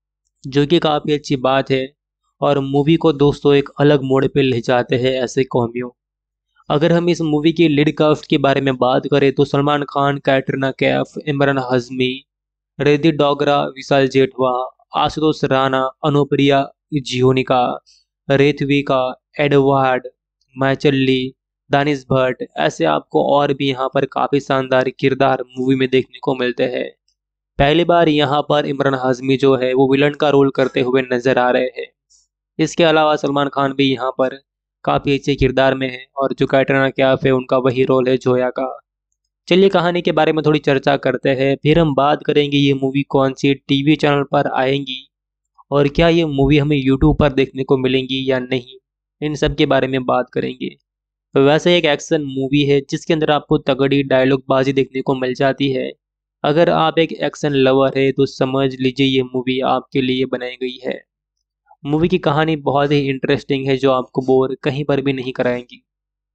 जो कि काफ़ी अच्छी बात है, और मूवी को दोस्तों एक अलग मोड़ पे ले जाते हैं ऐसे कैमियो। अगर हम इस मूवी की लीड कास्ट के बारे में बात करें तो सलमान खान, कैटरीना कैफ, इमरान हाशमी, रिद्धि डोगरा, विशाल जेठवा, आशुतोष राणा, अनुप्रिया जियोनिका, रेथविका, एडवर्ड मैचल्ली, दानिश भट्ट, ऐसे आपको और भी यहाँ पर काफ़ी शानदार किरदार मूवी में देखने को मिलते हैं। पहली बार यहाँ पर इमरान हाशमी जो है वो विलन का रोल करते हुए नजर आ रहे हैं। इसके अलावा सलमान खान भी यहाँ पर काफ़ी अच्छे किरदार में है, और जो कैटरीना कैफ है उनका वही रोल है जोया का। चलिए कहानी के बारे में थोड़ी चर्चा करते हैं, फिर हम बात करेंगे ये मूवी कौन सी टीवी चैनल पर आएंगी, और क्या ये मूवी हमें यूट्यूब पर देखने को मिलेंगी या नहीं, इन सब के बारे में बात करेंगे। वैसे एक एक्शन मूवी है जिसके अंदर आपको तगड़ी डायलॉग बाजी देखने को मिल जाती है। अगर आप एक एक्शन लवर है तो समझ लीजिए ये मूवी आपके लिए बनाई गई है। मूवी की कहानी बहुत ही इंटरेस्टिंग है, जो आपको बोर कहीं पर भी नहीं कराएंगी।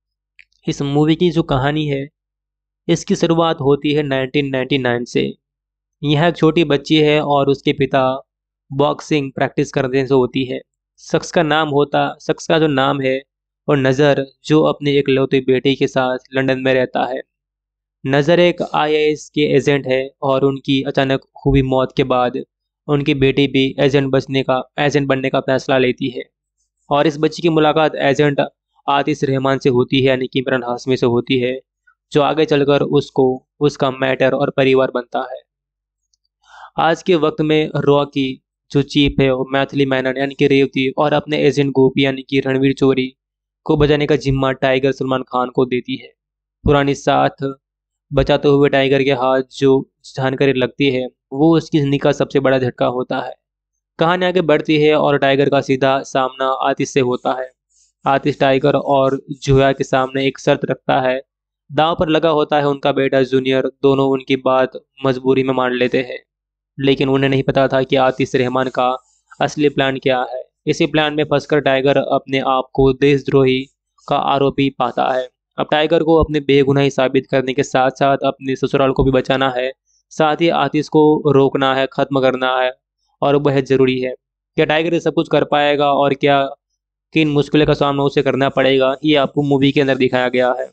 इस मूवी की जो कहानी है, इसकी शुरुआत होती है 1999 से। यह एक छोटी बच्ची है और उसके पिता बॉक्सिंग प्रैक्टिस करने से होती है। शख्स का जो नाम है और नज़र, जो अपने इकलौती बेटी के साथ लंदन में रहता है। नज़र एक IAS के एजेंट है, और उनकी अचानक हुई मौत के बाद उनकी बेटी भी एजेंट बनने का फैसला लेती है, और इस बच्ची की मुलाकात एजेंट आतिश रहमान से होती है, यानी कि इमरान हाशमी से होती है, जो आगे चलकर उसको उसका मैटर और परिवार बनता है। आज के वक्त में रॉकी जो चीफ है वो मैथिली मेनन यानी कि रेवती, और अपने एजेंट गोपी यानी कि रणवीर चोरी को बचाने का जिम्मा टाइगर सलमान खान को देती है। पुरानी साथ बचाते हुए टाइगर के हाथ जो जानकारी लगती है, वो उसकी जिंदगी का सबसे बड़ा झटका होता है। कहानी आगे बढ़ती है और टाइगर का सीधा सामना आतिश से होता है। आतिश टाइगर और जोया के सामने एक शर्त रखता है। दांव पर लगा होता है उनका बेटा जूनियर। दोनों उनकी बात मजबूरी में मान लेते हैं। लेकिन उन्हें नहीं पता था कि आतिश रहमान का असली प्लान क्या है। इसी प्लान में फंसकर टाइगर अपने आप को देशद्रोही का आरोपी पाता है। अब टाइगर को अपने बेगुनाही साबित करने के साथ साथ अपने ससुराल को भी बचाना है। साथ ही आतिश को रोकना है, खत्म करना है, और वह जरूरी है। क्या टाइगर ये सब कुछ कर पाएगा और क्या किन मुश्किलों का सामना उसे करना पड़ेगा, ये आपको मूवी के अंदर दिखाया गया है।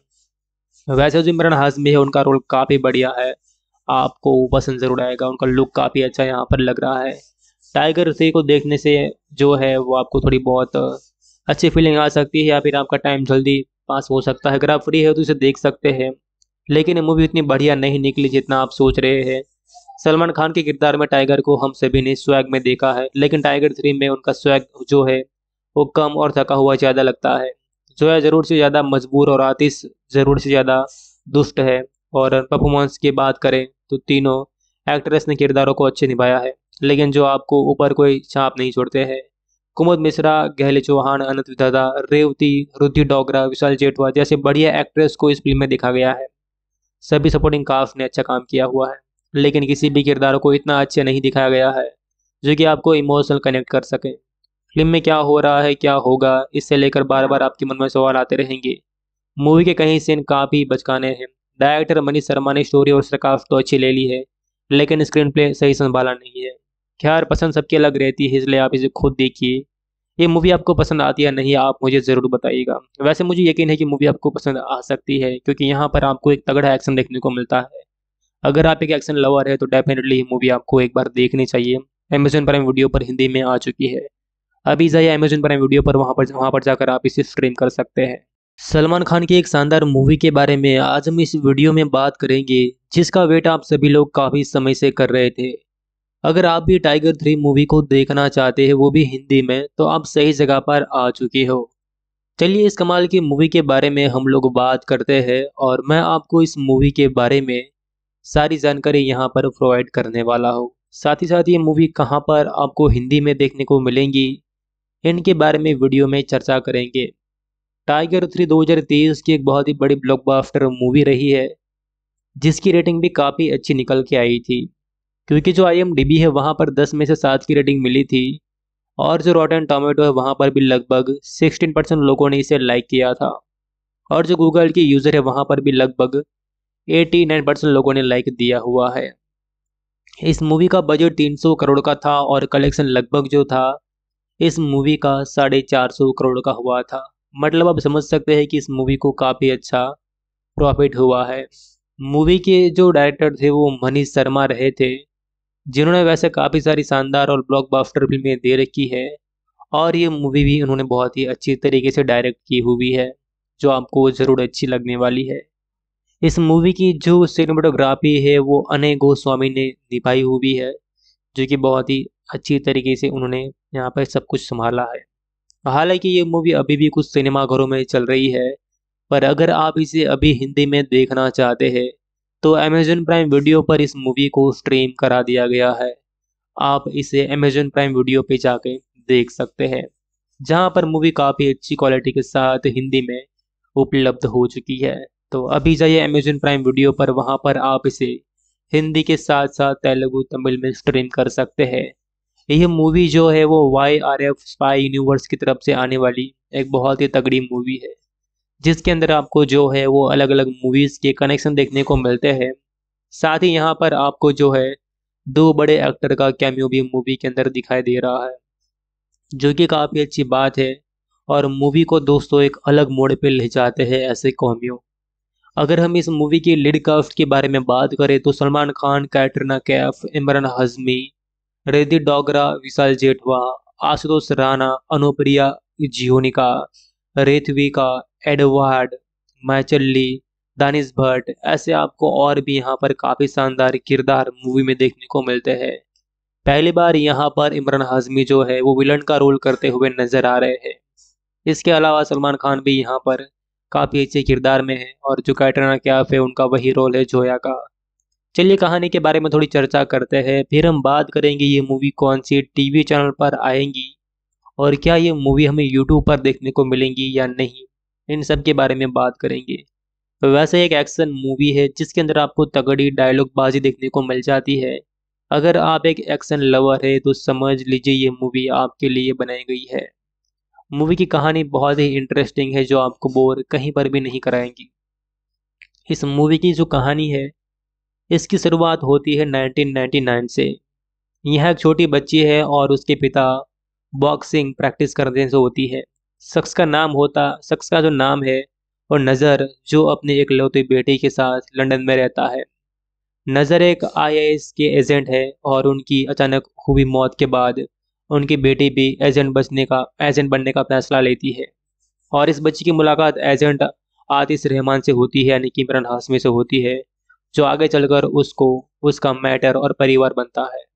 वैसे जो इमरान हाशमी है उनका रोल काफ़ी बढ़िया है, आपको पसंद ज़रूर आएगा। उनका लुक काफ़ी अच्छा यहाँ पर लग रहा है। टाइगर 3 को देखने से जो है वो आपको थोड़ी बहुत अच्छी फीलिंग आ सकती है, या फिर आपका टाइम जल्दी पास हो सकता है। अगर आप फ्री है तो इसे देख सकते हैं। लेकिन ये मूवी इतनी बढ़िया नहीं निकली जितना आप सोच रहे हैं। सलमान खान के किरदार में टाइगर को हम सभी ने स्वैग में देखा है, लेकिन टाइगर 3 में उनका स्वैग जो है वो कम और थका हुआ ज़्यादा लगता है। जोया ज़रूर से ज़्यादा मजबूर और आतिश ज़रूर से ज़्यादा दुष्ट है। और परफॉर्मेंस की बात करें तो तीनों एक्ट्रेस ने किरदारों को अच्छे निभाया है, लेकिन जो आपको ऊपर कोई छाप नहीं छोड़ते हैं। कुमुद मिश्रा, गहले चौहान, अनंत विधाता, रेवती, रुद्धि डोगरा, विशाल जेठवा जैसे बढ़िया एक्ट्रेस को इस फिल्म में दिखा गया है। सभी सपोर्टिंग कास्ट ने अच्छा काम किया हुआ है, लेकिन किसी भी किरदार को इतना अच्छा नहीं दिखाया गया है जो कि आपको इमोशनल कनेक्ट कर सके। फिल्म में क्या हो रहा है, क्या होगा, इससे लेकर बार बार आपके मन में सवाल आते रहेंगे। मूवी के कई सीन काफ़ी बचकाने हैं। डायरेक्टर मनीष शर्मा ने स्टोरी और स्क्रिप्ट तो अच्छी ले ली है, लेकिन स्क्रीन प्ले सही संभाला नहीं है। खैर, पसंद सबकी अलग रहती है, इसलिए आप इसे खुद देखिए। ये मूवी आपको पसंद आती है या नहीं, आप मुझे ज़रूर बताइएगा। वैसे मुझे यकीन है कि मूवी आपको पसंद आ सकती है, क्योंकि यहाँ पर आपको एक तगड़ा एक्शन देखने को मिलता है। अगर आप एक एक्शन लवर है तो डेफिनेटली ये मूवी आपको एक बार देखनी चाहिए। अमेजन प्राइम वीडियो पर हिंदी में आ चुकी है। अभी जाइए अमेजन प्राइम वीडियो पर, वहाँ पर जाकर आप इसे स्ट्रीम कर सकते हैं। सलमान खान की एक शानदार मूवी के बारे में आज हम इस वीडियो में बात करेंगे, जिसका वेट आप सभी लोग काफ़ी समय से कर रहे थे। अगर आप भी टाइगर 3 मूवी को देखना चाहते हैं, वो भी हिंदी में, तो आप सही जगह पर आ चुके हो। चलिए इस कमाल की मूवी के बारे में हम लोग बात करते हैं, और मैं आपको इस मूवी के बारे में सारी जानकारी यहाँ पर प्रोवाइड करने वाला हूँ। साथ ही साथ ये मूवी कहाँ पर आपको हिंदी में देखने को मिलेंगी, इनके बारे में वीडियो में चर्चा करेंगे। टाइगर 3 2023 की एक बहुत ही बड़ी ब्लॉकबस्टर मूवी रही है, जिसकी रेटिंग भी काफ़ी अच्छी निकल के आई थी। क्योंकि जो IMDb है वहाँ पर 10 में से 7 की रेटिंग मिली थी, और जो रॉटेन टोमेटो है वहाँ पर भी लगभग 16% लोगों ने इसे लाइक किया था, और जो गूगल की यूज़र है वहाँ पर भी लगभग 89% लोगों ने लाइक दिया हुआ है। इस मूवी का बजट 300 करोड़ का था, और कलेक्शन लगभग जो था इस मूवी का 450 करोड़ का हुआ था। मतलब आप समझ सकते हैं कि इस मूवी को काफ़ी अच्छा प्रॉफिट हुआ है। मूवी के जो डायरेक्टर थे वो मनीष शर्मा रहे थे, जिन्होंने वैसे काफ़ी सारी शानदार और ब्लॉकबस्टर फिल्में दे रखी है, और ये मूवी भी उन्होंने बहुत ही अच्छी तरीके से डायरेक्ट की हुई है, जो आपको ज़रूर अच्छी लगने वाली है। इस मूवी की जो सिनेमेटोग्राफी है वो अनय गोस्वामी ने निभाई हुई है, जो कि बहुत ही अच्छी तरीके से उन्होंने यहाँ पर सब कुछ संभाला है। हालांकि ये मूवी अभी भी कुछ सिनेमाघरों में चल रही है, पर अगर आप इसे अभी हिंदी में देखना चाहते हैं तो अमेजन प्राइम वीडियो पर इस मूवी को स्ट्रीम करा दिया गया है। आप इसे अमेजन प्राइम वीडियो पे जाके देख सकते हैं, जहां पर मूवी काफ़ी अच्छी क्वालिटी के साथ हिंदी में उपलब्ध हो चुकी है। तो अभी जाइए अमेजन प्राइम वीडियो पर, वहां पर आप इसे हिंदी के साथ साथ तेलुगु तमिल में स्ट्रीम कर सकते हैं। यह मूवी जो है वो YRF स्पाई यूनिवर्स की तरफ से आने वाली एक बहुत ही तगड़ी मूवी है, जिसके अंदर आपको जो है वो अलग अलग मूवीज़ के कनेक्शन देखने को मिलते हैं। साथ ही यहाँ पर आपको जो है दो बड़े एक्टर का कैमियो भी मूवी के अंदर दिखाई दे रहा है, जो कि काफ़ी अच्छी बात है, और मूवी को दोस्तों एक अलग मोड़ पे ले जाते हैं ऐसे कैमियो। अगर हम इस मूवी की लीड कास्ट के बारे में बात करें तो सलमान खान, कैटरीना कैफ, इमरान हाशमी, रिद्धि डोगरा, विशाल जेठवा, आशुतोष राणा, अनुप्रिया जियोनिका, रेथविका, एडवर्ड मैचल्ली, दानिश भट्ट, ऐसे आपको और भी यहाँ पर काफ़ी शानदार किरदार मूवी में देखने को मिलते हैं। पहली बार यहाँ पर इमरान हाशमी जो है वो विलन का रोल करते हुए नजर आ रहे हैं। इसके अलावा सलमान खान भी यहाँ पर काफ़ी अच्छे किरदार में है, और जो कैटरीना कैफ है उनका वही रोल है जोया का। चलिए कहानी के बारे में थोड़ी चर्चा करते हैं, फिर हम बात करेंगे ये मूवी कौन सी टीवी चैनल पर आएंगी, और क्या ये मूवी हमें यूट्यूब पर देखने को मिलेंगी या नहीं, इन सब के बारे में बात करेंगे। वैसे एक एक्शन मूवी है जिसके अंदर आपको तगड़ी डायलॉग बाजी देखने को मिल जाती है, अगर आप एक एक्शन लवर है तो समझ लीजिए ये मूवी आपके लिए बनाई गई है। मूवी की कहानी बहुत ही इंटरेस्टिंग है जो आपको बोर कहीं पर भी नहीं कराएंगी। इस मूवी की जो कहानी है इसकी शुरुआत होती है 1999 से। यह एक छोटी बच्ची है और उसके पिता बॉक्सिंग प्रैक्टिस करने से होती है। शख्स का जो नाम है और नज़र जो अपने इकलौते बेटे के साथ लंदन में रहता है। नज़र एक आईएएस के एजेंट है और उनकी अचानक हुई मौत के बाद उनकी बेटी भी एजेंट बनने का फैसला लेती है। और इस बच्ची की मुलाकात एजेंट आतिश रहमान से होती है यानी कि इमरान हाशमी से होती है, जो आगे चलकर उसको उसका मैटर और परिवार बनता है।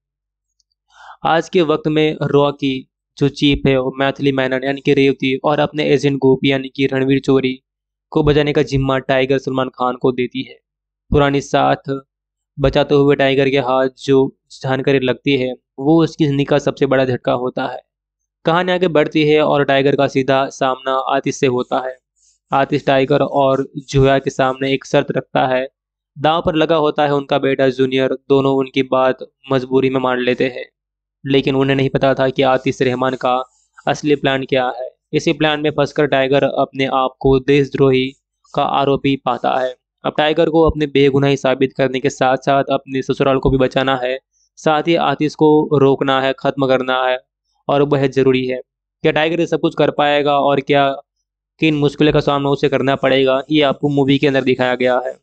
आज के वक्त में रॉकी जो चीफ है वो मैथिली मैनन यानी कि रेवती और अपने एजेंट गोपी यानी कि रणवीर चोरी को बचाने का जिम्मा टाइगर सलमान खान को देती है। पुरानी साथ बचाते हुए टाइगर के हाथ जो जानकारी लगती है वो उसकी जिंदगी का सबसे बड़ा झटका होता है। कहानी आगे बढ़ती है और टाइगर का सीधा सामना आतिश से होता है। आतिश टाइगर और जुया के सामने एक शर्त रखता है। दांव पर लगा होता है उनका बेटा जूनियर। दोनों उनकी बात मजबूरी में मान लेते हैं, लेकिन उन्हें नहीं पता था कि आतिश रहमान का असली प्लान क्या है। इसी प्लान में फंसकर टाइगर अपने आप को देशद्रोही का आरोपी पाता है। अब टाइगर को अपने बेगुनाही साबित करने के साथ साथ अपने ससुराल को भी बचाना है। साथ ही आतिश को रोकना है, खत्म करना है, और बेहद जरूरी है। क्या टाइगर ये सब कुछ कर पाएगा और क्या किन मुश्किलों का सामना उसे करना पड़ेगा, ये आपको मूवी के अंदर दिखाया गया है।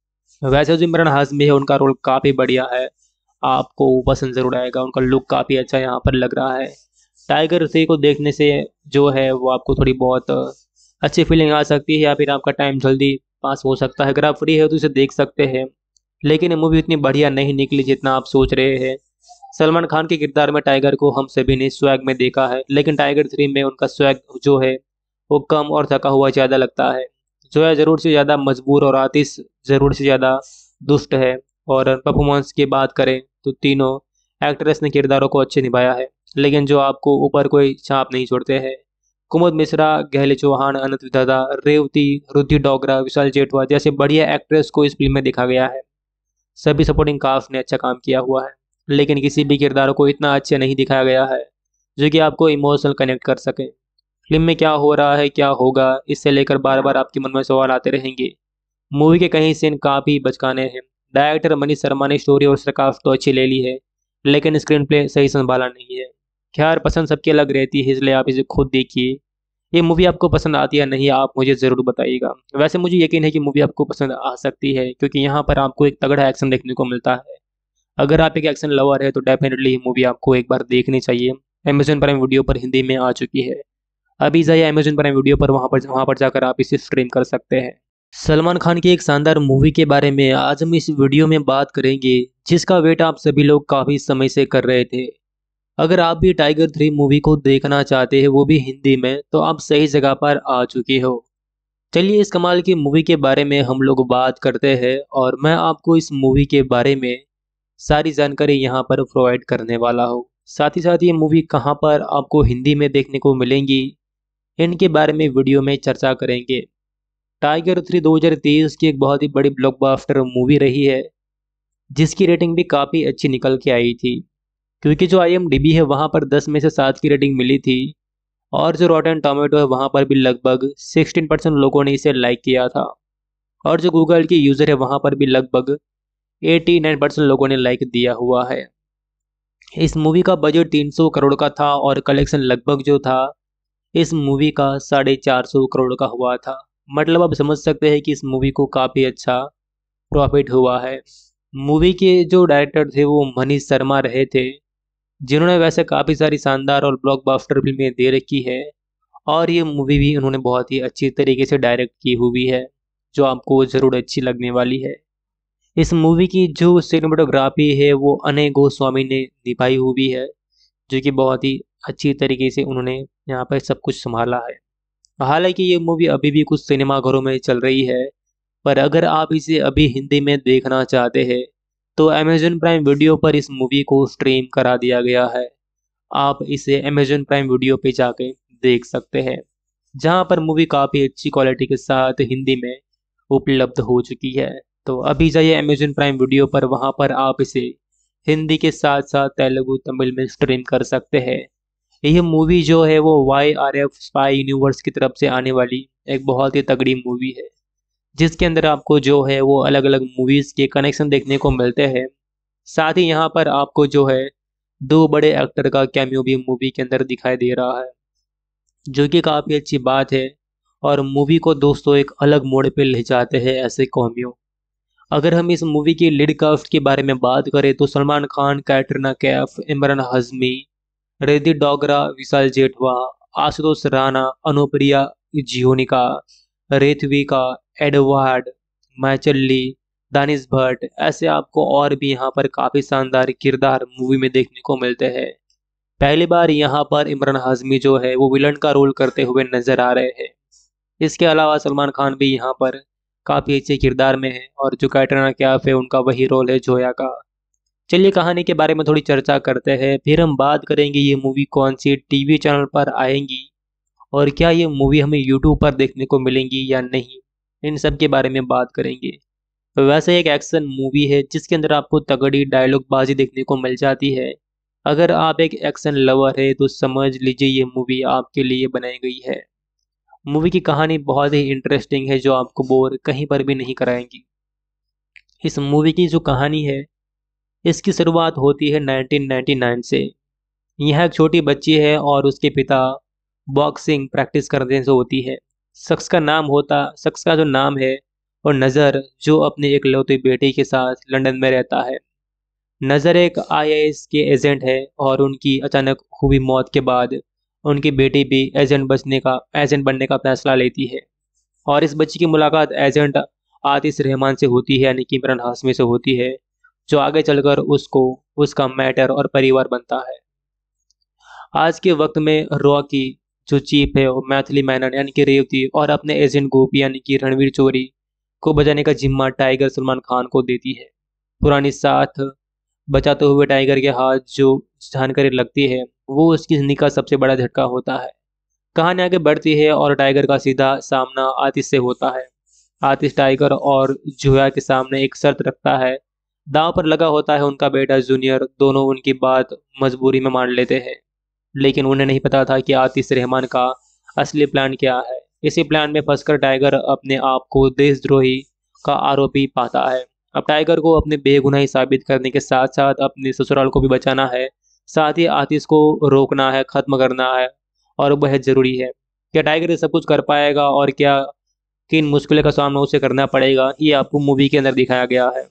वैसे जो इमरान हाशमी है उनका रोल काफ़ी बढ़िया है, आपको वो पसंद ज़रूर आएगा। उनका लुक काफ़ी अच्छा यहाँ पर लग रहा है। टाइगर 3 को देखने से जो है वो आपको थोड़ी बहुत अच्छी फीलिंग आ सकती है, या फिर आपका टाइम जल्दी पास हो सकता है। अगर आप फ्री है तो इसे देख सकते हैं, लेकिन ये मूवी इतनी बढ़िया नहीं निकली जितना आप सोच रहे हैं। सलमान खान के किरदार में टाइगर को हम सभी ने स्वैग में देखा है, लेकिन टाइगर 3 में उनका स्वैग जो है वो कम और थका हुआ ज़्यादा लगता है। जो है ज़रूर से ज़्यादा मजबूर और आतिश ज़रूर से ज़्यादा दुष्ट है। और परफॉर्मेंस की बात करें तो तीनों एक्ट्रेस ने किरदारों को अच्छे निभाया है, लेकिन जो आपको ऊपर कोई छाप नहीं छोड़ते हैं। कुमुद मिश्रा, गहले चौहान, अनंत विधाता, रेवती, रुद्धि डोगरा, विशाल जेठवा जैसे बढ़िया एक्ट्रेस को इस फिल्म में देखा गया है। सभी सपोर्टिंग कास्ट ने अच्छा काम किया हुआ है, लेकिन किसी भी किरदार को इतना अच्छा नहीं दिखाया गया है जो कि आपको इमोशनल कनेक्ट कर सके। फिल्म में क्या हो रहा है, क्या होगा, इससे लेकर बार बार आपके मन में सवाल आते रहेंगे। मूवी के कई सीन काफ़ी बचकाने हैं। डायरेक्टर मनीष शर्मा ने स्टोरी और स्क्रिप्ट तो अच्छी ले ली है, लेकिन स्क्रीन प्ले सही संभाला नहीं है। खैर, पसंद सबकी अलग रहती है, इसलिए आप इसे खुद देखिए। ये मूवी आपको पसंद आती है नहीं, आप मुझे ज़रूर बताइएगा। वैसे मुझे यकीन है कि मूवी आपको पसंद आ सकती है, क्योंकि यहाँ पर आपको एक तगड़ा एक्शन देखने को मिलता है। अगर आप एक एक्शन लवर है तो डेफिनेटली ये मूवी आपको एक बार देखनी चाहिए। अमेजन प्राइम वीडियो पर हिंदी में आ चुकी है। अभी जाइए अमेजन प्राइम वीडियो पर, वहाँ पर जाकर आप इसे स्ट्रीम कर सकते हैं। सलमान खान की एक शानदार मूवी के बारे में आज हम इस वीडियो में बात करेंगे, जिसका वेट आप सभी लोग काफ़ी समय से कर रहे थे। अगर आप भी टाइगर 3 मूवी को देखना चाहते हैं, वो भी हिंदी में, तो आप सही जगह पर आ चुके हो। चलिए इस कमाल की मूवी के बारे में हम लोग बात करते हैं, और मैं आपको इस मूवी के बारे में सारी जानकारी यहाँ पर प्रोवाइड करने वाला हूँ। साथ ही साथ ये मूवी कहाँ पर आपको हिंदी में देखने को मिलेंगी, इनके बारे में वीडियो में चर्चा करेंगे। टाइगर 3 2023 की एक बहुत ही बड़ी ब्लॉकबस्टर मूवी रही है, जिसकी रेटिंग भी काफ़ी अच्छी निकल के आई थी। क्योंकि जो IMDb है वहाँ पर 10 में से 7 की रेटिंग मिली थी, और जो रॉटेन टोमेटो है वहाँ पर भी लगभग 16% लोगों ने इसे लाइक किया था। और जो गूगल की यूज़र है वहाँ पर भी लगभग 89% लोगों ने लाइक दिया हुआ है। इस मूवी का बजट 300 करोड़ का था और कलेक्शन लगभग जो था इस मूवी का 450 करोड़ का हुआ था। मतलब आप समझ सकते हैं कि इस मूवी को काफ़ी अच्छा प्रॉफिट हुआ है। मूवी के जो डायरेक्टर थे वो मनीष शर्मा रहे थे, जिन्होंने वैसे काफ़ी सारी शानदार और ब्लॉकबस्टर फिल्में दे रखी है, और ये मूवी भी उन्होंने बहुत ही अच्छी तरीके से डायरेक्ट की हुई है, जो आपको ज़रूर अच्छी लगने वाली है। इस मूवी की जो सिनेमेटोग्राफी है वो अनय गोस्वामी ने निभाई हुई है, जो कि बहुत ही अच्छी तरीके से उन्होंने यहाँ पर सब कुछ संभाला है। हालांकि ये मूवी अभी भी कुछ सिनेमाघरों में चल रही है, पर अगर आप इसे अभी हिंदी में देखना चाहते हैं तो अमेजन प्राइम वीडियो पर इस मूवी को स्ट्रीम करा दिया गया है। आप इसे अमेजन प्राइम वीडियो पे जाके देख सकते हैं, जहां पर मूवी काफ़ी अच्छी क्वालिटी के साथ हिंदी में उपलब्ध हो चुकी है। तो अभी जाइए अमेजन प्राइम वीडियो पर, वहां पर आप इसे हिंदी के साथ साथ तेलुगु तमिल में स्ट्रीम कर सकते हैं। यह मूवी जो है वो YRF स्पाई यूनिवर्स की तरफ से आने वाली एक बहुत ही तगड़ी मूवी है, जिसके अंदर आपको जो है वो अलग अलग मूवीज़ के कनेक्शन देखने को मिलते हैं। साथ ही यहाँ पर आपको जो है दो बड़े एक्टर का कैमियो भी मूवी के अंदर दिखाई दे रहा है, जो कि काफ़ी अच्छी बात है और मूवी को दोस्तों एक अलग मोड़ पे ले जाते हैं ऐसे कैमियो। अगर हम इस मूवी की लीड कास्ट के बारे में बात करें तो सलमान खान, कैटरीना कैफ, इमरान हाशमी, रिद्धि डोगरा, विशाल जेठवा, आशुतोष राणा, अनुप्रिया जियोनिका, रेथविका, एडवर्ड मैचल्ली, दानिश भट्ट, ऐसे आपको और भी यहाँ पर काफ़ी शानदार किरदार मूवी में देखने को मिलते हैं। पहली बार यहाँ पर इमरान हाशमी जो है वो विलन का रोल करते हुए नजर आ रहे हैं। इसके अलावा सलमान खान भी यहाँ पर काफ़ी अच्छे किरदार में है और जो कैटरीना कैफ है उनका वही रोल है जोया का। चलिए कहानी के बारे में थोड़ी चर्चा करते हैं, फिर हम बात करेंगे ये मूवी कौन सी टीवी चैनल पर आएंगी और क्या ये मूवी हमें यूट्यूब पर देखने को मिलेंगी या नहीं, इन सब के बारे में बात करेंगे। वैसे एक एक्शन मूवी है जिसके अंदर आपको तगड़ी डायलॉग बाजी देखने को मिल जाती है। अगर आप एक एक्शन लवर है तो समझ लीजिए ये मूवी आपके लिए बनाई गई है। मूवी की कहानी बहुत ही इंटरेस्टिंग है जो आपको बोर कहीं पर भी नहीं कराएंगी। इस मूवी की जो कहानी है इसकी शुरुआत होती है 1999 से। यह एक छोटी बच्ची है और उसके पिता बॉक्सिंग प्रैक्टिस करने से होती है। शख्स का जो नाम है और नज़र, जो अपने इकलौती बेटी के साथ लंदन में रहता है। नज़र एक IAS के एजेंट है और उनकी अचानक हुई मौत के बाद उनकी बेटी भी एजेंट बनने का फैसला लेती है और इस बच्ची की मुलाकात एजेंट आतिश रहमान से होती है, यानी कि इमरान हाशमी से होती है, जो आगे चलकर उसको उसका मैटर और परिवार बनता है। आज के वक्त में रॉकी जो चीफ है वो मैथिली मेनन यानी कि रेवती और अपने एजेंट गोपी यानी कि रणवीर चोरी को बचाने का जिम्मा टाइगर सलमान खान को देती है। पुरानी साथ बचाते हुए टाइगर के हाथ जो जानकारी लगती है वो उसकी जिंदगी का सबसे बड़ा झटका होता है। कहानी आगे बढ़ती है और टाइगर का सीधा सामना आतिश से होता है। आतिश टाइगर और जोया के सामने एक शर्त रखता है। दांव पर लगा होता है उनका बेटा जूनियर। दोनों उनकी बात मजबूरी में मान लेते हैं, लेकिन उन्हें नहीं पता था कि आतिश रहमान का असली प्लान क्या है। इसी प्लान में फंसकर टाइगर अपने आप को देशद्रोही का आरोपी पाता है। अब टाइगर को अपने बेगुनाही साबित करने के साथ साथ अपने ससुराल को भी बचाना है। साथ ही आतिश को रोकना है, खत्म करना है और वह जरूरी है। क्या टाइगर ये सब कुछ कर पाएगा और क्या किन मुश्किलों का सामना उसे करना पड़ेगा, ये आपको मूवी के अंदर दिखाया गया है।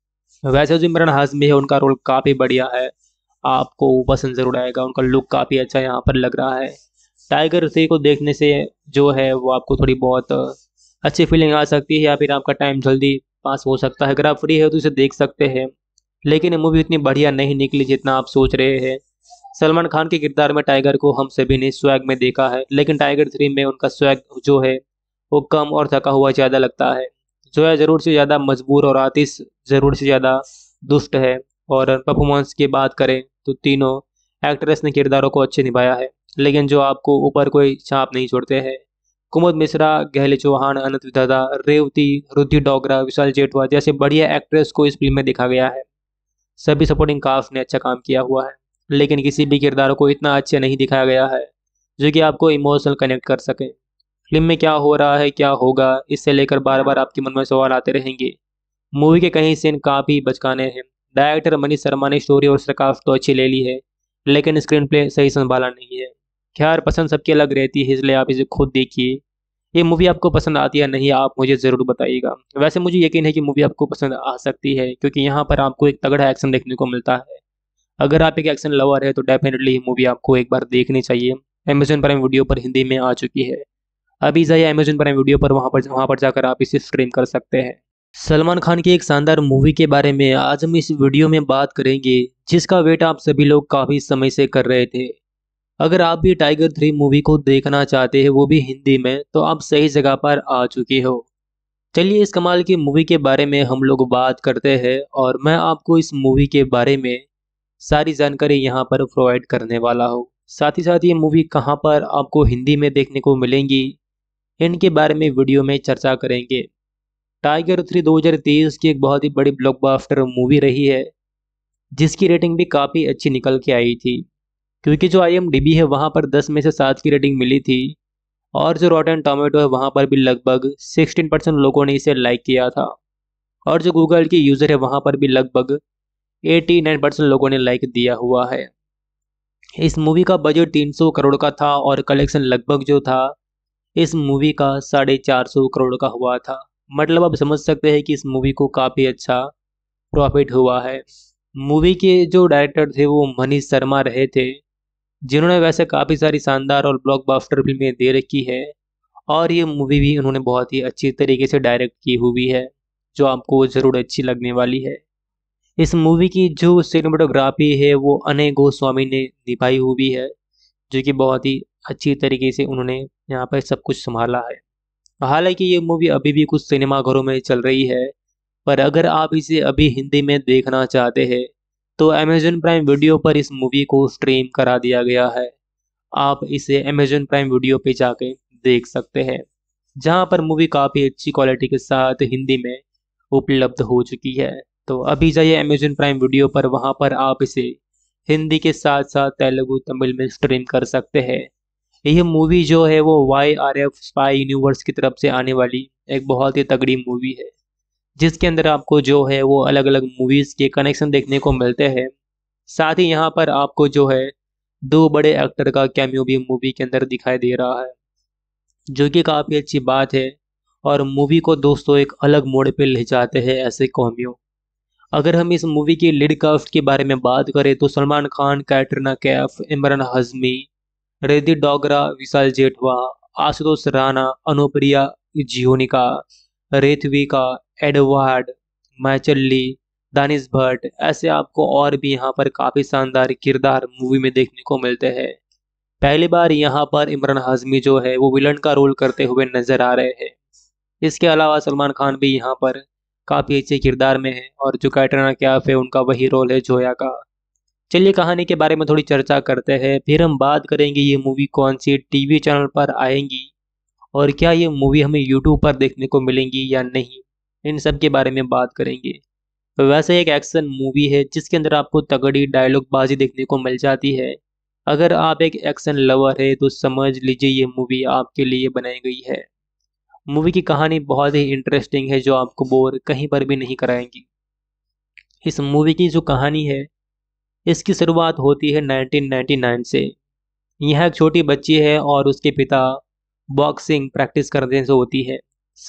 वैसे जो इमरान हाशमी है उनका रोल काफ़ी बढ़िया है, आपको पसंद जरूर आएगा। उनका लुक काफ़ी अच्छा यहाँ पर लग रहा है। टाइगर 3 को देखने से जो है वो आपको थोड़ी बहुत अच्छी फीलिंग आ सकती है या फिर आपका टाइम जल्दी पास हो सकता है। अगर आप फ्री है तो इसे देख सकते हैं, लेकिन ये मूवी इतनी बढ़िया नहीं निकली जितना आप सोच रहे हैं। सलमान खान के किरदार में टाइगर को हम सभी ने स्वैग में देखा है, लेकिन टाइगर 3 में उनका स्वैग जो है वो कम और थका हुआ ज़्यादा लगता है। जो है ज़रूर से ज़्यादा मजबूर और आतिश ज़रूर से ज़्यादा दुष्ट है। और परफॉर्मेंस की बात करें तो तीनों एक्ट्रेस ने किरदारों को अच्छे निभाया है, लेकिन जो आपको ऊपर कोई छाप नहीं छोड़ते हैं। कुमुद मिश्रा, गहले चौहान, अनंत विधाता, रेवती, रुद्धि डोगरा, विशाल जेठवा जैसे बढ़िया एक्ट्रेस को इस फिल्म में देखा गया है। सभी सपोर्टिंग कास्ट ने अच्छा काम किया हुआ है, लेकिन किसी भी किरदार को इतना अच्छा नहीं दिखाया गया है जो कि आपको इमोशनल कनेक्ट कर सके। फिल्म में क्या हो रहा है, क्या होगा, इससे लेकर बार बार आपके मन में सवाल आते रहेंगे। मूवी के कई सीन काफ़ी बचकाने हैं। डायरेक्टर मनीष शर्मा ने स्टोरी और स्क्रिप्ट तो अच्छी ले ली है, लेकिन स्क्रीन प्ले सही संभाला नहीं है। खैर, पसंद सबकी अलग रहती है, इसलिए आप इसे खुद देखिए। ये मूवी आपको पसंद आती है या नहीं, आप मुझे ज़रूर बताइएगा। वैसे मुझे यकीन है कि मूवी आपको पसंद आ सकती है, क्योंकि यहाँ पर आपको एक तगड़ा एक्शन देखने को मिलता है। अगर आप एक एक्शन लवर है तो डेफिनेटली ये मूवी आपको एक बार देखनी चाहिए। अमेजन प्राइम वीडियो पर हिंदी में आ चुकी है। अभी जाइए अमेजन प्राइम वीडियो पर, वहाँ पर जाकर आप इसे स्ट्रीम कर सकते हैं। सलमान खान की एक शानदार मूवी के बारे में आज हम इस वीडियो में बात करेंगे, जिसका वेट आप सभी लोग काफ़ी समय से कर रहे थे। अगर आप भी टाइगर 3 मूवी को देखना चाहते हैं, वो भी हिंदी में, तो आप सही जगह पर आ चुके हो। चलिए इस कमाल की मूवी के बारे में हम लोग बात करते हैं और मैं आपको इस मूवी के बारे में सारी जानकारी यहाँ पर प्रोवाइड करने वाला हूँ। साथ ही साथ ये मूवी कहाँ पर आपको हिंदी में देखने को मिलेंगी, इनके बारे में वीडियो में चर्चा करेंगे। टाइगर 3 2023 की एक बहुत ही बड़ी ब्लॉकबस्टर मूवी रही है, जिसकी रेटिंग भी काफ़ी अच्छी निकल के आई थी, क्योंकि जो IMDb है वहाँ पर 10 में से 7 की रेटिंग मिली थी, और जो रॉटन टोमेटो है वहाँ पर भी लगभग 16% लोगों ने इसे लाइक किया था, और जो गूगल की यूज़र है वहाँ पर भी लगभग 89% लोगों ने लाइक दिया हुआ है। इस मूवी का बजट 300 करोड़ का था और कलेक्शन लगभग जो था इस मूवी का 450 करोड़ का हुआ था। मतलब आप समझ सकते हैं कि इस मूवी को काफ़ी अच्छा प्रॉफिट हुआ है। मूवी के जो डायरेक्टर थे वो मनीष शर्मा रहे थे, जिन्होंने वैसे काफ़ी सारी शानदार और ब्लॉकबस्टर फिल्में दे रखी है, और ये मूवी भी उन्होंने बहुत ही अच्छी तरीके से डायरेक्ट की हुई है, जो आपको ज़रूर अच्छी लगने वाली है। इस मूवी की जो सिनेमेटोग्राफी है वो अनय गोस्वामी ने निभाई हुई है, जो कि बहुत ही अच्छी तरीके से उन्होंने यहाँ पर सब कुछ संभाला है। हालांकि ये मूवी अभी भी कुछ सिनेमाघरों में चल रही है, पर अगर आप इसे अभी हिंदी में देखना चाहते हैं तो अमेजन प्राइम वीडियो पर इस मूवी को स्ट्रीम करा दिया गया है। आप इसे अमेजन प्राइम वीडियो पे जाके देख सकते हैं, जहां पर मूवी काफ़ी अच्छी क्वालिटी के साथ हिंदी में उपलब्ध हो चुकी है। तो अभी जाइए अमेजन प्राइम वीडियो पर, वहां पर आप इसे हिंदी के साथ साथ तेलुगु तमिल में स्ट्रीम कर सकते हैं। यह मूवी जो है वो YRF स्पाई यूनिवर्स की तरफ से आने वाली एक बहुत ही तगड़ी मूवी है, जिसके अंदर आपको जो है वो अलग अलग मूवीज़ के कनेक्शन देखने को मिलते हैं। साथ ही यहाँ पर आपको जो है दो बड़े एक्टर का कैमियो भी मूवी के अंदर दिखाई दे रहा है, जो कि काफ़ी अच्छी बात है, और मूवी को दोस्तों एक अलग मोड़ पे ले जाते हैं ऐसे कैमियो। अगर हम इस मूवी की लीड कास्ट के बारे में बात करें तो सलमान खान, कैटरीना कैफ, इमरान हाशमी, रिद्धि डोगरा, विशाल जेठवा, आशुतोष राणा, अनुप्रिया जियोनिका, रेथविका, एडवर्ड मैचल्ली, दानिश भट्ट, ऐसे आपको और भी यहाँ पर काफ़ी शानदार किरदार मूवी में देखने को मिलते हैं। पहली बार यहाँ पर इमरान हाशमी जो है वो विलन का रोल करते हुए नजर आ रहे हैं। इसके अलावा सलमान खान भी यहाँ पर काफ़ी अच्छे किरदार में है, और जो कैटरीना कैफ है उनका वही रोल है जोया का। चलिए कहानी के बारे में थोड़ी चर्चा करते हैं, फिर हम बात करेंगे ये मूवी कौन सी टीवी चैनल पर आएंगी, और क्या ये मूवी हमें यूट्यूब पर देखने को मिलेंगी या नहीं, इन सब के बारे में बात करेंगे। तो वैसे एक एक्शन मूवी है जिसके अंदर आपको तगड़ी डायलॉग बाजी देखने को मिल जाती है। अगर आप एक एक्शन लवर है तो समझ लीजिए ये मूवी आपके लिए बनाई गई है। मूवी की कहानी बहुत ही इंटरेस्टिंग है, जो आपको बोर कहीं पर भी नहीं कराएंगी। इस मूवी की जो कहानी है इसकी शुरुआत होती है 1999 से। यह एक छोटी बच्ची है और उसके पिता बॉक्सिंग प्रैक्टिस करने से होती है।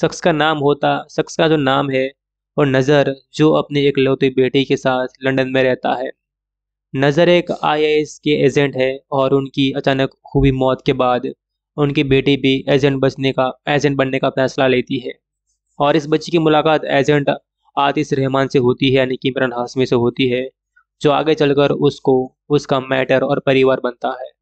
शख्स का जो नाम है और नज़र, जो अपने इकलौते बेटे के साथ लंदन में रहता है। नज़र एक IAS के एजेंट है, और उनकी अचानक हुई मौत के बाद उनकी बेटी भी एजेंट बनने का फैसला लेती है, और इस बच्ची की मुलाकात एजेंट आतिश रहमान से होती है, यानी कि इमरान हाशमी से होती है, जो आगे चलकर उसको उसका मैटर और परिवार बनता है।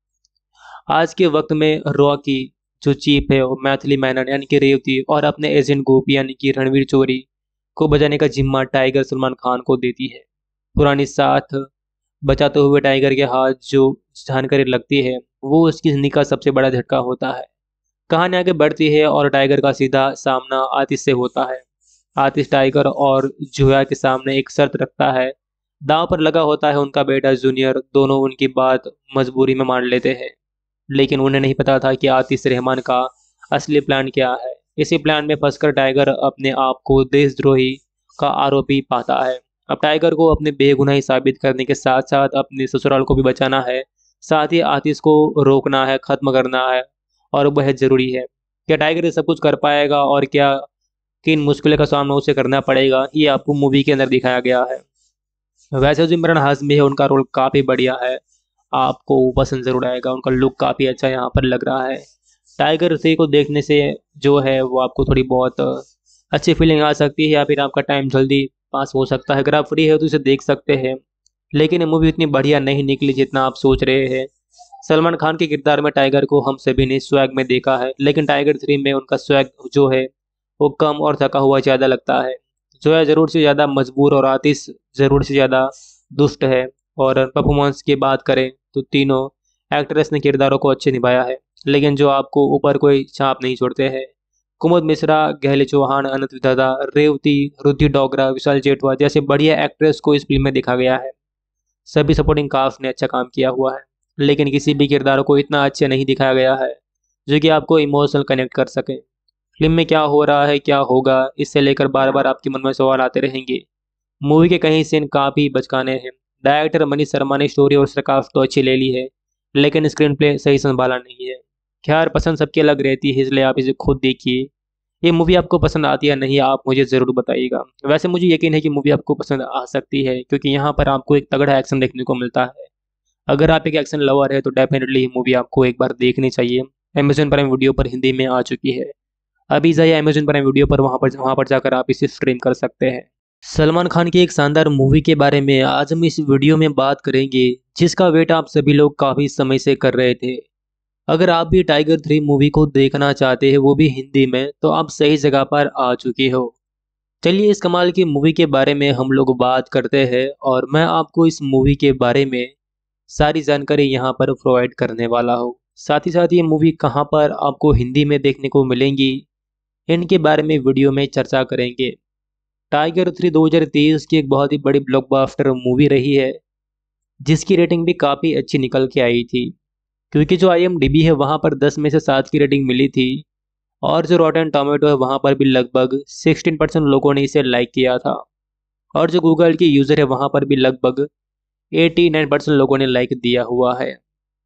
आज के वक्त में रॉकी जो चीफ है वो मैथिली मैनन यानी कि रेवती और अपने एजेंट गोपी यानी कि रणवीर चोरी को बचाने का जिम्मा टाइगर सलमान खान को देती है। पुरानी साथ बचाते हुए टाइगर के हाथ जो जानकारी लगती है वो उसकी जिंदगी का सबसे बड़ा झटका होता है। कहानी आगे बढ़ती है और टाइगर का सीधा सामना आतिश से होता है। आतिश टाइगर और जोया के सामने एक शर्त रखता है। दांव पर लगा होता है उनका बेटा जूनियर। दोनों उनकी बात मजबूरी में मान लेते हैं, लेकिन उन्हें नहीं पता था कि आतिश रहमान का असली प्लान क्या है। इसी प्लान में फंसकर टाइगर अपने आप को देशद्रोही का आरोपी पाता है। अब टाइगर को अपने बेगुनाही साबित करने के साथ साथ अपने ससुराल को भी बचाना है, साथ ही आतिश को रोकना है, खत्म करना है, और बेहद जरूरी है। क्या टाइगर ये सब कुछ कर पाएगा, और क्या किन मुश्किलों का सामना उसे करना पड़ेगा, ये आपको मूवी के अंदर दिखाया गया है। वैसे जो इमरान हाशमी है उनका रोल काफ़ी बढ़िया है, आपको पसंद ज़रूर आएगा। उनका लुक काफ़ी अच्छा यहाँ पर लग रहा है। टाइगर 3 को देखने से जो है वो आपको थोड़ी बहुत अच्छी फीलिंग आ सकती है, या फिर आपका टाइम जल्दी पास हो सकता है। अगर आप फ्री है तो इसे देख सकते हैं, लेकिन ये मूवी इतनी बढ़िया नहीं निकली जितना आप सोच रहे हैं। सलमान खान के किरदार में टाइगर को हम सभी ने स्वैग में देखा है, लेकिन टाइगर 3 में उनका स्वैग जो है वो कम और थका हुआ ज़्यादा लगता है। जोया ज़रूर से ज़्यादा मजबूर और आतिश ज़रूर से ज़्यादा दुष्ट है। और परफॉर्मेंस की बात करें तो तीनों एक्ट्रेस ने किरदारों को अच्छे निभाया है, लेकिन जो आपको ऊपर कोई छाप नहीं छोड़ते हैं। कुमुद मिश्रा, गहले चौहान, अनंत विधाता, रेवती, रुद्धि डोगरा, विशाल जेठवा जैसे बढ़िया एक्ट्रेस को इस फिल्म में दिखा गया है। सभी सपोर्टिंग कास्ट ने अच्छा काम किया हुआ है, लेकिन किसी भी किरदार को इतना अच्छा नहीं दिखाया गया है जो कि आपको इमोशनल कनेक्ट कर सके। फिल्म में क्या हो रहा है, क्या होगा, इससे लेकर बार बार आपके मन में सवाल आते रहेंगे। मूवी के कई सीन काफ़ी बचकाने हैं। डायरेक्टर मनीष शर्मा ने स्टोरी और स्टारकास्ट तो अच्छी ले ली है, लेकिन स्क्रीन प्ले सही संभाला नहीं है। खैर, पसंद सबकी अलग रहती है, इसलिए आप इसे खुद देखिए। ये मूवी आपको पसंद आती है या नहीं, आप मुझे ज़रूर बताइएगा। वैसे मुझे यकीन है कि मूवी आपको पसंद आ सकती है, क्योंकि यहाँ पर आपको एक तगड़ा एक्शन देखने को मिलता है। अगर आप एक एक्शन लवर है तो डेफिनेटली ये मूवी आपको एक बार देखनी चाहिए। अमेजन प्राइम वीडियो पर हिंदी में आ चुकी है। अभी जाइए अमेजन प्राइम वीडियो पर, वहाँ पर जाकर आप इसे स्ट्रीम कर सकते हैं। सलमान खान की एक शानदार मूवी के बारे में आज हम इस वीडियो में बात करेंगे, जिसका वेट आप सभी लोग काफ़ी समय से कर रहे थे। अगर आप भी टाइगर 3 मूवी को देखना चाहते हैं, वो भी हिंदी में, तो आप सही जगह पर आ चुके हो। चलिए इस कमाल की मूवी के बारे में हम लोग बात करते हैं, और मैं आपको इस मूवी के बारे में सारी जानकारी यहाँ पर प्रोवाइड करने वाला हूँ। साथ ही साथ ये मूवी कहाँ पर आपको हिंदी में देखने को मिलेंगी, इनके बारे में वीडियो में चर्चा करेंगे। टाइगर 3 2023 की एक बहुत ही बड़ी ब्लॉकबस्टर मूवी रही है, जिसकी रेटिंग भी काफ़ी अच्छी निकल के आई थी। क्योंकि जो IMDb है वहाँ पर 10 में से 7 की रेटिंग मिली थी, और जो रॉटेन टोमेटो है वहाँ पर भी लगभग 16% लोगों ने इसे लाइक किया था, और जो गूगल की यूज़र है वहाँ पर भी लगभग 89% लोगों ने लाइक दिया हुआ है।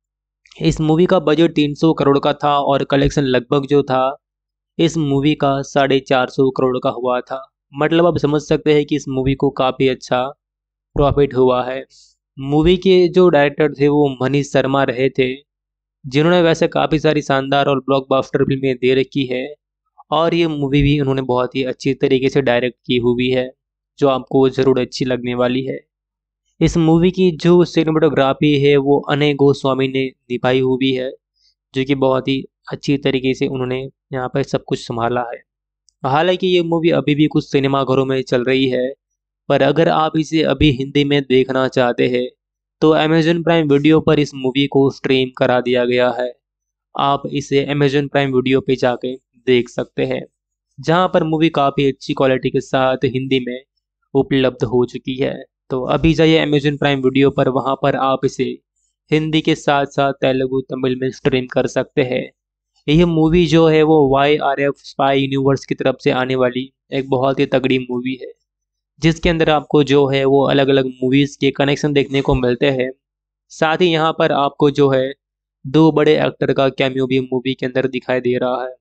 इस मूवी का बजट 300 करोड़ का था, और कलेक्शन लगभग जो था इस मूवी का 450 करोड़ का हुआ था। मतलब आप समझ सकते हैं कि इस मूवी को काफ़ी अच्छा प्रॉफिट हुआ है। मूवी के जो डायरेक्टर थे वो मनीष शर्मा रहे थे, जिन्होंने वैसे काफ़ी सारी शानदार और ब्लॉकबस्टर फिल्में दे रखी है, और ये मूवी भी उन्होंने बहुत ही अच्छी तरीके से डायरेक्ट की हुई है, जो आपको ज़रूर अच्छी लगने वाली है। इस मूवी की जो सिनेमेटोग्राफी है वो अनय गोस्वामी ने निभाई हुई है, जो कि बहुत ही अच्छी तरीके से उन्होंने यहाँ पर सब कुछ संभाला है। हालांकि ये मूवी अभी भी कुछ सिनेमाघरों में चल रही है, पर अगर आप इसे अभी हिंदी में देखना चाहते हैं तो अमेजन प्राइम वीडियो पर इस मूवी को स्ट्रीम करा दिया गया है। आप इसे अमेजन प्राइम वीडियो पे जाके देख सकते हैं, जहाँ पर मूवी काफ़ी अच्छी क्वालिटी के साथ हिंदी में उपलब्ध हो चुकी है। तो अभी जाइए अमेजन प्राइम वीडियो पर, वहाँ पर आप इसे हिंदी के साथ साथ तेलुगु तमिल में स्ट्रीम कर सकते हैं। यह मूवी जो है वो YRF स्पाई यूनिवर्स की तरफ से आने वाली एक बहुत ही तगड़ी मूवी है, जिसके अंदर आपको जो है वो अलग अलग मूवीज़ के कनेक्शन देखने को मिलते हैं। साथ ही यहाँ पर आपको जो है दो बड़े एक्टर का कैमियो भी मूवी के अंदर दिखाई दे रहा है,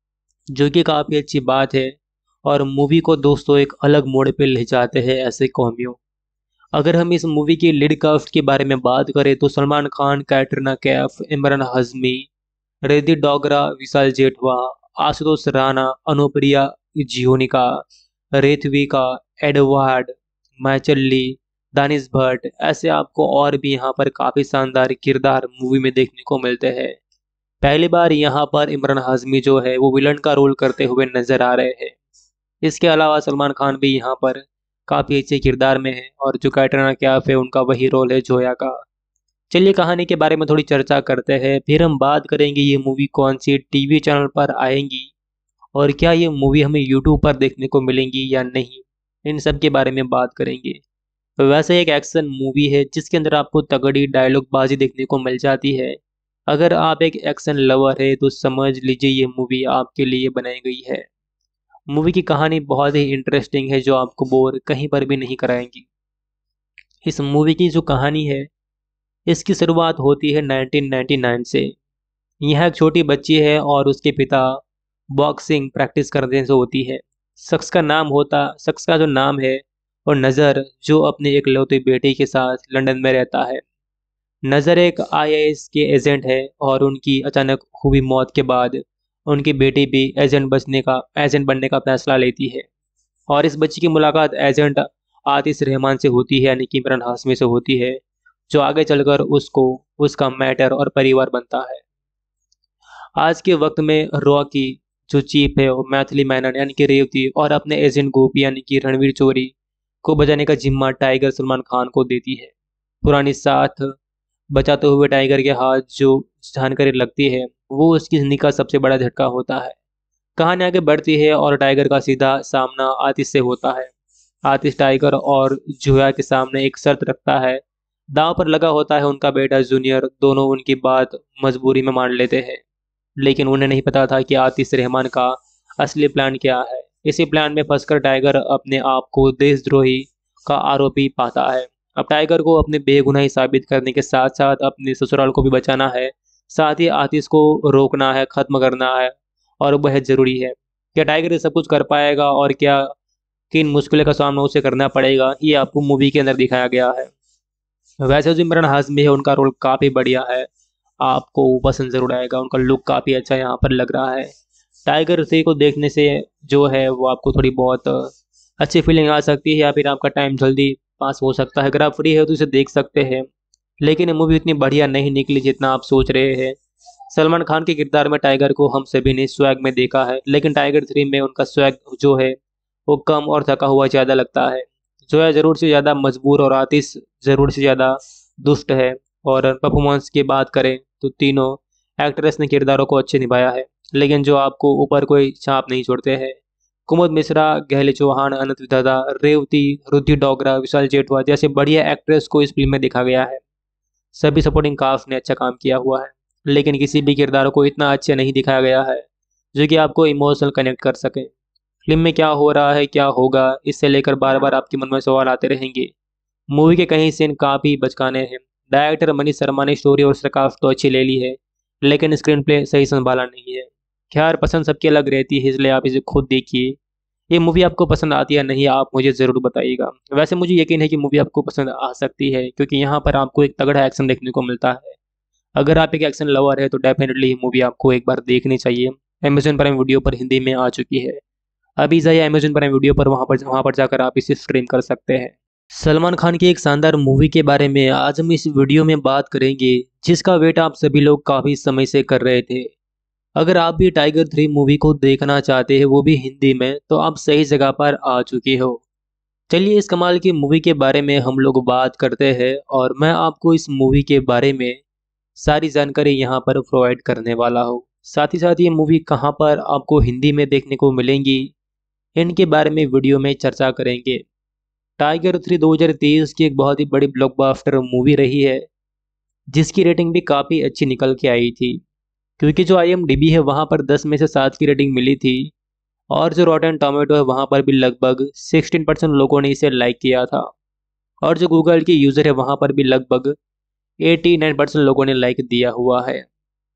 जो कि काफ़ी अच्छी बात है, और मूवी को दोस्तों एक अलग मोड़ पे ले जाते हैं ऐसे कैमियो। अगर हम इस मूवी की लीड कास्ट के बारे में बात करें तो सलमान खान, कैटरीना कैफ, इमरान हाशमी, रिद्धि डोगरा, विशाल जेठवा, आशुतोष राणा, अनुप्रिया जियोनिका, रेथविका, एडवर्ड मैचल्ली, दानिश भट्ट, ऐसे आपको और भी यहाँ पर काफ़ी शानदार किरदार मूवी में देखने को मिलते हैं। पहली बार यहाँ पर इमरान हाशमी जो है वो विलन का रोल करते हुए नजर आ रहे हैं। इसके अलावा सलमान खान भी यहाँ पर काफ़ी अच्छे किरदार में है, और जो कैटरीना कैफ है उनका वही रोल है जोया का। चलिए कहानी के बारे में थोड़ी चर्चा करते हैं, फिर हम बात करेंगे ये मूवी कौन सी TV चैनल पर आएंगी, और क्या ये मूवी हमें YouTube पर देखने को मिलेंगी या नहीं, इन सब के बारे में बात करेंगे। वैसे एक एक्शन मूवी है जिसके अंदर आपको तगड़ी डायलॉग बाजी देखने को मिल जाती है। अगर आप एक एक्शन लवर है तो समझ लीजिए ये मूवी आपके लिए बनाई गई है। मूवी की कहानी बहुत ही इंटरेस्टिंग है, जो आपको बोर कहीं पर भी नहीं कराएंगी। इस मूवी की जो कहानी है, इसकी शुरुआत होती है 1999 से। यह एक छोटी बच्ची है और उसके पिता बॉक्सिंग प्रैक्टिस करने से होती है। शख्स का जो नाम है और नज़र, जो अपने इकलौते बेटे के साथ लंदन में रहता है। नज़र एक IAS के एजेंट है, और उनकी अचानक हुई मौत के बाद उनकी बेटी भी एजेंट बनने का फैसला लेती है, और इस बच्ची की मुलाकात एजेंट आतिश रहमान से होती है, यानी कि इमरान हाशमी से होती है, जो आगे चलकर उसको उसका मैटर और परिवार बनता है। आज के वक्त में रॉकी जो चीफ है वो मैथिली मैनन यानी कि रेवती, और अपने एजेंट गोपी यानी कि रणवीर चोरी को बचाने का जिम्मा टाइगर सलमान खान को देती है। पुरानी साथ बचाते हुए टाइगर के हाथ जो जानकारी लगती है, वो उसकी जिंदगी का सबसे बड़ा झटका होता है। कहानी आगे बढ़ती है और टाइगर का सीधा सामना आतिश से होता है। आतिश टाइगर और जोया के सामने एक शर्त रखता है। दांव पर लगा होता है उनका बेटा जूनियर। दोनों उनकी बात मजबूरी में मान लेते हैं, लेकिन उन्हें नहीं पता था कि आतिश रहमान का असली प्लान क्या है। इसी प्लान में फंसकर टाइगर अपने आप को देशद्रोही का आरोपी पाता है। अब टाइगर को अपनी बेगुनाही साबित करने के साथ साथ अपने ससुराल को भी बचाना है। साथ ही आतिश को रोकना है, खत्म करना है, और बेहद जरूरी है। क्या टाइगर ये सब कुछ कर पाएगा और क्या किन मुश्किलों का सामना उसे करना पड़ेगा, ये आपको मूवी के अंदर दिखाया गया है। वैसे जो इमरान हाशमी है उनका रोल काफ़ी बढ़िया है, आपको पसंद ज़रूर आएगा। उनका लुक काफ़ी अच्छा यहाँ पर लग रहा है। टाइगर 3 को देखने से जो है वो आपको थोड़ी बहुत अच्छी फीलिंग आ सकती है, या फिर आपका टाइम जल्दी पास हो सकता है। अगर आप फ्री है तो इसे देख सकते हैं, लेकिन ये मूवी इतनी बढ़िया नहीं निकली जितना आप सोच रहे हैं। सलमान खान के किरदार में टाइगर को हम सभी ने स्वैग में देखा है, लेकिन टाइगर 3 में उनका स्वैग जो है वो कम और थका हुआ ज़्यादा लगता है। जोया ज़रूर से ज़्यादा मजबूर और आतिश ज़रूर से ज़्यादा दुष्ट है। और परफॉर्मेंस की बात करें तो तीनों एक्ट्रेस ने किरदारों को अच्छे निभाया है, लेकिन जो आपको ऊपर कोई छाप नहीं छोड़ते हैं। कुमुद मिश्रा, गहले चौहान, अनंत विधाता, रेवती, रुद्धि डोगरा, विशाल जेठवा जैसे बढ़िया एक्ट्रेस को इस फिल्म में देखा गया है। सभी सपोर्टिंग कास्ट ने अच्छा काम किया हुआ है, लेकिन किसी भी किरदार को इतना अच्छे नहीं दिखाया गया है जो कि आपको इमोशनल कनेक्ट कर सके। फिल्म में क्या हो रहा है, क्या होगा, इससे लेकर बार बार आपके मन में सवाल आते रहेंगे। मूवी के कई सीन काफ़ी बचकाने हैं। डायरेक्टर मनीष शर्मा ने स्टोरी और स्क्रिप्ट तो अच्छी ले ली है, लेकिन स्क्रीन प्ले सही संभाला नहीं है। खैर, पसंद सबकी अलग रहती है, इसलिए आप इसे खुद देखिए। ये मूवी आपको पसंद आती है या नहीं, आप मुझे ज़रूर बताइएगा। वैसे मुझे यकीन है कि मूवी आपको पसंद आ सकती है, क्योंकि यहाँ पर आपको एक तगड़ा एक्शन देखने को मिलता है। अगर आप एक एक्शन लवर है तो डेफिनेटली ये मूवी आपको एक बार देखनी चाहिए। अमेजन प्राइम वीडियो पर हिंदी में आ चुकी है। अभी जाइए अमेजन प्राइम वीडियो पर, वहाँ पर जाकर आप इसे स्ट्रीम कर सकते हैं। सलमान खान की एक शानदार मूवी के बारे में आज हम इस वीडियो में बात करेंगे, जिसका वेट आप सभी लोग काफ़ी समय से कर रहे थे। अगर आप भी टाइगर 3 मूवी को देखना चाहते हैं, वो भी हिंदी में, तो आप सही जगह पर आ चुके हो। चलिए इस कमाल की मूवी के बारे में हम लोग बात करते हैं, और मैं आपको इस मूवी के बारे में सारी जानकारी यहाँ पर प्रोवाइड करने वाला हूँ। साथ ही साथ ये मूवी कहाँ पर आपको हिंदी में देखने को मिलेंगी, इनके बारे में वीडियो में चर्चा करेंगे। टाइगर 3 2023 की एक बहुत ही बड़ी ब्लॉकबस्टर मूवी रही है, जिसकी रेटिंग भी काफ़ी अच्छी निकल के आई थी। क्योंकि जो IMDb है वहाँ पर 10 में से 7 की रेटिंग मिली थी, और जो रॉटेन टोमेटो है वहाँ पर भी लगभग 16% लोगों ने इसे लाइक किया था, और जो गूगल की यूज़र है वहाँ पर भी लगभग 89% लोगों ने लाइक दिया हुआ है।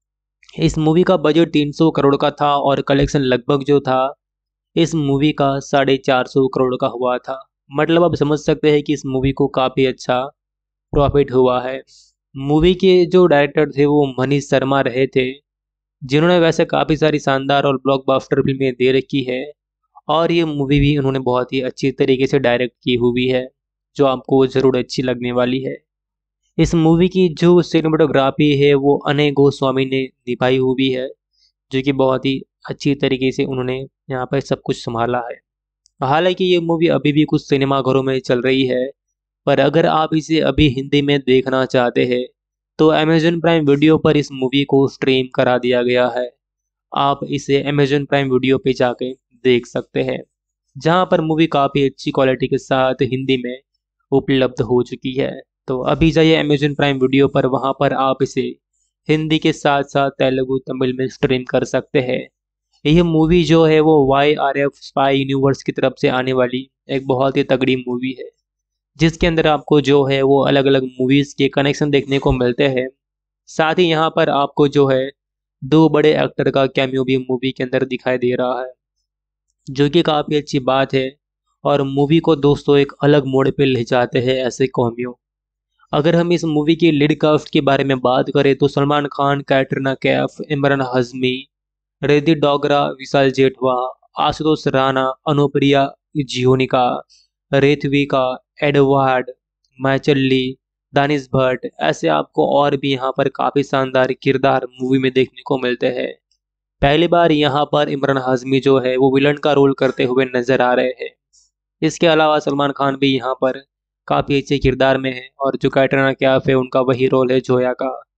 इस मूवी का बजट 300 करोड़ का था, और कलेक्शन लगभग जो था इस मूवी का 450 करोड़ का हुआ था। मतलब आप समझ सकते हैं कि इस मूवी को काफ़ी अच्छा प्रॉफिट हुआ है। मूवी के जो डायरेक्टर थे वो मनीष शर्मा रहे थे, जिन्होंने वैसे काफ़ी सारी शानदार और ब्लॉकबस्टर फिल्में दे रखी है, और ये मूवी भी उन्होंने बहुत ही अच्छी तरीके से डायरेक्ट की हुई है, जो आपको ज़रूर अच्छी लगने वाली है। इस मूवी की जो सिनेमेटोग्राफी है वो अनय गोस्वामी ने निभाई हुई है, जो कि बहुत ही अच्छी तरीके से उन्होंने यहाँ पर सब कुछ संभाला है। हालांकि ये मूवी अभी भी कुछ सिनेमाघरों में चल रही है, पर अगर आप इसे अभी हिंदी में देखना चाहते हैं तो अमेजन प्राइम वीडियो पर इस मूवी को स्ट्रीम करा दिया गया है। आप इसे अमेजन प्राइम वीडियो पे जाके देख सकते हैं, जहां पर मूवी काफ़ी अच्छी क्वालिटी के साथ हिंदी में उपलब्ध हो चुकी है। तो अभी जाइए अमेजन प्राइम वीडियो पर, वहां पर आप इसे हिंदी के साथ साथ तेलुगु तमिल में स्ट्रीम कर सकते हैं। यह मूवी जो है वो YRF स्पाई यूनिवर्स की तरफ से आने वाली एक बहुत ही तगड़ी मूवी है, जिसके अंदर आपको जो है वो अलग अलग मूवीज़ के कनेक्शन देखने को मिलते हैं। साथ ही यहाँ पर आपको जो है दो बड़े एक्टर का कैमियो भी मूवी के अंदर दिखाई दे रहा है, जो कि काफ़ी अच्छी बात है, और मूवी को दोस्तों एक अलग मोड़ पे ले जाते हैं ऐसे कैमियो। अगर हम इस मूवी की लीड कास्ट के बारे में बात करें तो सलमान खान, कैटरीना कैफ, इमरान हाशमी, रिद्धि डोगरा, विशाल जेठवा, आशुतोष राणा, अनुप्रिया जियोनिका, रेथविका, एडवर्ड मैचल्ली, दानिश भट्ट, ऐसे आपको और भी यहाँ पर काफ़ी शानदार किरदार मूवी में देखने को मिलते हैं। पहली बार यहाँ पर इमरान हाशमी जो है वो विलन का रोल करते हुए नजर आ रहे हैं। इसके अलावा सलमान खान भी यहाँ पर काफ़ी अच्छे किरदार में है, और जो कैटरीना कैफ है उनका वही रोल है जोया का।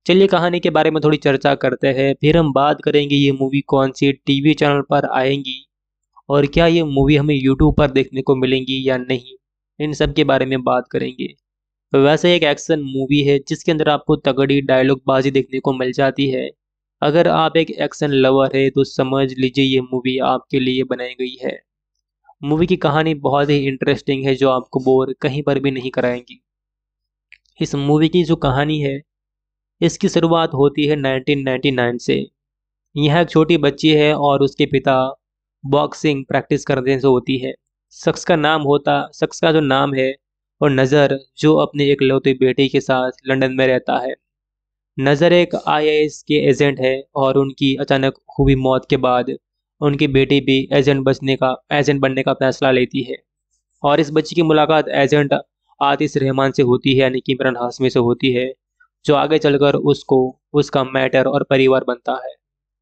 चलिए कहानी के बारे में थोड़ी चर्चा करते हैं, फिर हम बात करेंगे ये मूवी कौन सी टीवी चैनल पर आएंगी और क्या ये मूवी हमें यूट्यूब पर देखने को मिलेंगी या नहीं। इन सब के बारे में बात करेंगे। वैसे एक एक्शन मूवी है जिसके अंदर आपको तगड़ी डायलॉग बाजी देखने को मिल जाती है। अगर आप एक एक्शन लवर है तो समझ लीजिए ये मूवी आपके लिए बनाई गई है। मूवी की कहानी बहुत ही इंटरेस्टिंग है जो आपको बोर कहीं पर भी नहीं कराएंगी। इस मूवी की जो कहानी है इसकी शुरुआत होती है 1999 से। यह एक छोटी बच्ची है और उसके पिता बॉक्सिंग प्रैक्टिस करने से होती है। शख्स का जो नाम है और नज़र जो अपने इकलौते बेटे के साथ लंदन में रहता है। नज़र एक आईएएस के एजेंट है और उनकी अचानक हुई मौत के बाद उनकी बेटी भी एजेंट बनने का फैसला लेती है। और इस बच्ची की मुलाकात एजेंट आतिश रहमान से होती है, यानी कि इमरान हाशमी से होती है, जो आगे चलकर उसको उसका मैटर और परिवार बनता है।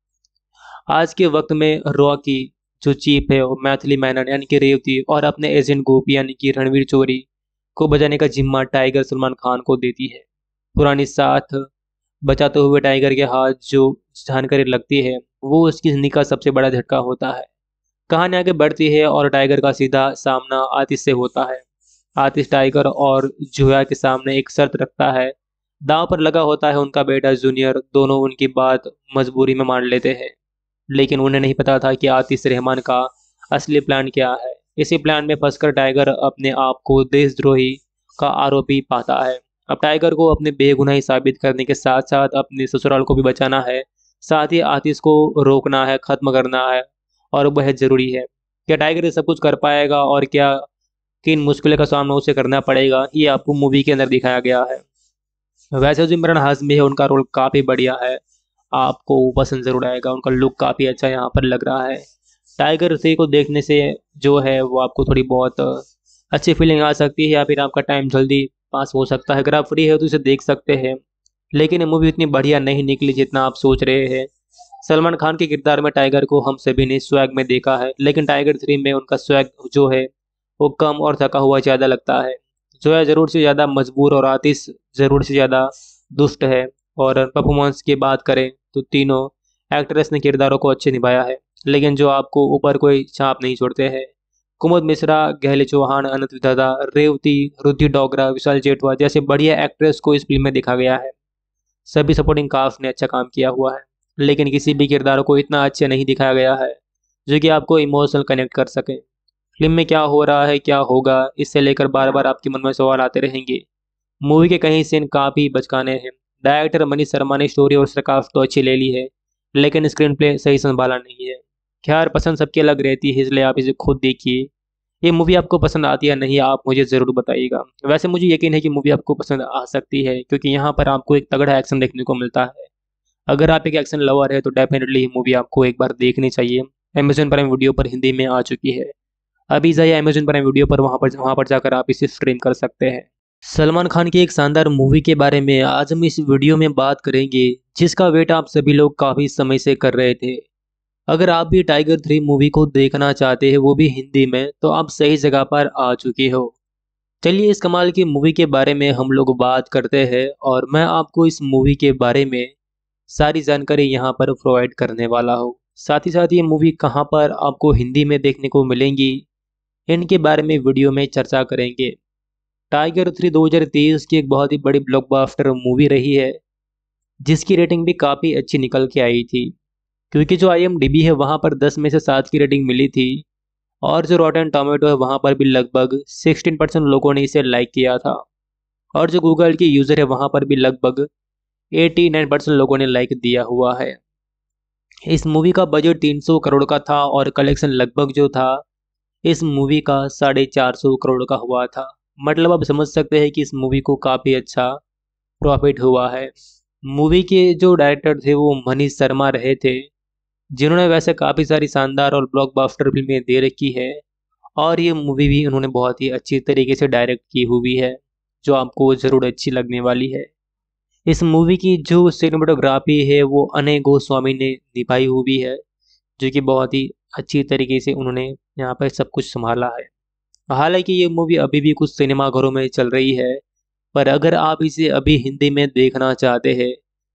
आज के वक्त में रॉकी जो चीफ है वो मैथिली मेनन यानी कि रेवती और अपने एजेंट गोपी यानी कि रणवीर चौधरी को बचाने का जिम्मा टाइगर सलमान खान को देती है। पुरानी साथ बचाते हुए टाइगर के हाथ जो जानकारी लगती है वो उसकी जिंदगी का सबसे बड़ा झटका होता है। कहानी आगे बढ़ती है और टाइगर का सीधा सामना आतिश से होता है। आतिश टाइगर और जोया के सामने एक शर्त रखता है। दांव पर लगा होता है उनका बेटा जूनियर। दोनों उनकी बात मजबूरी में मान लेते हैं, लेकिन उन्हें नहीं पता था कि आतिश रहमान का असली प्लान क्या है। इसी प्लान में फंसकर टाइगर अपने आप को देशद्रोही का आरोपी पाता है। अब टाइगर को अपने बेगुनाही साबित करने के साथ साथ अपने ससुराल को भी बचाना है। साथ ही आतिश को रोकना है, खत्म करना है, और वह जरूरी है। क्या टाइगर ये सब कुछ कर पाएगा और क्या किन मुश्किलों का सामना उसे करना पड़ेगा, ये आपको मूवी के अंदर दिखाया गया है। वैसे जो इमरान हाशमी है उनका रोल काफ़ी बढ़िया है, आपको पसंद जरूर आएगा। उनका लुक काफ़ी अच्छा यहाँ पर लग रहा है। टाइगर 3 को देखने से जो है वो आपको थोड़ी बहुत अच्छी फीलिंग आ सकती है, या फिर आपका टाइम जल्दी पास हो सकता है। अगर आप फ्री है तो इसे देख सकते हैं, लेकिन ये मूवी इतनी बढ़िया नहीं निकली जितना आप सोच रहे हैं। सलमान खान के किरदार में टाइगर को हम सभी ने स्वैग में देखा है, लेकिन टाइगर 3 में उनका स्वैग जो है वो कम और थका हुआ ज़्यादा लगता है। जोया ज़रूर से ज़्यादा मजबूर और आतिश ज़रूर से ज़्यादा दुष्ट है। और परफॉर्मेंस की बात करें तो तीनों एक्ट्रेस ने किरदारों को अच्छे निभाया है, लेकिन जो आपको ऊपर कोई छाप नहीं छोड़ते हैं। कुमुद मिश्रा, गहले चौहान, अनंत विधाता, रेवती, रुद्धि डोगरा, विशाल जेठवा जैसे बढ़िया एक्ट्रेस को इस फिल्म में दिखा गया है। सभी सपोर्टिंग कास्ट ने अच्छा काम किया हुआ है, लेकिन किसी भी किरदार को इतना अच्छा नहीं दिखाया गया है जो कि आपको इमोशनल कनेक्ट कर सके। फिल्म में क्या हो रहा है, क्या होगा, इससे लेकर बार बार आपके मन में सवाल आते रहेंगे। मूवी के कई सीन काफ़ी बचकाने हैं। डायरेक्टर मनीष शर्मा ने स्टोरी और सकाफ तो अच्छी ले ली है, लेकिन स्क्रीन प्ले सही संभाला नहीं है। खैर, पसंद सबकी अलग रहती है, इसलिए आप इसे खुद देखिए। ये मूवी आपको पसंद आती है नहीं, आप मुझे ज़रूर बताइएगा। वैसे मुझे यकीन है कि मूवी आपको पसंद आ सकती है, क्योंकि यहाँ पर आपको एक तगड़ा एक्शन देखने को मिलता है। अगर आप एक एक्शन लवर है तो डेफिनेटली ये मूवी आपको एक बार देखनी चाहिए। अमेजन प्राइम वीडियो पर हिंदी में आ चुकी है। अभी जाइए अमेजन प्राइम वीडियो पर, वहाँ पर जाकर आप इसे स्ट्रीम कर सकते हैं। सलमान खान की एक शानदार मूवी के बारे में आज हम इस वीडियो में बात करेंगे, जिसका वेट आप सभी लोग काफ़ी समय से कर रहे थे। अगर आप भी टाइगर 3 मूवी को देखना चाहते हैं, वो भी हिंदी में, तो आप सही जगह पर आ चुके हो। चलिए इस कमाल की मूवी के बारे में हम लोग बात करते हैं, और मैं आपको इस मूवी के बारे में सारी जानकारी यहाँ पर प्रोवाइड करने वाला हूँ। साथ ही साथ ये मूवी कहाँ पर आपको हिंदी में देखने को मिलेंगी, इनके बारे में वीडियो में चर्चा करेंगे। टाइगर 3 2023 की एक बहुत ही बड़ी ब्लॉकबस्टर मूवी रही है, जिसकी रेटिंग भी काफ़ी अच्छी निकल के आई थी। क्योंकि जो IMDb है वहाँ पर 10 में से 7 की रेटिंग मिली थी, और जो रॉटन टोमेटो है वहाँ पर भी लगभग 16% लोगों ने इसे लाइक किया था, और जो गूगल की यूज़र है वहाँ पर भी लगभग 89% लोगों ने लाइक दिया हुआ है। इस मूवी का बजट 300 करोड़ का था और कलेक्शन लगभग जो था इस मूवी का 450 करोड़ का हुआ था। मतलब आप समझ सकते हैं कि इस मूवी को काफ़ी अच्छा प्रॉफिट हुआ है। मूवी के जो डायरेक्टर थे वो मनीष शर्मा रहे थे, जिन्होंने वैसे काफ़ी सारी शानदार और ब्लॉकबस्टर फिल्में दे रखी है, और ये मूवी भी उन्होंने बहुत ही अच्छी तरीके से डायरेक्ट की हुई है, जो आपको ज़रूर अच्छी लगने वाली है। इस मूवी की जो सिनेमेटोग्राफी है वो अनय गोस्वामी ने निभाई हुई है, जो कि बहुत ही अच्छी तरीके से उन्होंने यहाँ पर सब कुछ संभाला है। हालांकि ये मूवी अभी भी कुछ सिनेमा घरों में चल रही है, पर अगर आप इसे अभी हिंदी में देखना चाहते हैं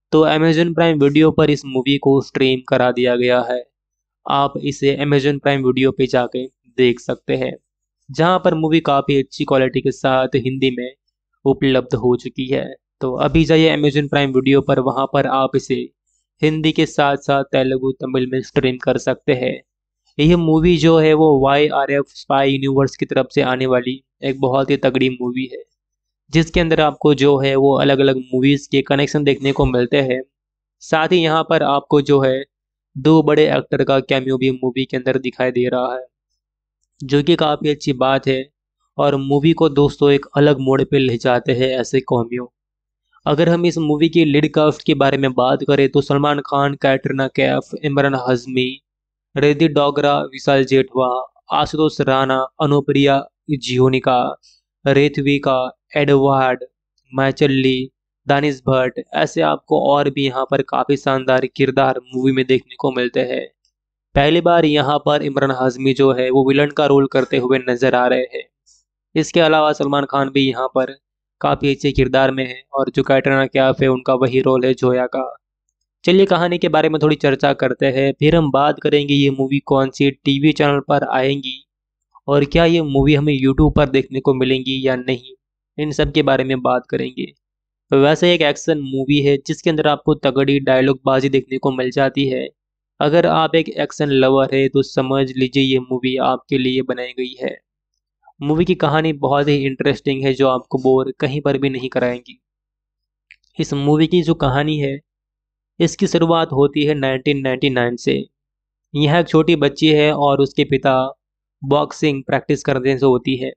तो अमेजन प्राइम वीडियो पर इस मूवी को स्ट्रीम करा दिया गया है। आप इसे अमेजन प्राइम वीडियो पे जाके देख सकते हैं, जहां पर मूवी काफ़ी अच्छी क्वालिटी के साथ हिंदी में उपलब्ध हो चुकी है। तो अभी जाइए अमेजन प्राइम वीडियो पर, वहां पर आप इसे हिंदी के साथ साथ तेलुगु तमिल में स्ट्रीम कर सकते हैं। यह मूवी जो है वो YRF स्पाई यूनिवर्स की तरफ से आने वाली एक बहुत ही तगड़ी मूवी है, जिसके अंदर आपको जो है वो अलग अलग मूवीज़ के कनेक्शन देखने को मिलते हैं। साथ ही यहाँ पर आपको जो है दो बड़े एक्टर का कैमियो भी मूवी के अंदर दिखाई दे रहा है, जो कि काफ़ी अच्छी बात है और मूवी को दोस्तों एक अलग मोड़ पे ले जाते हैं ऐसे कैमियो। अगर हम इस मूवी की लीड कास्ट के बारे में बात करें तो सलमान खान, कैटरीना कैफ, इमरान हाशमी, रिद्धि डोगरा, विशाल जेठवा, आशुतोष राणा, अनुप्रिया जियोनिका, रेथविका, एडवर्ड मैचल्ली, दानिश भट्ट, ऐसे आपको और भी यहाँ पर काफ़ी शानदार किरदार मूवी में देखने को मिलते हैं। पहली बार यहाँ पर इमरान हाशमी जो है वो विलन का रोल करते हुए नजर आ रहे हैं। इसके अलावा सलमान खान भी यहाँ पर काफ़ी अच्छे किरदार में है और जो कैटरीना कैफ है उनका वही रोल है जोया का। चलिए कहानी के बारे में थोड़ी चर्चा करते हैं, फिर हम बात करेंगे ये मूवी कौन सी टीवी चैनल पर आएंगी और क्या ये मूवी हमें यूट्यूब पर देखने को मिलेंगी या नहीं, इन सब के बारे में बात करेंगे। तो वैसे एक एक्शन मूवी है जिसके अंदर आपको तगड़ी डायलॉग बाजी देखने को मिल जाती है। अगर आप एक एक्शन लवर है तो समझ लीजिए ये मूवी आपके लिए बनाई गई है। मूवी की कहानी बहुत ही इंटरेस्टिंग है जो आपको बोर कहीं पर भी नहीं कराएंगी। इस मूवी की जो कहानी है इसकी शुरुआत होती है 1999 से। यह एक छोटी बच्ची है और उसके पिता बॉक्सिंग प्रैक्टिस करने से होती है।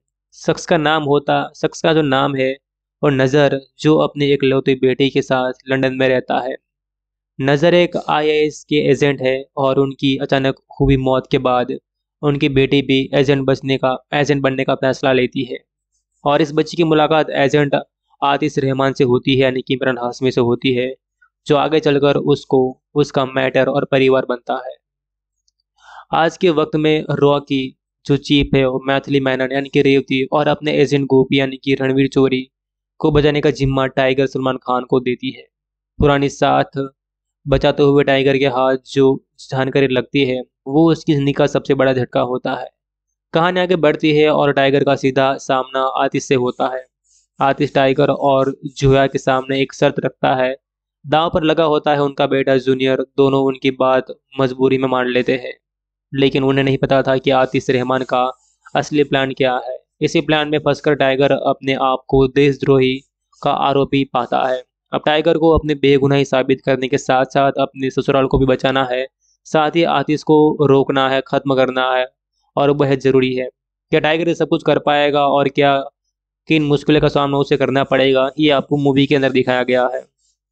शख्स का जो नाम है और नज़र, जो अपने इकलौती बेटी के साथ लंदन में रहता है। नज़र एक IAS के एजेंट है और उनकी अचानक हुई मौत के बाद उनकी बेटी भी एजेंट बनने का फैसला लेती है और इस बच्ची की मुलाकात एजेंट आतिश रहमान से होती है, यानी कि इमरान हाशमी से होती है, जो आगे चलकर उसको उसका मैटर और परिवार बनता है। आज के वक्त में रॉकी जो चीफ है वो मैथिली मैनन यानी कि रेवती और अपने एजेंट गोपी यानी कि रणवीर चोरी को बचाने का जिम्मा टाइगर सलमान खान को देती है। पुरानी साथ बचाते हुए टाइगर के हाथ जो जानकारी लगती है वो उसकी जिंदगी का सबसे बड़ा झटका होता है। कहानी आगे बढ़ती है और टाइगर का सीधा सामना आतिश से होता है। आतिश टाइगर और जोया के सामने एक शर्त रखता है। दांव पर लगा होता है उनका बेटा जूनियर। दोनों उनकी बात मजबूरी में मान लेते हैं, लेकिन उन्हें नहीं पता था कि आतिश रहमान का असली प्लान क्या है। इसी प्लान में फंसकर टाइगर अपने आप को देशद्रोही का आरोपी पाता है। अब टाइगर को अपनी बेगुनाही साबित करने के साथ साथ अपने ससुराल को भी बचाना है, साथ ही आतिश को रोकना है, खत्म करना है और वह जरूरी है। क्या टाइगर ये सब कुछ कर पाएगा और क्या किन मुश्किलों का सामना उसे करना पड़ेगा, ये आपको मूवी के अंदर दिखाया गया है।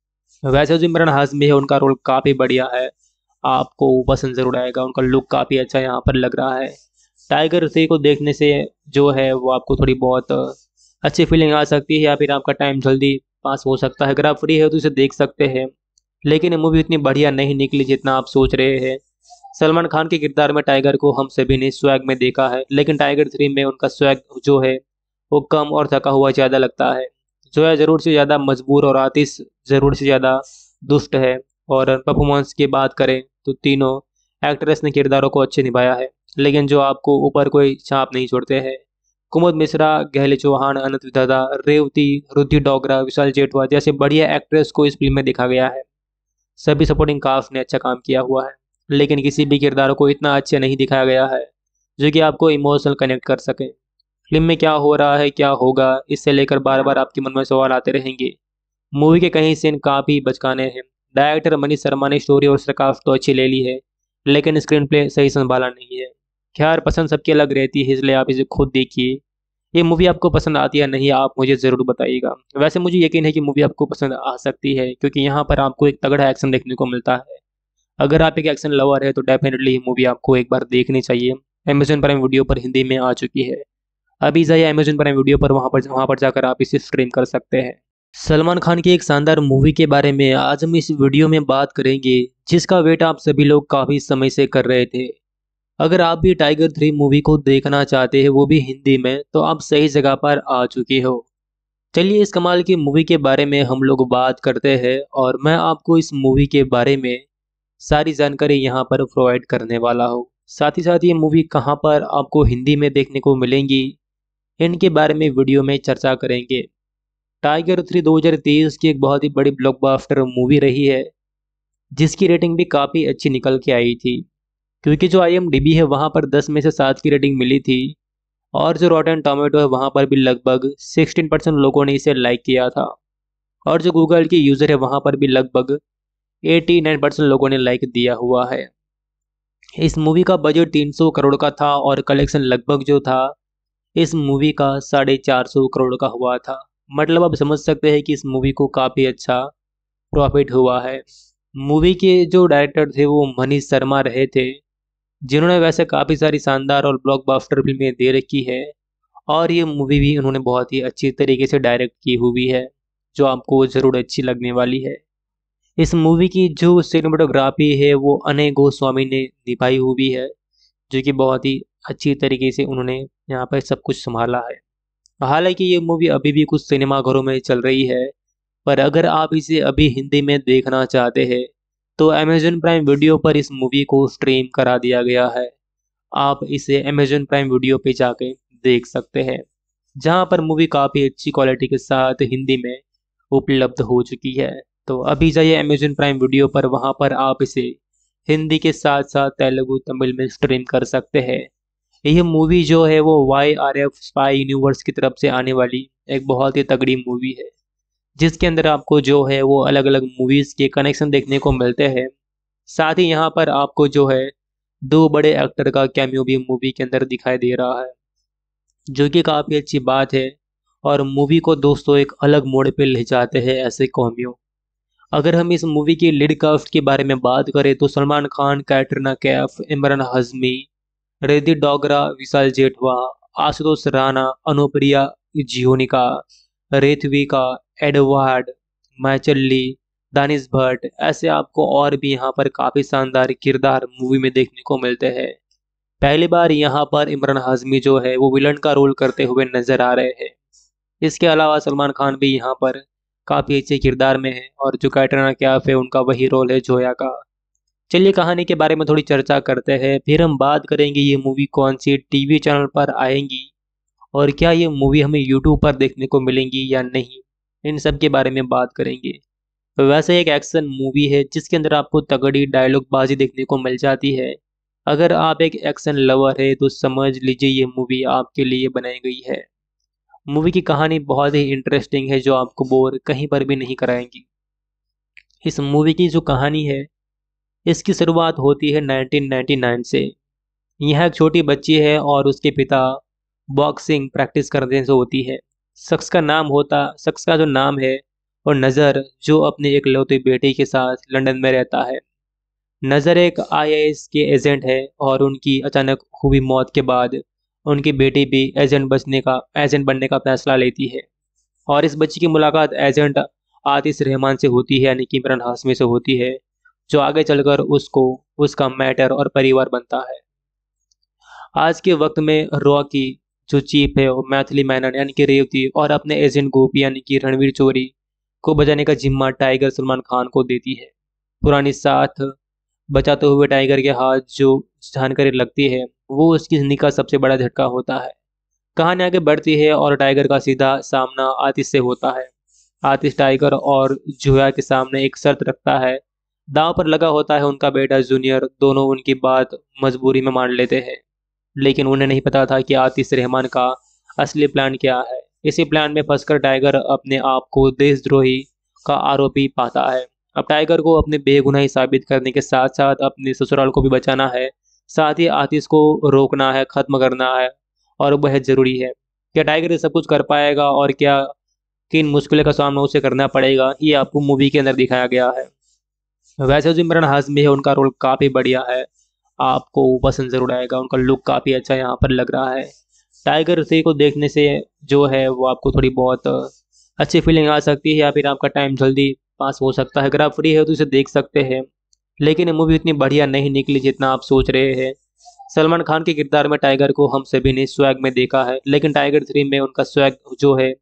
वैसे जो इमरान हाशमी है उनका रोल काफ़ी बढ़िया है, आपको पसंद जरूर आएगा। उनका लुक काफ़ी अच्छा यहाँ पर लग रहा है। टाइगर 3 को देखने से जो है वो आपको थोड़ी बहुत अच्छी फीलिंग आ सकती है या फिर आपका टाइम जल्दी पास हो सकता है। अगर आप फ्री है तो इसे देख सकते हैं, लेकिन ये मूवी इतनी बढ़िया नहीं निकली जितना आप सोच रहे हैं। सलमान खान के किरदार में टाइगर को हम सभी ने स्वैग में देखा है, लेकिन टाइगर 3 में उनका स्वैग जो है वो कम और थका हुआ ज़्यादा लगता है। जोया ज़रूर से ज़्यादा मजबूर और आतिश ज़रूर से ज़्यादा दुष्ट है। और परफॉर्मेंस की बात करें तो तीनों एक्ट्रेस ने किरदारों को अच्छे निभाया है, लेकिन जो आपको ऊपर कोई छाप नहीं छोड़ते हैं। कुमुद मिश्रा, गहले चौहान, अनंत विधाता, रेवती, रुद्धि डोगरा, विशाल जेठवा जैसे बढ़िया एक्ट्रेस को इस फिल्म में देखा गया है। सभी सपोर्टिंग कास्ट ने अच्छा काम किया हुआ है, लेकिन किसी भी किरदार को इतना अच्छे नहीं दिखाया गया है जो कि आपको इमोशनल कनेक्ट कर सके। फिल्म में क्या हो रहा है, क्या होगा, इससे लेकर बार बार आपके मन में सवाल आते रहेंगे। मूवी के कई सीन काफ़ी बचकाने हैं। डायरेक्टर मनीष शर्मा ने स्टोरी और स्क्रिप्ट तो अच्छी ले ली है, लेकिन स्क्रीन प्ले सही संभाला नहीं है। खैर, पसंद सबकी अलग रहती है, इसलिए आप इसे खुद देखिए। ये मूवी आपको पसंद आती है या नहीं, आप मुझे ज़रूर बताइएगा। वैसे मुझे यकीन है कि मूवी आपको पसंद आ सकती है, क्योंकि यहाँ पर आपको एक तगड़ा एक्शन देखने को मिलता है। अगर आप एक एक्शन लवर है तो डेफिनेटली ये मूवी आपको एक बार देखनी चाहिए। अमेजन प्राइम वीडियो पर हिंदी में आ चुकी है। अभी जाइए अमेजन प्राइम वीडियो पर, वहाँ पर जाकर आप इसे स्ट्रीम कर सकते हैं। सलमान खान की एक शानदार मूवी के बारे में आज हम इस वीडियो में बात करेंगे, जिसका वेट आप सभी लोग काफ़ी समय से कर रहे थे। अगर आप भी टाइगर 3 मूवी को देखना चाहते हैं, वो भी हिंदी में, तो आप सही जगह पर आ चुके हो। चलिए इस कमाल की मूवी के बारे में हम लोग बात करते हैं और मैं आपको इस मूवी के बारे में सारी जानकारी यहाँ पर प्रोवाइड करने वाला हूँ। साथ ही साथ ये मूवी कहाँ पर आपको हिंदी में देखने को मिलेंगी, इनके बारे में वीडियो में चर्चा करेंगे। टाइगर 3 2023 की एक बहुत ही बड़ी ब्लॉकबस्टर मूवी रही है, जिसकी रेटिंग भी काफ़ी अच्छी निकल के आई थी। क्योंकि जो IMDb है वहाँ पर 10 में से 7 की रेटिंग मिली थी और जो रॉटन टोमेटो है वहाँ पर भी लगभग 16% लोगों ने इसे लाइक किया था और जो गूगल की यूज़र है वहाँ पर भी लगभग 89% लोगों ने लाइक दिया हुआ है। इस मूवी का बजट 300 करोड़ का था और कलेक्शन लगभग जो था इस मूवी का 450 करोड़ का हुआ था। मतलब आप समझ सकते हैं कि इस मूवी को काफ़ी अच्छा प्रॉफिट हुआ है। मूवी के जो डायरेक्टर थे वो मनीष शर्मा रहे थे, जिन्होंने वैसे काफ़ी सारी शानदार और ब्लॉकबस्टर फिल्में दे रखी है और ये मूवी भी उन्होंने बहुत ही अच्छी तरीके से डायरेक्ट की हुई है, जो आपको ज़रूर अच्छी लगने वाली है। इस मूवी की जो सिनेमेटोग्राफी है वो अनय गोस्वामी ने निभाई हुई है, जो कि बहुत ही अच्छी तरीके से उन्होंने यहाँ पर सब कुछ संभाला है। हालांकि ये मूवी अभी भी कुछ सिनेमाघरों में चल रही है, पर अगर आप इसे अभी हिंदी में देखना चाहते हैं तो अमेजन प्राइम वीडियो पर इस मूवी को स्ट्रीम करा दिया गया है। आप इसे अमेजन प्राइम वीडियो पे जाके देख सकते हैं, जहां पर मूवी काफ़ी अच्छी क्वालिटी के साथ हिंदी में उपलब्ध हो चुकी है। तो अभी जाइए अमेजन प्राइम वीडियो पर, वहां पर आप इसे हिंदी के साथ साथ तेलुगु तमिल में स्ट्रीम कर सकते हैं। यह मूवी जो है वो YRF स्पाई यूनिवर्स की तरफ से आने वाली एक बहुत ही तगड़ी मूवी है, जिसके अंदर आपको जो है वो अलग अलग मूवीज़ के कनेक्शन देखने को मिलते हैं। साथ ही यहाँ पर आपको जो है दो बड़े एक्टर का कैमियो भी मूवी के अंदर दिखाई दे रहा है, जो कि काफ़ी अच्छी बात है और मूवी को दोस्तों एक अलग मोड़ पे ले जाते हैं ऐसे कैमियो। अगर हम इस मूवी की लीड कास्ट के बारे में बात करें तो सलमान खान, कैटरीना कैफ, इमरान हाशमी, रिद्धि डोगरा, विशाल जेठवा, आशुतोष राणा, अनुप्रिया जियोनिका, रेथविका, एडवर्ड मैचल्ली, दानिश भट्ट, ऐसे आपको और भी यहाँ पर काफ़ी शानदार किरदार मूवी में देखने को मिलते हैं। पहली बार यहाँ पर इमरान हाशमी जो है वो विलन का रोल करते हुए नजर आ रहे हैं। इसके अलावा सलमान खान भी यहाँ पर काफ़ी अच्छे किरदार में है और जो कैटरीना कैफ है उनका वही रोल है जोया का। चलिए कहानी के बारे में थोड़ी चर्चा करते हैं, फिर हम बात करेंगे ये मूवी कौन सी टीवी चैनल पर आएंगी और क्या ये मूवी हमें यूट्यूब पर देखने को मिलेंगी या नहीं, इन सब के बारे में बात करेंगे। वैसे एक एक्शन मूवी है जिसके अंदर आपको तगड़ी डायलॉग बाजी देखने को मिल जाती है। अगर आप एक एक्शन लवर है तो समझ लीजिए ये मूवी आपके लिए बनाई गई है। मूवी की कहानी बहुत ही इंटरेस्टिंग है, जो आपको बोर कहीं पर भी नहीं कराएंगी। इस मूवी की जो कहानी है इसकी शुरुआत होती है 1999 से। यह एक छोटी बच्ची है और उसके पिता बॉक्सिंग प्रैक्टिस करने से होती है। शख्स का जो नाम है और नज़र, जो अपने इकलौते बेटे के साथ लंदन में रहता है। नज़र एक IAS के एजेंट है और उनकी अचानक हुई मौत के बाद उनकी बेटी भी एजेंट बनने का फैसला लेती है और इस बच्ची की मुलाकात एजेंट आतिश रहमान से होती है, यानी कि इमरान हाशमी से होती है, जो आगे चलकर उसको उसका मैटर और परिवार बनता है। आज के वक्त में रॉकी जो चीफ है वो मैथिली मैनन यानी कि रेवती और अपने एजेंट गोपी यानी कि रणवीर चोरी को बचाने का जिम्मा टाइगर सलमान खान को देती है। पुरानी साथ बचाते हुए टाइगर के हाथ जो जानकारी लगती है वो उसकी जिंदगी का सबसे बड़ा झटका होता है। कहानी आगे बढ़ती है और टाइगर का सीधा सामना आतिश से होता है। आतिश टाइगर और जोया के सामने एक शर्त रखता है। दांव पर लगा होता है उनका बेटा जूनियर। दोनों उनकी बात मजबूरी में मान लेते हैं, लेकिन उन्हें नहीं पता था कि आतिश रहमान का असली प्लान क्या है। इसी प्लान में फंसकर टाइगर अपने आप को देशद्रोही का आरोपी पाता है। अब टाइगर को अपने बेगुनाही साबित करने के साथ साथ अपने ससुराल को भी बचाना है, साथ ही आतिश को रोकना है, खत्म करना है और बेहद ज़रूरी है। क्या टाइगर ये सब कुछ कर पाएगा और क्या किन मुश्किलों का सामना उसे करना पड़ेगा, ये आपको मूवी के अंदर दिखाया गया है। वैसे जो इमरान हाशमी है उनका रोल काफ़ी बढ़िया है, आपको पसंद ज़रूर आएगा। उनका लुक काफ़ी अच्छा यहाँ पर लग रहा है। टाइगर 3 को देखने से जो है वो आपको थोड़ी बहुत अच्छी फीलिंग आ सकती है या फिर आपका टाइम जल्दी पास हो सकता है। अगर आप फ्री है तो इसे देख सकते हैं, लेकिन ये मूवी इतनी बढ़िया नहीं निकली जितना आप सोच रहे हैं। सलमान खान के किरदार में टाइगर को हम सभी ने स्वैग में देखा है, लेकिन टाइगर 3 में उनका स्वैग जो है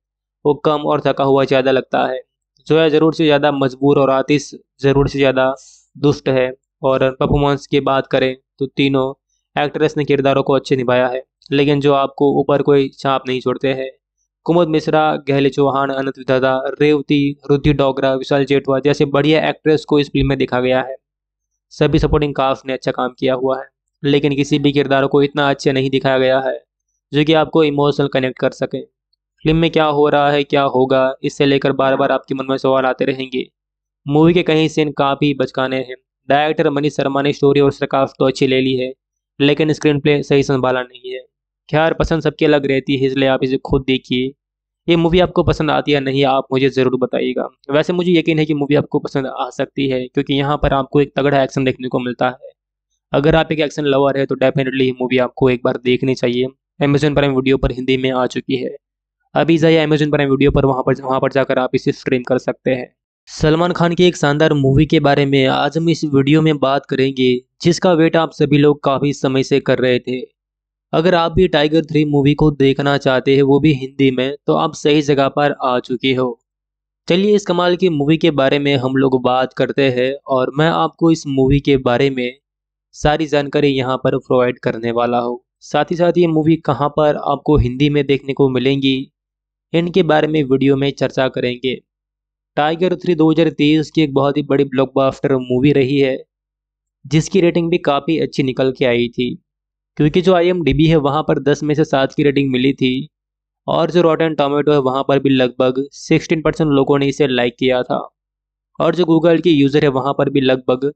वो कम और थका हुआ ज़्यादा लगता है। जोया ज़रूर से ज़्यादा मजबूर और आतिश ज़रूर से ज़्यादा दुष्ट है। और परफॉर्मेंस की बात करें तो तीनों एक्ट्रेस ने किरदारों को अच्छे निभाया है, लेकिन जो आपको ऊपर कोई छाप नहीं छोड़ते हैं। कुमुद मिश्रा, गहले चौहान, अनंत विधाता, रेवती, रुद्धि डोगरा, विशाल जेठवा जैसे बढ़िया एक्ट्रेस को इस फिल्म में दिखा गया है। सभी सपोर्टिंग कास्ट ने अच्छा काम किया हुआ है, लेकिन किसी भी किरदार को इतना अच्छा नहीं दिखाया गया है जो कि आपको इमोशनल कनेक्ट कर सके। फिल्म में क्या हो रहा है, क्या होगा, इससे लेकर बार बार आपके मन में सवाल आते रहेंगे। मूवी के कई सीन काफ़ी बचकाने हैं। डायरेक्टर मनीष शर्मा ने स्टोरी और स्क्रिप्ट तो अच्छी ले ली है, लेकिन स्क्रीन प्ले सही संभाला नहीं है। खैर, पसंद सबकी अलग रहती है, इसलिए आप इसे खुद देखिए। ये मूवी आपको पसंद आती है या नहीं, आप मुझे ज़रूर बताइएगा। वैसे मुझे यकीन है कि मूवी आपको पसंद आ सकती है, क्योंकि यहाँ पर आपको एक तगड़ा एक्शन देखने को मिलता है। अगर आप एक एक्शन लवर है तो डेफिनेटली ये मूवी आपको एक बार देखनी चाहिए। अमेजन प्राइम वीडियो पर हिंदी में आ चुकी है। अभी जाइए अमेजन प्राइम वीडियो पर, वहाँ पर जाकर आप इसे स्ट्रीम कर सकते हैं। सलमान खान की एक शानदार मूवी के बारे में आज हम इस वीडियो में बात करेंगे, जिसका वेट आप सभी लोग काफ़ी समय से कर रहे थे। अगर आप भी टाइगर 3 मूवी को देखना चाहते हैं, वो भी हिंदी में, तो आप सही जगह पर आ चुके हो। चलिए इस कमाल की मूवी के बारे में हम लोग बात करते हैं, और मैं आपको इस मूवी के बारे में सारी जानकारी यहाँ पर प्रोवाइड करने वाला हूँ। साथ ही साथ ये मूवी कहाँ पर आपको हिंदी में देखने को मिलेंगी, इनके बारे में वीडियो में चर्चा करेंगे। टाइगर 3 2023 की एक बहुत ही बड़ी ब्लॉकबस्टर मूवी रही है, जिसकी रेटिंग भी काफ़ी अच्छी निकल के आई थी। क्योंकि जो IMDb है वहाँ पर 10 में से 7 की रेटिंग मिली थी, और जो रॉटन टोमेटो है वहाँ पर भी लगभग 16% लोगों ने इसे लाइक किया था। और जो गूगल की यूज़र है वहाँ पर भी लगभग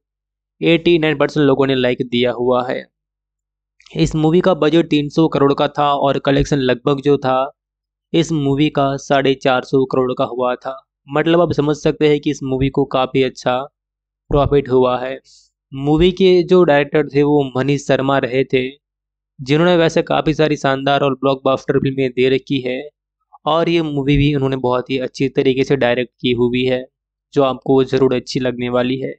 89% लोगों ने लाइक दिया हुआ है। इस मूवी का बजट 300 करोड़ का था, और कलेक्शन लगभग जो था इस मूवी का 450 करोड़ का हुआ था। मतलब आप समझ सकते हैं कि इस मूवी को काफ़ी अच्छा प्रॉफिट हुआ है। मूवी के जो डायरेक्टर थे वो मनीष शर्मा रहे थे, जिन्होंने वैसे काफ़ी सारी शानदार और ब्लॉकबस्टर फिल्में दे रखी है, और ये मूवी भी उन्होंने बहुत ही अच्छी तरीके से डायरेक्ट की हुई है, जो आपको ज़रूर अच्छी लगने वाली है।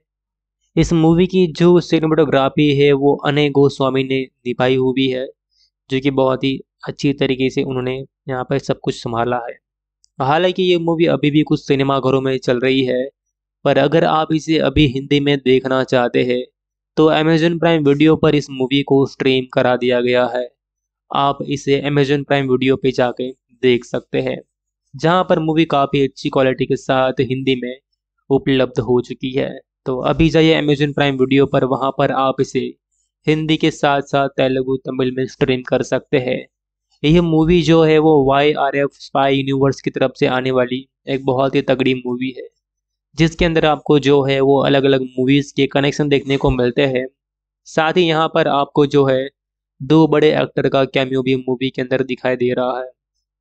इस मूवी की जो सिनेमेटोग्राफी है वो अनय गोस्वामी ने निभाई हुई है, जो कि बहुत ही अच्छी तरीके से उन्होंने यहाँ पर सब कुछ संभाला है। हालांकि ये मूवी अभी भी कुछ सिनेमाघरों में चल रही है, पर अगर आप इसे अभी हिंदी में देखना चाहते हैं तो अमेजन प्राइम वीडियो पर इस मूवी को स्ट्रीम करा दिया गया है। आप इसे अमेजन प्राइम वीडियो पे जाके देख सकते हैं, जहां पर मूवी काफ़ी अच्छी क्वालिटी के साथ हिंदी में उपलब्ध हो चुकी है। तो अभी जाइए अमेजन प्राइम वीडियो पर, वहां पर आप इसे हिंदी के साथ साथ तेलुगु तमिल में स्ट्रीम कर सकते हैं। यह मूवी जो है वो YRF स्पाई यूनिवर्स की तरफ से आने वाली एक बहुत ही तगड़ी मूवी है, जिसके अंदर आपको जो है वो अलग अलग मूवीज़ के कनेक्शन देखने को मिलते हैं। साथ ही यहाँ पर आपको जो है दो बड़े एक्टर का कैमियो भी मूवी के अंदर दिखाई दे रहा है,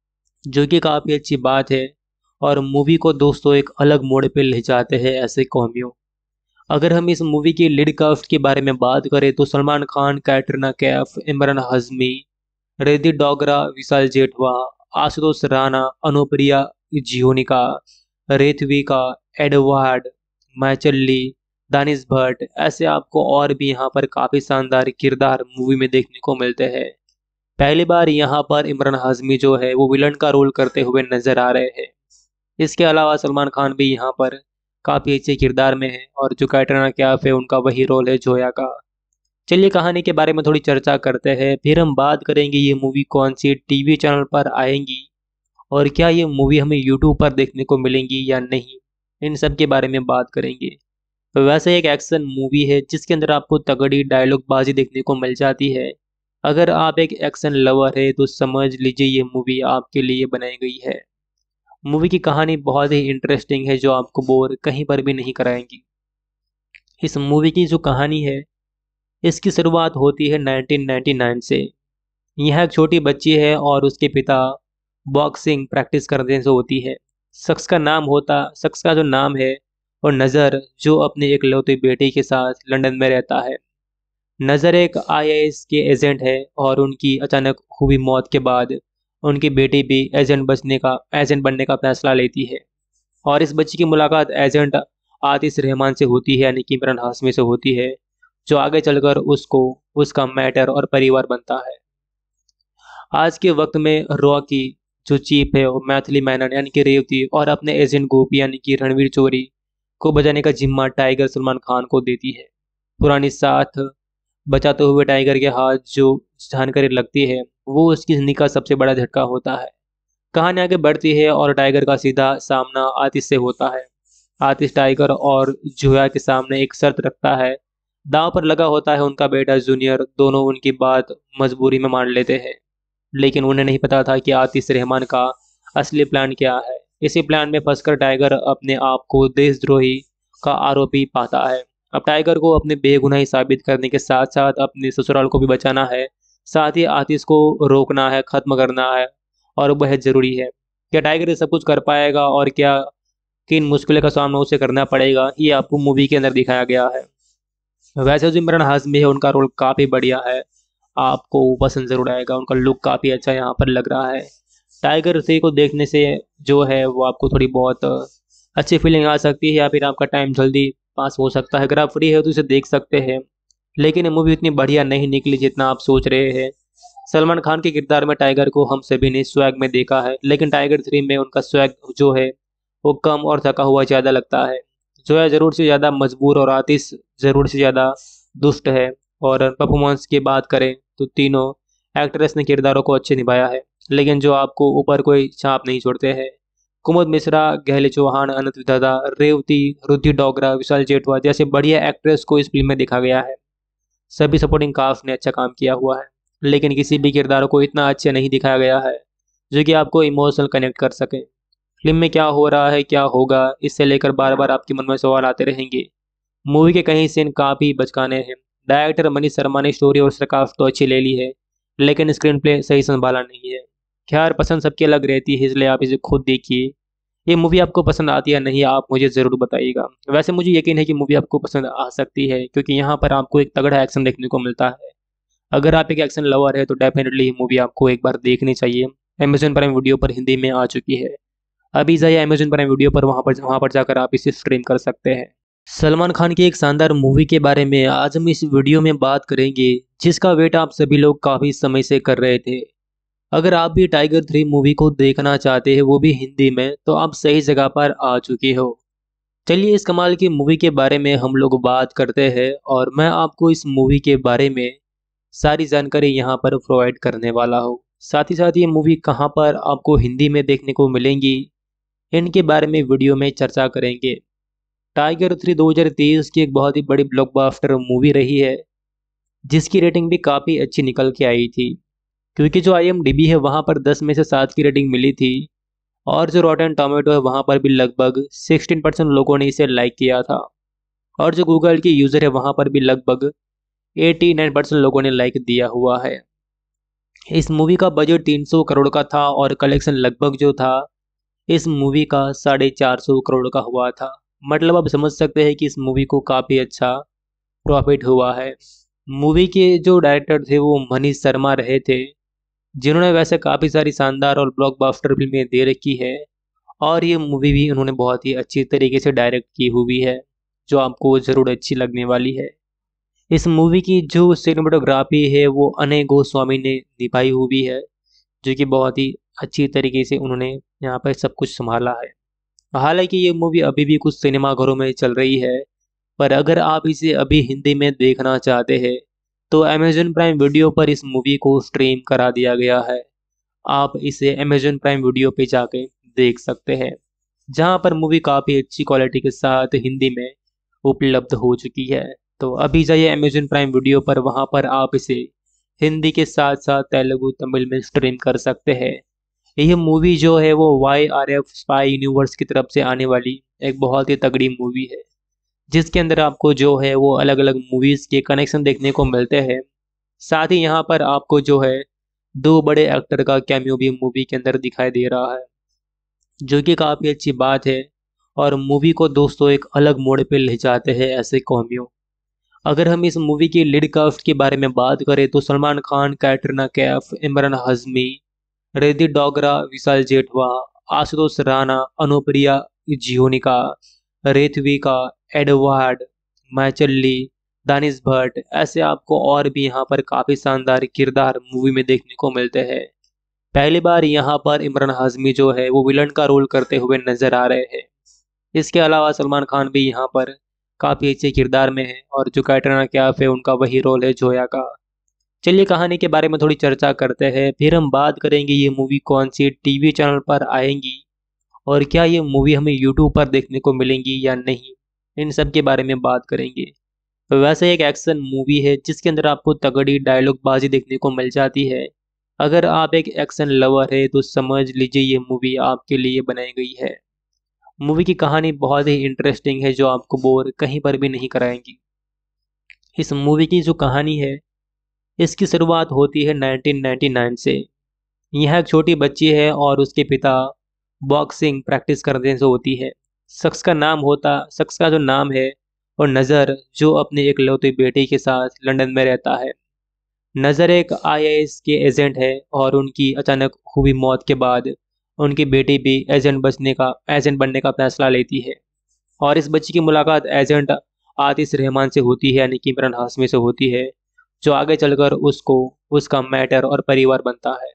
जो कि काफ़ी अच्छी बात है, और मूवी को दोस्तों एक अलग मोड़ पे ले जाते हैं ऐसे कैमियो। अगर हम इस मूवी की लीड कास्ट के बारे में बात करें तो सलमान खान, कैटरीना कैफ, इमरान हाशमी, रिद्धि डोगरा, विशाल जेठवा, आशुतोष राणा, अनुप्रिया जियोनिका, रेथविका, एडवर्ड मैचल्ली, दानिश भट्ट, ऐसे आपको और भी यहाँ पर काफ़ी शानदार किरदार मूवी में देखने को मिलते हैं। पहली बार यहाँ पर इमरान हाशमी जो है वो विलन का रोल करते हुए नजर आ रहे हैं। इसके अलावा सलमान खान भी यहाँ पर काफ़ी अच्छे किरदार में है, और जो कैटरीना कैफ है उनका वही रोल है जोया का। चलिए कहानी के बारे में थोड़ी चर्चा करते हैं, फिर हम बात करेंगे ये मूवी कौन सी टीवी चैनल पर आएंगी, और क्या ये मूवी हमें यूट्यूब पर देखने को मिलेंगी या नहीं, इन सब के बारे में बात करेंगे। तो वैसे एक एक्शन मूवी है जिसके अंदर आपको तगड़ी डायलॉग बाजी देखने को मिल जाती है। अगर आप एक एक्शन लवर है तो समझ लीजिए ये मूवी आपके लिए बनाई गई है। मूवी की कहानी बहुत ही इंटरेस्टिंग है, जो आपको बोर कहीं पर भी नहीं कराएंगी। इस मूवी की जो कहानी है, इसकी शुरुआत होती है 1999 से। यह एक छोटी बच्ची है और उसके पिता बॉक्सिंग प्रैक्टिस करने से होती है। शख्स का जो नाम है और नज़र, जो अपने इकलौते बेटे के साथ लंदन में रहता है। नज़र एक IAS के एजेंट है, और उनकी अचानक हुई मौत के बाद उनकी बेटी भी एजेंट बनने का फैसला लेती है। और इस बच्ची की मुलाकात एजेंट आतिश रहमान से होती है, यानी कि इमरान हाशमी से होती है, जो आगे चलकर उसको उसका मैटर और परिवार बनता है। आज के वक्त में रॉकी जो चीफ है वो मैथिली मेनन यानी कि रेवती और अपने एजेंट गोपी यानी कि रणवीर चोरी को बचाने का जिम्मा टाइगर सलमान खान को देती है। पुरानी साथ बचाते हुए टाइगर के हाथ जो जानकारी लगती है वो उसकी जिंदगी का सबसे बड़ा झटका होता है। कहानी आगे बढ़ती है और टाइगर का सीधा सामना आतिश से होता है। आतिश टाइगर और जुया के सामने एक शर्त रखता है। दांव पर लगा होता है उनका बेटा जूनियर। दोनों उनकी बात मजबूरी में मान लेते हैं, लेकिन उन्हें नहीं पता था कि आतिश रहमान का असली प्लान क्या है। इसी प्लान में फंसकर टाइगर अपने आप को देशद्रोही का आरोपी पाता है। अब टाइगर को अपनी बेगुनाही साबित करने के साथ साथ अपने ससुराल को भी बचाना है। साथ ही आतिश को रोकना है, खत्म करना है, और वह जरूरी है। क्या टाइगर ये सब कुछ कर पाएगा और क्या किन मुश्किलों का सामना उसे करना पड़ेगा, ये आपको मूवी के अंदर दिखाया गया है। वैसे जो इमरान हाशमी है उनका रोल काफ़ी बढ़िया है, आपको पसंद जरूर आएगा। उनका लुक काफ़ी अच्छा यहाँ पर लग रहा है। टाइगर 3 को देखने से जो है वो आपको थोड़ी बहुत अच्छी फीलिंग आ सकती है, या फिर आपका टाइम जल्दी पास हो सकता है। अगर आप फ्री है तो इसे देख सकते हैं, लेकिन ये मूवी इतनी बढ़िया नहीं निकली जितना आप सोच रहे हैं। सलमान खान के किरदार में टाइगर को हम सभी ने स्वैग में देखा है, लेकिन टाइगर 3 में उनका स्वैग जो है वो कम और थका हुआ ज़्यादा लगता है। जोया ज़रूर से ज़्यादा मजबूर और आतिश ज़रूर से ज़्यादा दुष्ट है। और परफॉर्मेंस की बात करें तो तीनों एक्ट्रेस ने किरदारों को अच्छे निभाया है, लेकिन जो आपको ऊपर कोई छाप नहीं छोड़ते हैं। कुमुद मिश्रा, गहले चौहान, अनंत विधाता, रेवती, रुद्धि डोगरा, विशाल जेठवा जैसे बढ़िया एक्ट्रेस को इस फिल्म में देखा गया है। सभी सपोर्टिंग कास्ट ने अच्छा काम किया हुआ है, लेकिन किसी भी किरदार को इतना अच्छा नहीं दिखाया गया है जो कि आपको इमोशनल कनेक्ट कर सके। फिल्म में क्या हो रहा है, क्या होगा, इससे लेकर बार बार आपके मन में सवाल आते रहेंगे। मूवी के कई सीन काफ़ी बचकाने हैं। डायरेक्टर मनीष शर्मा ने स्टोरी और स्क्रिप्ट तो अच्छी ले ली है, लेकिन स्क्रीन प्ले सही संभाला नहीं है। खैर, पसंद सबकी अलग रहती है, इसलिए आप इसे खुद देखिए। ये मूवी आपको पसंद आती है या नहीं, आप मुझे ज़रूर बताइएगा। वैसे मुझे यकीन है कि मूवी आपको पसंद आ सकती है, क्योंकि यहाँ पर आपको एक तगड़ा एक्शन देखने को मिलता है। अगर आप एक एक्शन लवर है तो डेफिनेटली ये मूवी आपको एक बार देखनी चाहिए। अमेजन प्राइम वीडियो पर हिंदी में आ चुकी है। अभी जाइए अमेजन प्राइम वीडियो पर, वहाँ पर जाकर आप इसे स्ट्रीम कर सकते हैं। सलमान खान की एक शानदार मूवी के बारे में आज हम इस वीडियो में बात करेंगे, जिसका वेट आप सभी लोग काफ़ी समय से कर रहे थे। अगर आप भी टाइगर 3 मूवी को देखना चाहते हैं, वो भी हिंदी में, तो आप सही जगह पर आ चुके हो। चलिए इस कमाल की मूवी के बारे में हम लोग बात करते हैं, और मैं आपको इस मूवी के बारे में सारी जानकारी यहाँ पर प्रोवाइड करने वाला हूँ। साथ ही साथ ये मूवी कहाँ पर आपको हिंदी में देखने को मिलेंगी, इनके बारे में वीडियो में चर्चा करेंगे। टाइगर 3 2023 की एक बहुत ही बड़ी ब्लॉकबस्टर मूवी रही है, जिसकी रेटिंग भी काफ़ी अच्छी निकल के आई थी। क्योंकि जो IMDb है वहाँ पर 10 में से 7 की रेटिंग मिली थी, और जो रॉटन टोमेटो है वहाँ पर भी लगभग 16% लोगों ने इसे लाइक किया था, और जो गूगल की यूज़र है वहाँ पर भी लगभग 89% लोगों ने लाइक दिया हुआ है। इस मूवी का बजट 300 करोड़ का था, और कलेक्शन लगभग जो था इस मूवी का 450 करोड़ का हुआ था। मतलब आप समझ सकते हैं कि इस मूवी को काफ़ी अच्छा प्रॉफिट हुआ है। मूवी के जो डायरेक्टर थे वो मनीष शर्मा रहे थे, जिन्होंने वैसे काफ़ी सारी शानदार और ब्लॉकबस्टर फिल्में दे रखी है, और ये मूवी भी उन्होंने बहुत ही अच्छी तरीके से डायरेक्ट की हुई है, जो आपको ज़रूर अच्छी लगने वाली है। इस मूवी की जो सिनेमेटोग्राफी है वो अनय गोस्वामी ने निभाई हुई है, जो कि बहुत ही अच्छी तरीके से उन्होंने यहाँ पर सब कुछ संभाला है। हालांकि ये मूवी अभी भी कुछ सिनेमाघरों में चल रही है, पर अगर आप इसे अभी हिंदी में देखना चाहते हैं तो अमेजन प्राइम वीडियो पर इस मूवी को स्ट्रीम करा दिया गया है। आप इसे अमेजन प्राइम वीडियो पे जाके देख सकते हैं, जहां पर मूवी काफ़ी अच्छी क्वालिटी के साथ हिंदी में उपलब्ध हो चुकी है। तो अभी जाइए अमेजन प्राइम वीडियो पर, वहां पर आप इसे हिंदी के साथ साथ तेलुगु तमिल में स्ट्रीम कर सकते हैं। यह मूवी जो है वो YRF स्पाई यूनिवर्स की तरफ से आने वाली एक बहुत ही तगड़ी मूवी है, जिसके अंदर आपको जो है वो अलग अलग मूवीज़ के कनेक्शन देखने को मिलते हैं। साथ ही यहाँ पर आपको जो है दो बड़े एक्टर का कैमियो भी मूवी के अंदर दिखाई दे रहा है, जो कि काफ़ी अच्छी बात है, और मूवी को दोस्तों एक अलग मोड़ पे ले जाते हैं ऐसे कैमियो। अगर हम इस मूवी की लीड कास्ट के बारे में बात करें तो सलमान खान, कैटरीना कैफ, इमरान हाशमी, रिद्धि डोगरा, विशाल जेठवा, आशुतोष राणा, अनुप्रिया जियोनिका, रेथविका, एडवर्ड मैचल्ली, दानिश भट्ट, ऐसे आपको और भी यहाँ पर काफ़ी शानदार किरदार मूवी में देखने को मिलते हैं। पहली बार यहाँ पर इमरान हाशमी जो है वो विलन का रोल करते हुए नजर आ रहे हैं। इसके अलावा सलमान खान भी यहाँ पर काफ़ी अच्छे किरदार में है और जो कैटरीना कैफ है उनका वही रोल है जोया का। चलिए कहानी के बारे में थोड़ी चर्चा करते हैं, फिर हम बात करेंगे ये मूवी कौन सी टीवी चैनल पर आएंगी और क्या ये मूवी हमें यूट्यूब पर देखने को मिलेंगी या नहीं, इन सब के बारे में बात करेंगे। वैसे एक एक्शन मूवी है जिसके अंदर आपको तगड़ी डायलॉग बाजी देखने को मिल जाती है। अगर आप एक एक्शन लवर है तो समझ लीजिए ये मूवी आपके लिए बनाई गई है। मूवी की कहानी बहुत ही इंटरेस्टिंग है जो आपको बोर कहीं पर भी नहीं कराएंगी। इस मूवी की जो कहानी है इसकी शुरुआत होती है 1999 से। यह एक छोटी बच्ची है और उसके पिता बॉक्सिंग प्रैक्टिस करने से होती है। शख्स का जो नाम है और नज़र जो अपने इकलौते बेटे के साथ लंदन में रहता है। नज़र एक आईएएस के एजेंट है और उनकी अचानक हुई मौत के बाद उनकी बेटी भी एजेंट बनने का फैसला लेती है। और इस बच्ची की मुलाकात एजेंट आतिश रहमान से होती है, यानी कि इमरान हाशमी से होती है, जो आगे चलकर उसको उसका मैटर और परिवार बनता है।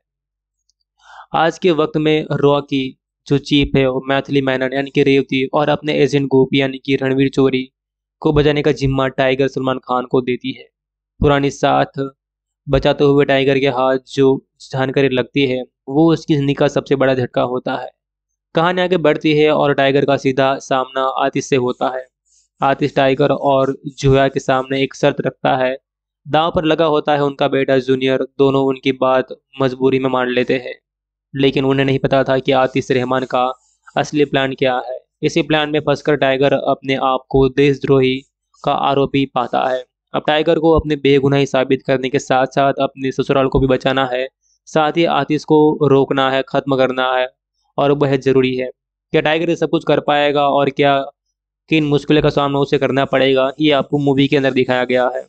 आज के वक्त में रॉकी जो चीफ है वो मैथिली मैनन यानी कि रेवती और अपने एजेंट गोपी यानी कि रणवीर चोरी को बचाने का जिम्मा टाइगर सलमान खान को देती है। पुरानी साथ बचाते हुए टाइगर के हाथ जो जानकारी लगती है वो उसकी जिंदगी का सबसे बड़ा झटका होता है। कहानी आगे बढ़ती है और टाइगर का सीधा सामना आतिश से होता है। आतिश टाइगर और जोया के सामने एक शर्त रखता है। दांव पर लगा होता है उनका बेटा जूनियर। दोनों उनकी बात मजबूरी में मान लेते हैं, लेकिन उन्हें नहीं पता था कि आतिश रहमान का असली प्लान क्या है। इसी प्लान में फंसकर टाइगर अपने आप को देशद्रोही का आरोपी पाता है। अब टाइगर को अपने बेगुनाही साबित करने के साथ साथ अपने ससुराल को भी बचाना है। साथ ही आतिश को रोकना है, खत्म करना है और वह जरूरी है। क्या टाइगर ये सब कुछ कर पाएगा और क्या किन मुश्किलों का सामना उसे करना पड़ेगा, ये आपको मूवी के अंदर दिखाया गया है।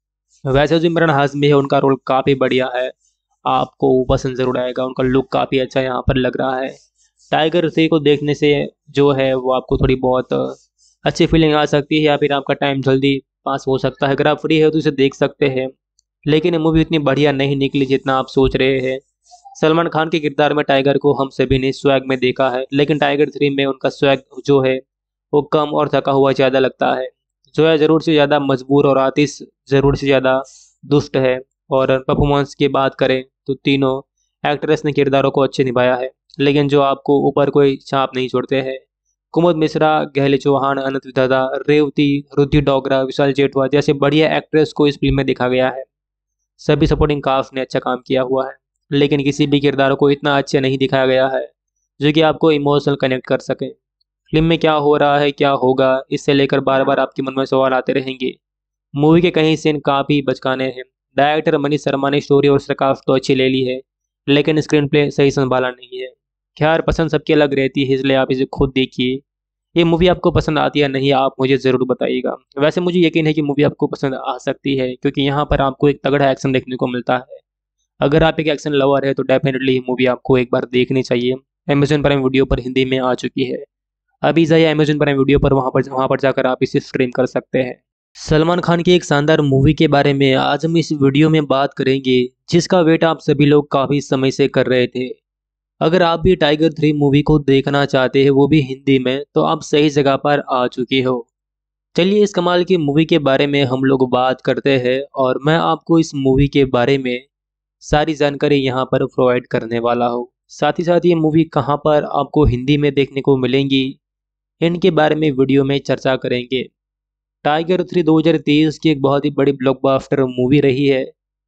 वैसे जो इमरान हाशमी है उनका रोल काफ़ी बढ़िया है, आपको पसंद ज़रूर आएगा। उनका लुक काफ़ी अच्छा यहाँ पर लग रहा है। टाइगर 3 को देखने से जो है वो आपको थोड़ी बहुत अच्छी फीलिंग आ सकती है या फिर आपका टाइम जल्दी पास हो सकता है। अगर आप फ्री है तो इसे देख सकते हैं, लेकिन ये मूवी इतनी बढ़िया नहीं निकली जितना आप सोच रहे हैं। सलमान खान के किरदार में टाइगर को हम सभी ने स्वैग में देखा है, लेकिन टाइगर 3 में उनका स्वैग जो है वो कम और थका हुआ ज़्यादा लगता है। जोया ज़रूर से ज़्यादा मजबूर और आतिश ज़रूर से ज़्यादा दुष्ट है। और परफॉर्मेंस की बात करें तो तीनों एक्ट्रेस ने किरदारों को अच्छे निभाया है, लेकिन जो आपको ऊपर कोई छाप नहीं छोड़ते हैं। कुमुद मिश्रा, गहले चौहान, अनंत विधाता, रेवती, रुद्धि डोगरा, विशाल जेठवा जैसे बढ़िया एक्ट्रेस को इस फिल्म में दिखा गया है। सभी सपोर्टिंग कास्ट ने अच्छा काम किया हुआ है, लेकिन किसी भी किरदार को इतना अच्छा नहीं दिखाया गया है जो कि आपको इमोशनल कनेक्ट कर सके। फिल्म में क्या हो रहा है, क्या होगा, इससे लेकर बार बार आपके मन में सवाल आते रहेंगे। मूवी के कई सीन काफ़ी बचकाने हैं। डायरेक्टर मनीष शर्मा ने स्टोरी और स्क्रिप्ट तो अच्छी ले ली है, लेकिन स्क्रीन प्ले सही संभाला नहीं है। खैर, पसंद सबकी अलग रहती है, इसलिए आप इसे खुद देखिए। ये मूवी आपको पसंद आती है या नहीं, आप मुझे ज़रूर बताइएगा। वैसे मुझे यकीन है कि मूवी आपको पसंद आ सकती है, क्योंकि यहाँ पर आपको एक तगड़ा एक्शन देखने को मिलता है। अगर आप एक एक्शन लवर है तो डेफिनेटली ये मूवी आपको एक बार देखनी चाहिए। अमेजन प्राइम वीडियो पर हिंदी में आ चुकी है। अभी जाइए अमेजन प्राइम वीडियो पर, वहाँ पर जाकर आप इसे स्ट्रीम कर सकते हैं। सलमान खान की एक शानदार मूवी के बारे में आज हम इस वीडियो में बात करेंगे, जिसका वेट आप सभी लोग काफ़ी समय से कर रहे थे। अगर आप भी टाइगर 3 मूवी को देखना चाहते हैं, वो भी हिंदी में, तो आप सही जगह पर आ चुके हो। चलिए इस कमाल की मूवी के बारे में हम लोग बात करते हैं और मैं आपको इस मूवी के बारे में सारी जानकारी यहाँ पर प्रोवाइड करने वाला हूँ। साथ ही साथ ये मूवी कहाँ पर आपको हिंदी में देखने को मिलेंगी, इनके बारे में वीडियो में चर्चा करेंगे। टाइगर 3 2023 की एक बहुत ही बड़ी ब्लॉकबस्टर मूवी रही है,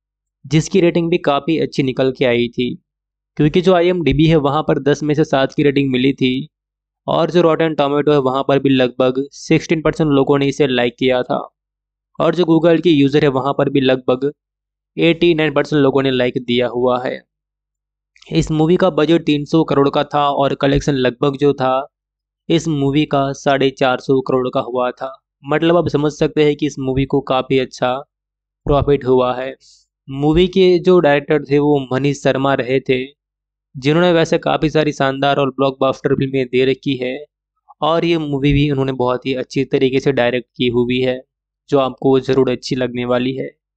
जिसकी रेटिंग भी काफ़ी अच्छी निकल के आई थी, क्योंकि जो IMDb है वहाँ पर 10 में से 7 की रेटिंग मिली थी और जो रॉटन टोमेटो है वहाँ पर भी लगभग 16% लोगों ने इसे लाइक किया था और जो गूगल के यूज़र है वहाँ पर भी लगभग 89% लोगों ने लाइक दिया हुआ है। इस मूवी का बजट 300 करोड़ का था और कलेक्शन लगभग जो था इस मूवी का 450 करोड़ का हुआ था। मतलब आप समझ सकते हैं कि इस मूवी को काफ़ी अच्छा प्रॉफिट हुआ है। मूवी के जो डायरेक्टर थे वो मनीष शर्मा रहे थे, जिन्होंने वैसे काफ़ी सारी शानदार और ब्लॉकबस्टर फिल्में दे रखी है और ये मूवी भी उन्होंने बहुत ही अच्छी तरीके से डायरेक्ट की हुई है, जो आपको ज़रूर अच्छी लगने वाली है।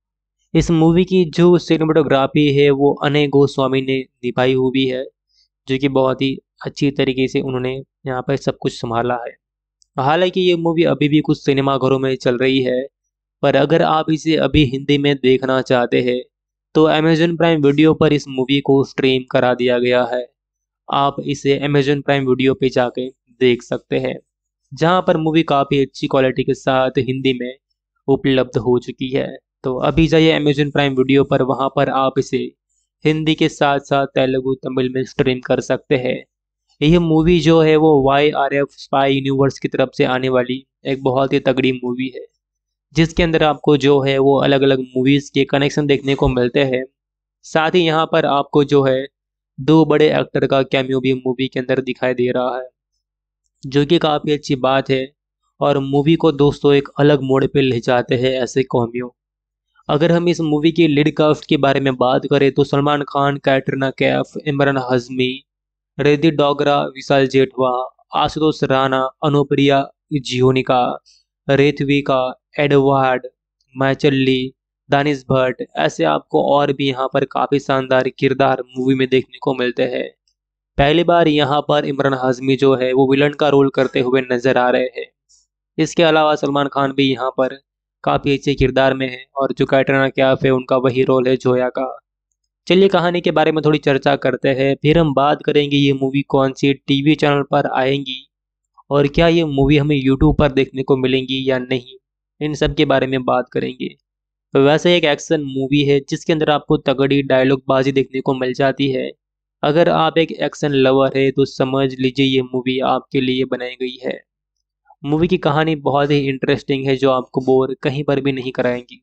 इस मूवी की जो सिनेमेटोग्राफी है वो अनय गोस्वामी ने निभाई हुई है, जो कि बहुत ही अच्छी तरीके से उन्होंने यहाँ पर सब कुछ संभाला है। हालांकि ये मूवी अभी भी कुछ सिनेमाघरों में चल रही है, पर अगर आप इसे अभी हिंदी में देखना चाहते हैं तो अमेजन प्राइम वीडियो पर इस मूवी को स्ट्रीम करा दिया गया है। आप इसे अमेजन प्राइम वीडियो पे जाके देख सकते हैं, जहां पर मूवी काफ़ी अच्छी क्वालिटी के साथ हिंदी में उपलब्ध हो चुकी है। तो अभी जाइए अमेजन प्राइम वीडियो पर, वहां पर आप इसे हिंदी के साथ साथ तेलुगु तमिल में स्ट्रीम कर सकते हैं। यह मूवी जो है वो YRF स्पाई यूनिवर्स की तरफ से आने वाली एक बहुत ही तगड़ी मूवी है, जिसके अंदर आपको जो है वो अलग अलग मूवीज़ के कनेक्शन देखने को मिलते हैं। साथ ही यहाँ पर आपको जो है दो बड़े एक्टर का कैमियो भी मूवी के अंदर दिखाई दे रहा है, जो कि काफ़ी अच्छी बात है और मूवी को दोस्तों एक अलग मोड़ पे ले जाते हैं ऐसे कैमियो। अगर हम इस मूवी की लीड कास्ट के बारे में बात करें तो सलमान खान, कैटरीना कैफ, इमरान हाशमी, रिद्धि डोगरा, विशाल जेठवा, आशुतोष राणा, अनुप्रिया जियोनिका, रेथविका, एडवर्ड मैचल्ली, दानिश भट्ट, ऐसे आपको और भी यहाँ पर काफ़ी शानदार किरदार मूवी में देखने को मिलते हैं। पहली बार यहाँ पर इमरान हाशमी जो है वो विलन का रोल करते हुए नजर आ रहे हैं। इसके अलावा सलमान खान भी यहाँ पर काफ़ी अच्छे किरदार में है और जो कैटरीना कैफ है उनका वही रोल है जोया का। चलिए कहानी के बारे में थोड़ी चर्चा करते हैं, फिर हम बात करेंगे ये मूवी कौन सी टीवी चैनल पर आएंगी और क्या ये मूवी हमें यूट्यूब पर देखने को मिलेंगी या नहीं, इन सब के बारे में बात करेंगे। तो वैसे एक एक्शन मूवी है जिसके अंदर आपको तगड़ी डायलॉग बाजी देखने को मिल जाती है। अगर आप एक एक्शन लवर है तो समझ लीजिए ये मूवी आपके लिए बनाई गई है। मूवी की कहानी बहुत ही इंटरेस्टिंग है जो आपको बोर कहीं पर भी नहीं कराएंगी।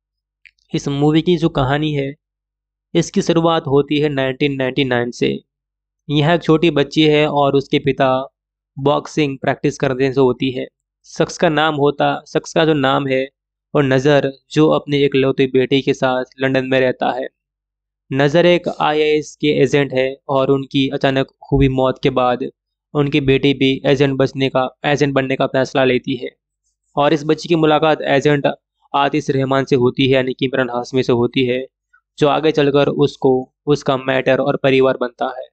इस मूवी की जो कहानी है इसकी शुरुआत होती है 1999 से। यह एक छोटी बच्ची है और उसके पिता बॉक्सिंग प्रैक्टिस करने से होती है। शख्स का जो नाम है और नज़र, जो अपने एकलौते बेटे के साथ लंदन में रहता है। नज़र एक IAS के एजेंट है और उनकी अचानक हुई मौत के बाद उनकी बेटी भी एजेंट बनने का फैसला लेती है और इस बच्ची की मुलाकात एजेंट आतिश रहमान से होती है, यानी कि इमरान हाशमी से होती है, जो आगे चलकर उसको उसका मैटर और परिवार बनता है।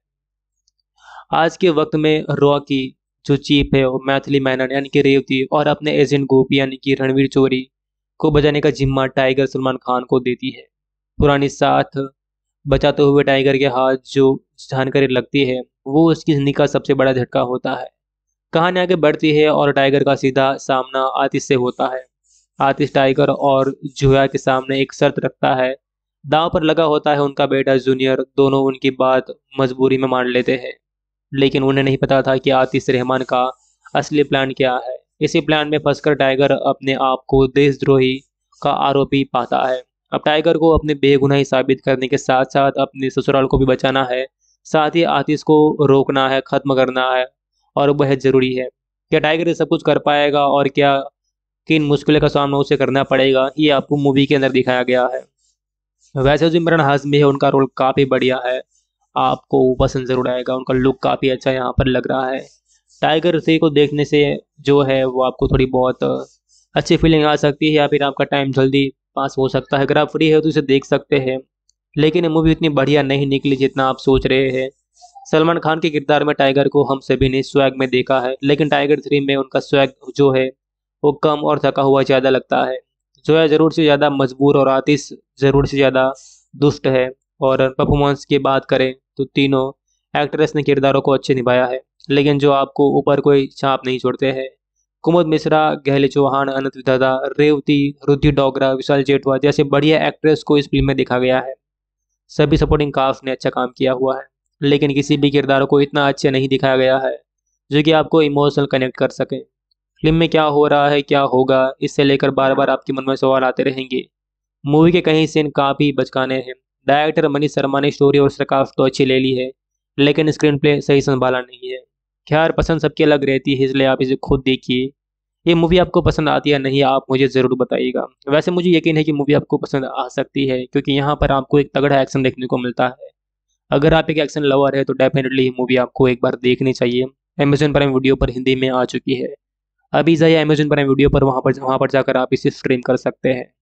आज के वक्त में रॉकी जो चीफ है वो मैथिली मैनन यानी कि रेवती और अपने एजेंट गोपी यानी कि रणवीर चोरी को बचाने का जिम्मा टाइगर सलमान खान को देती है। पुरानी साथ बचाते हुए टाइगर के हाथ जो जानकारी लगती है वो उसकी जिंदगी का सबसे बड़ा झटका होता है। कहानी आगे बढ़ती है और टाइगर का सीधा सामना आतिश से होता है। आतिश टाइगर और जोया के सामने एक शर्त रखता है। दांव पर लगा होता है उनका बेटा जूनियर। दोनों उनकी बात मजबूरी में मान लेते हैं, लेकिन उन्हें नहीं पता था कि आतिश रहमान का असली प्लान क्या है। इसी प्लान में फंसकर टाइगर अपने आप को देशद्रोही का आरोपी पाता है। अब टाइगर को अपने बेगुनाही साबित करने के साथ साथ अपने ससुराल को भी बचाना है, साथ ही आतिश को रोकना है, खत्म करना है, और वह जरूरी है। क्या टाइगर ये सब कुछ कर पाएगा और क्या किन मुश्किलों का सामना उसे करना पड़ेगा, ये आपको मूवी के अंदर दिखाया गया है। वैसे जो इमरान हाशमी है उनका रोल काफ़ी बढ़िया है, आपको पसंद ज़रूर आएगा। उनका लुक काफ़ी अच्छा यहाँ पर लग रहा है। टाइगर 3 को देखने से जो है वो आपको थोड़ी बहुत अच्छी फीलिंग आ सकती है, या फिर आपका टाइम जल्दी पास हो सकता है। अगर आप फ्री है तो इसे देख सकते हैं, लेकिन ये मूवी इतनी बढ़िया नहीं निकली जितना आप सोच रहे हैं। सलमान खान के किरदार में टाइगर को हम सभी ने स्वैग में देखा है, लेकिन टाइगर 3 में उनका स्वैग जो है वो कम और थका हुआ ज़्यादा लगता है। जोया ज़रूर से ज़्यादा मजबूर और आतिश ज़रूर से ज़्यादा दुष्ट है। और परफॉर्मेंस की बात करें तो तीनों एक्ट्रेस ने किरदारों को अच्छे निभाया है, लेकिन जो आपको ऊपर कोई छाप नहीं छोड़ते हैं। कुमुद मिश्रा, गहले चौहान, अनंत विधाता, रेवती, रुद्धि डोगरा, विशाल जेठवा जैसे बढ़िया एक्ट्रेस को इस फिल्म में देखा गया है। सभी सपोर्टिंग कास्ट ने अच्छा काम किया हुआ है, लेकिन किसी भी किरदार को इतना अच्छा नहीं दिखाया गया है जो कि आपको इमोशनल कनेक्ट कर सके। फिल्म में क्या हो रहा है, क्या होगा, इससे लेकर बार बार आपके मन में सवाल आते रहेंगे। मूवी के कई सीन काफ़ी बचकाने हैं। डायरेक्टर मनीष शर्मा ने स्टोरी और स्क्रिप्ट तो अच्छी ले ली है, लेकिन स्क्रीन प्ले सही संभाला नहीं है। खैर, पसंद सबकी अलग रहती है, इसलिए आप इसे खुद देखिए। ये मूवी आपको पसंद आती है नहीं, आप मुझे ज़रूर बताइएगा। वैसे मुझे यकीन है कि मूवी आपको पसंद आ सकती है, क्योंकि यहाँ पर आपको एक तगड़ा एक्शन देखने को मिलता है। अगर आप एक एक्शन लवर है तो डेफिनेटली ये मूवी आपको एक बार देखनी चाहिए। अमेजन प्राइम वीडियो पर हिंदी में आ चुकी है। अभी जाइए अमेजन प्राइम वीडियो पर, वहाँ पर जाकर आप इसे स्ट्रीम कर सकते हैं।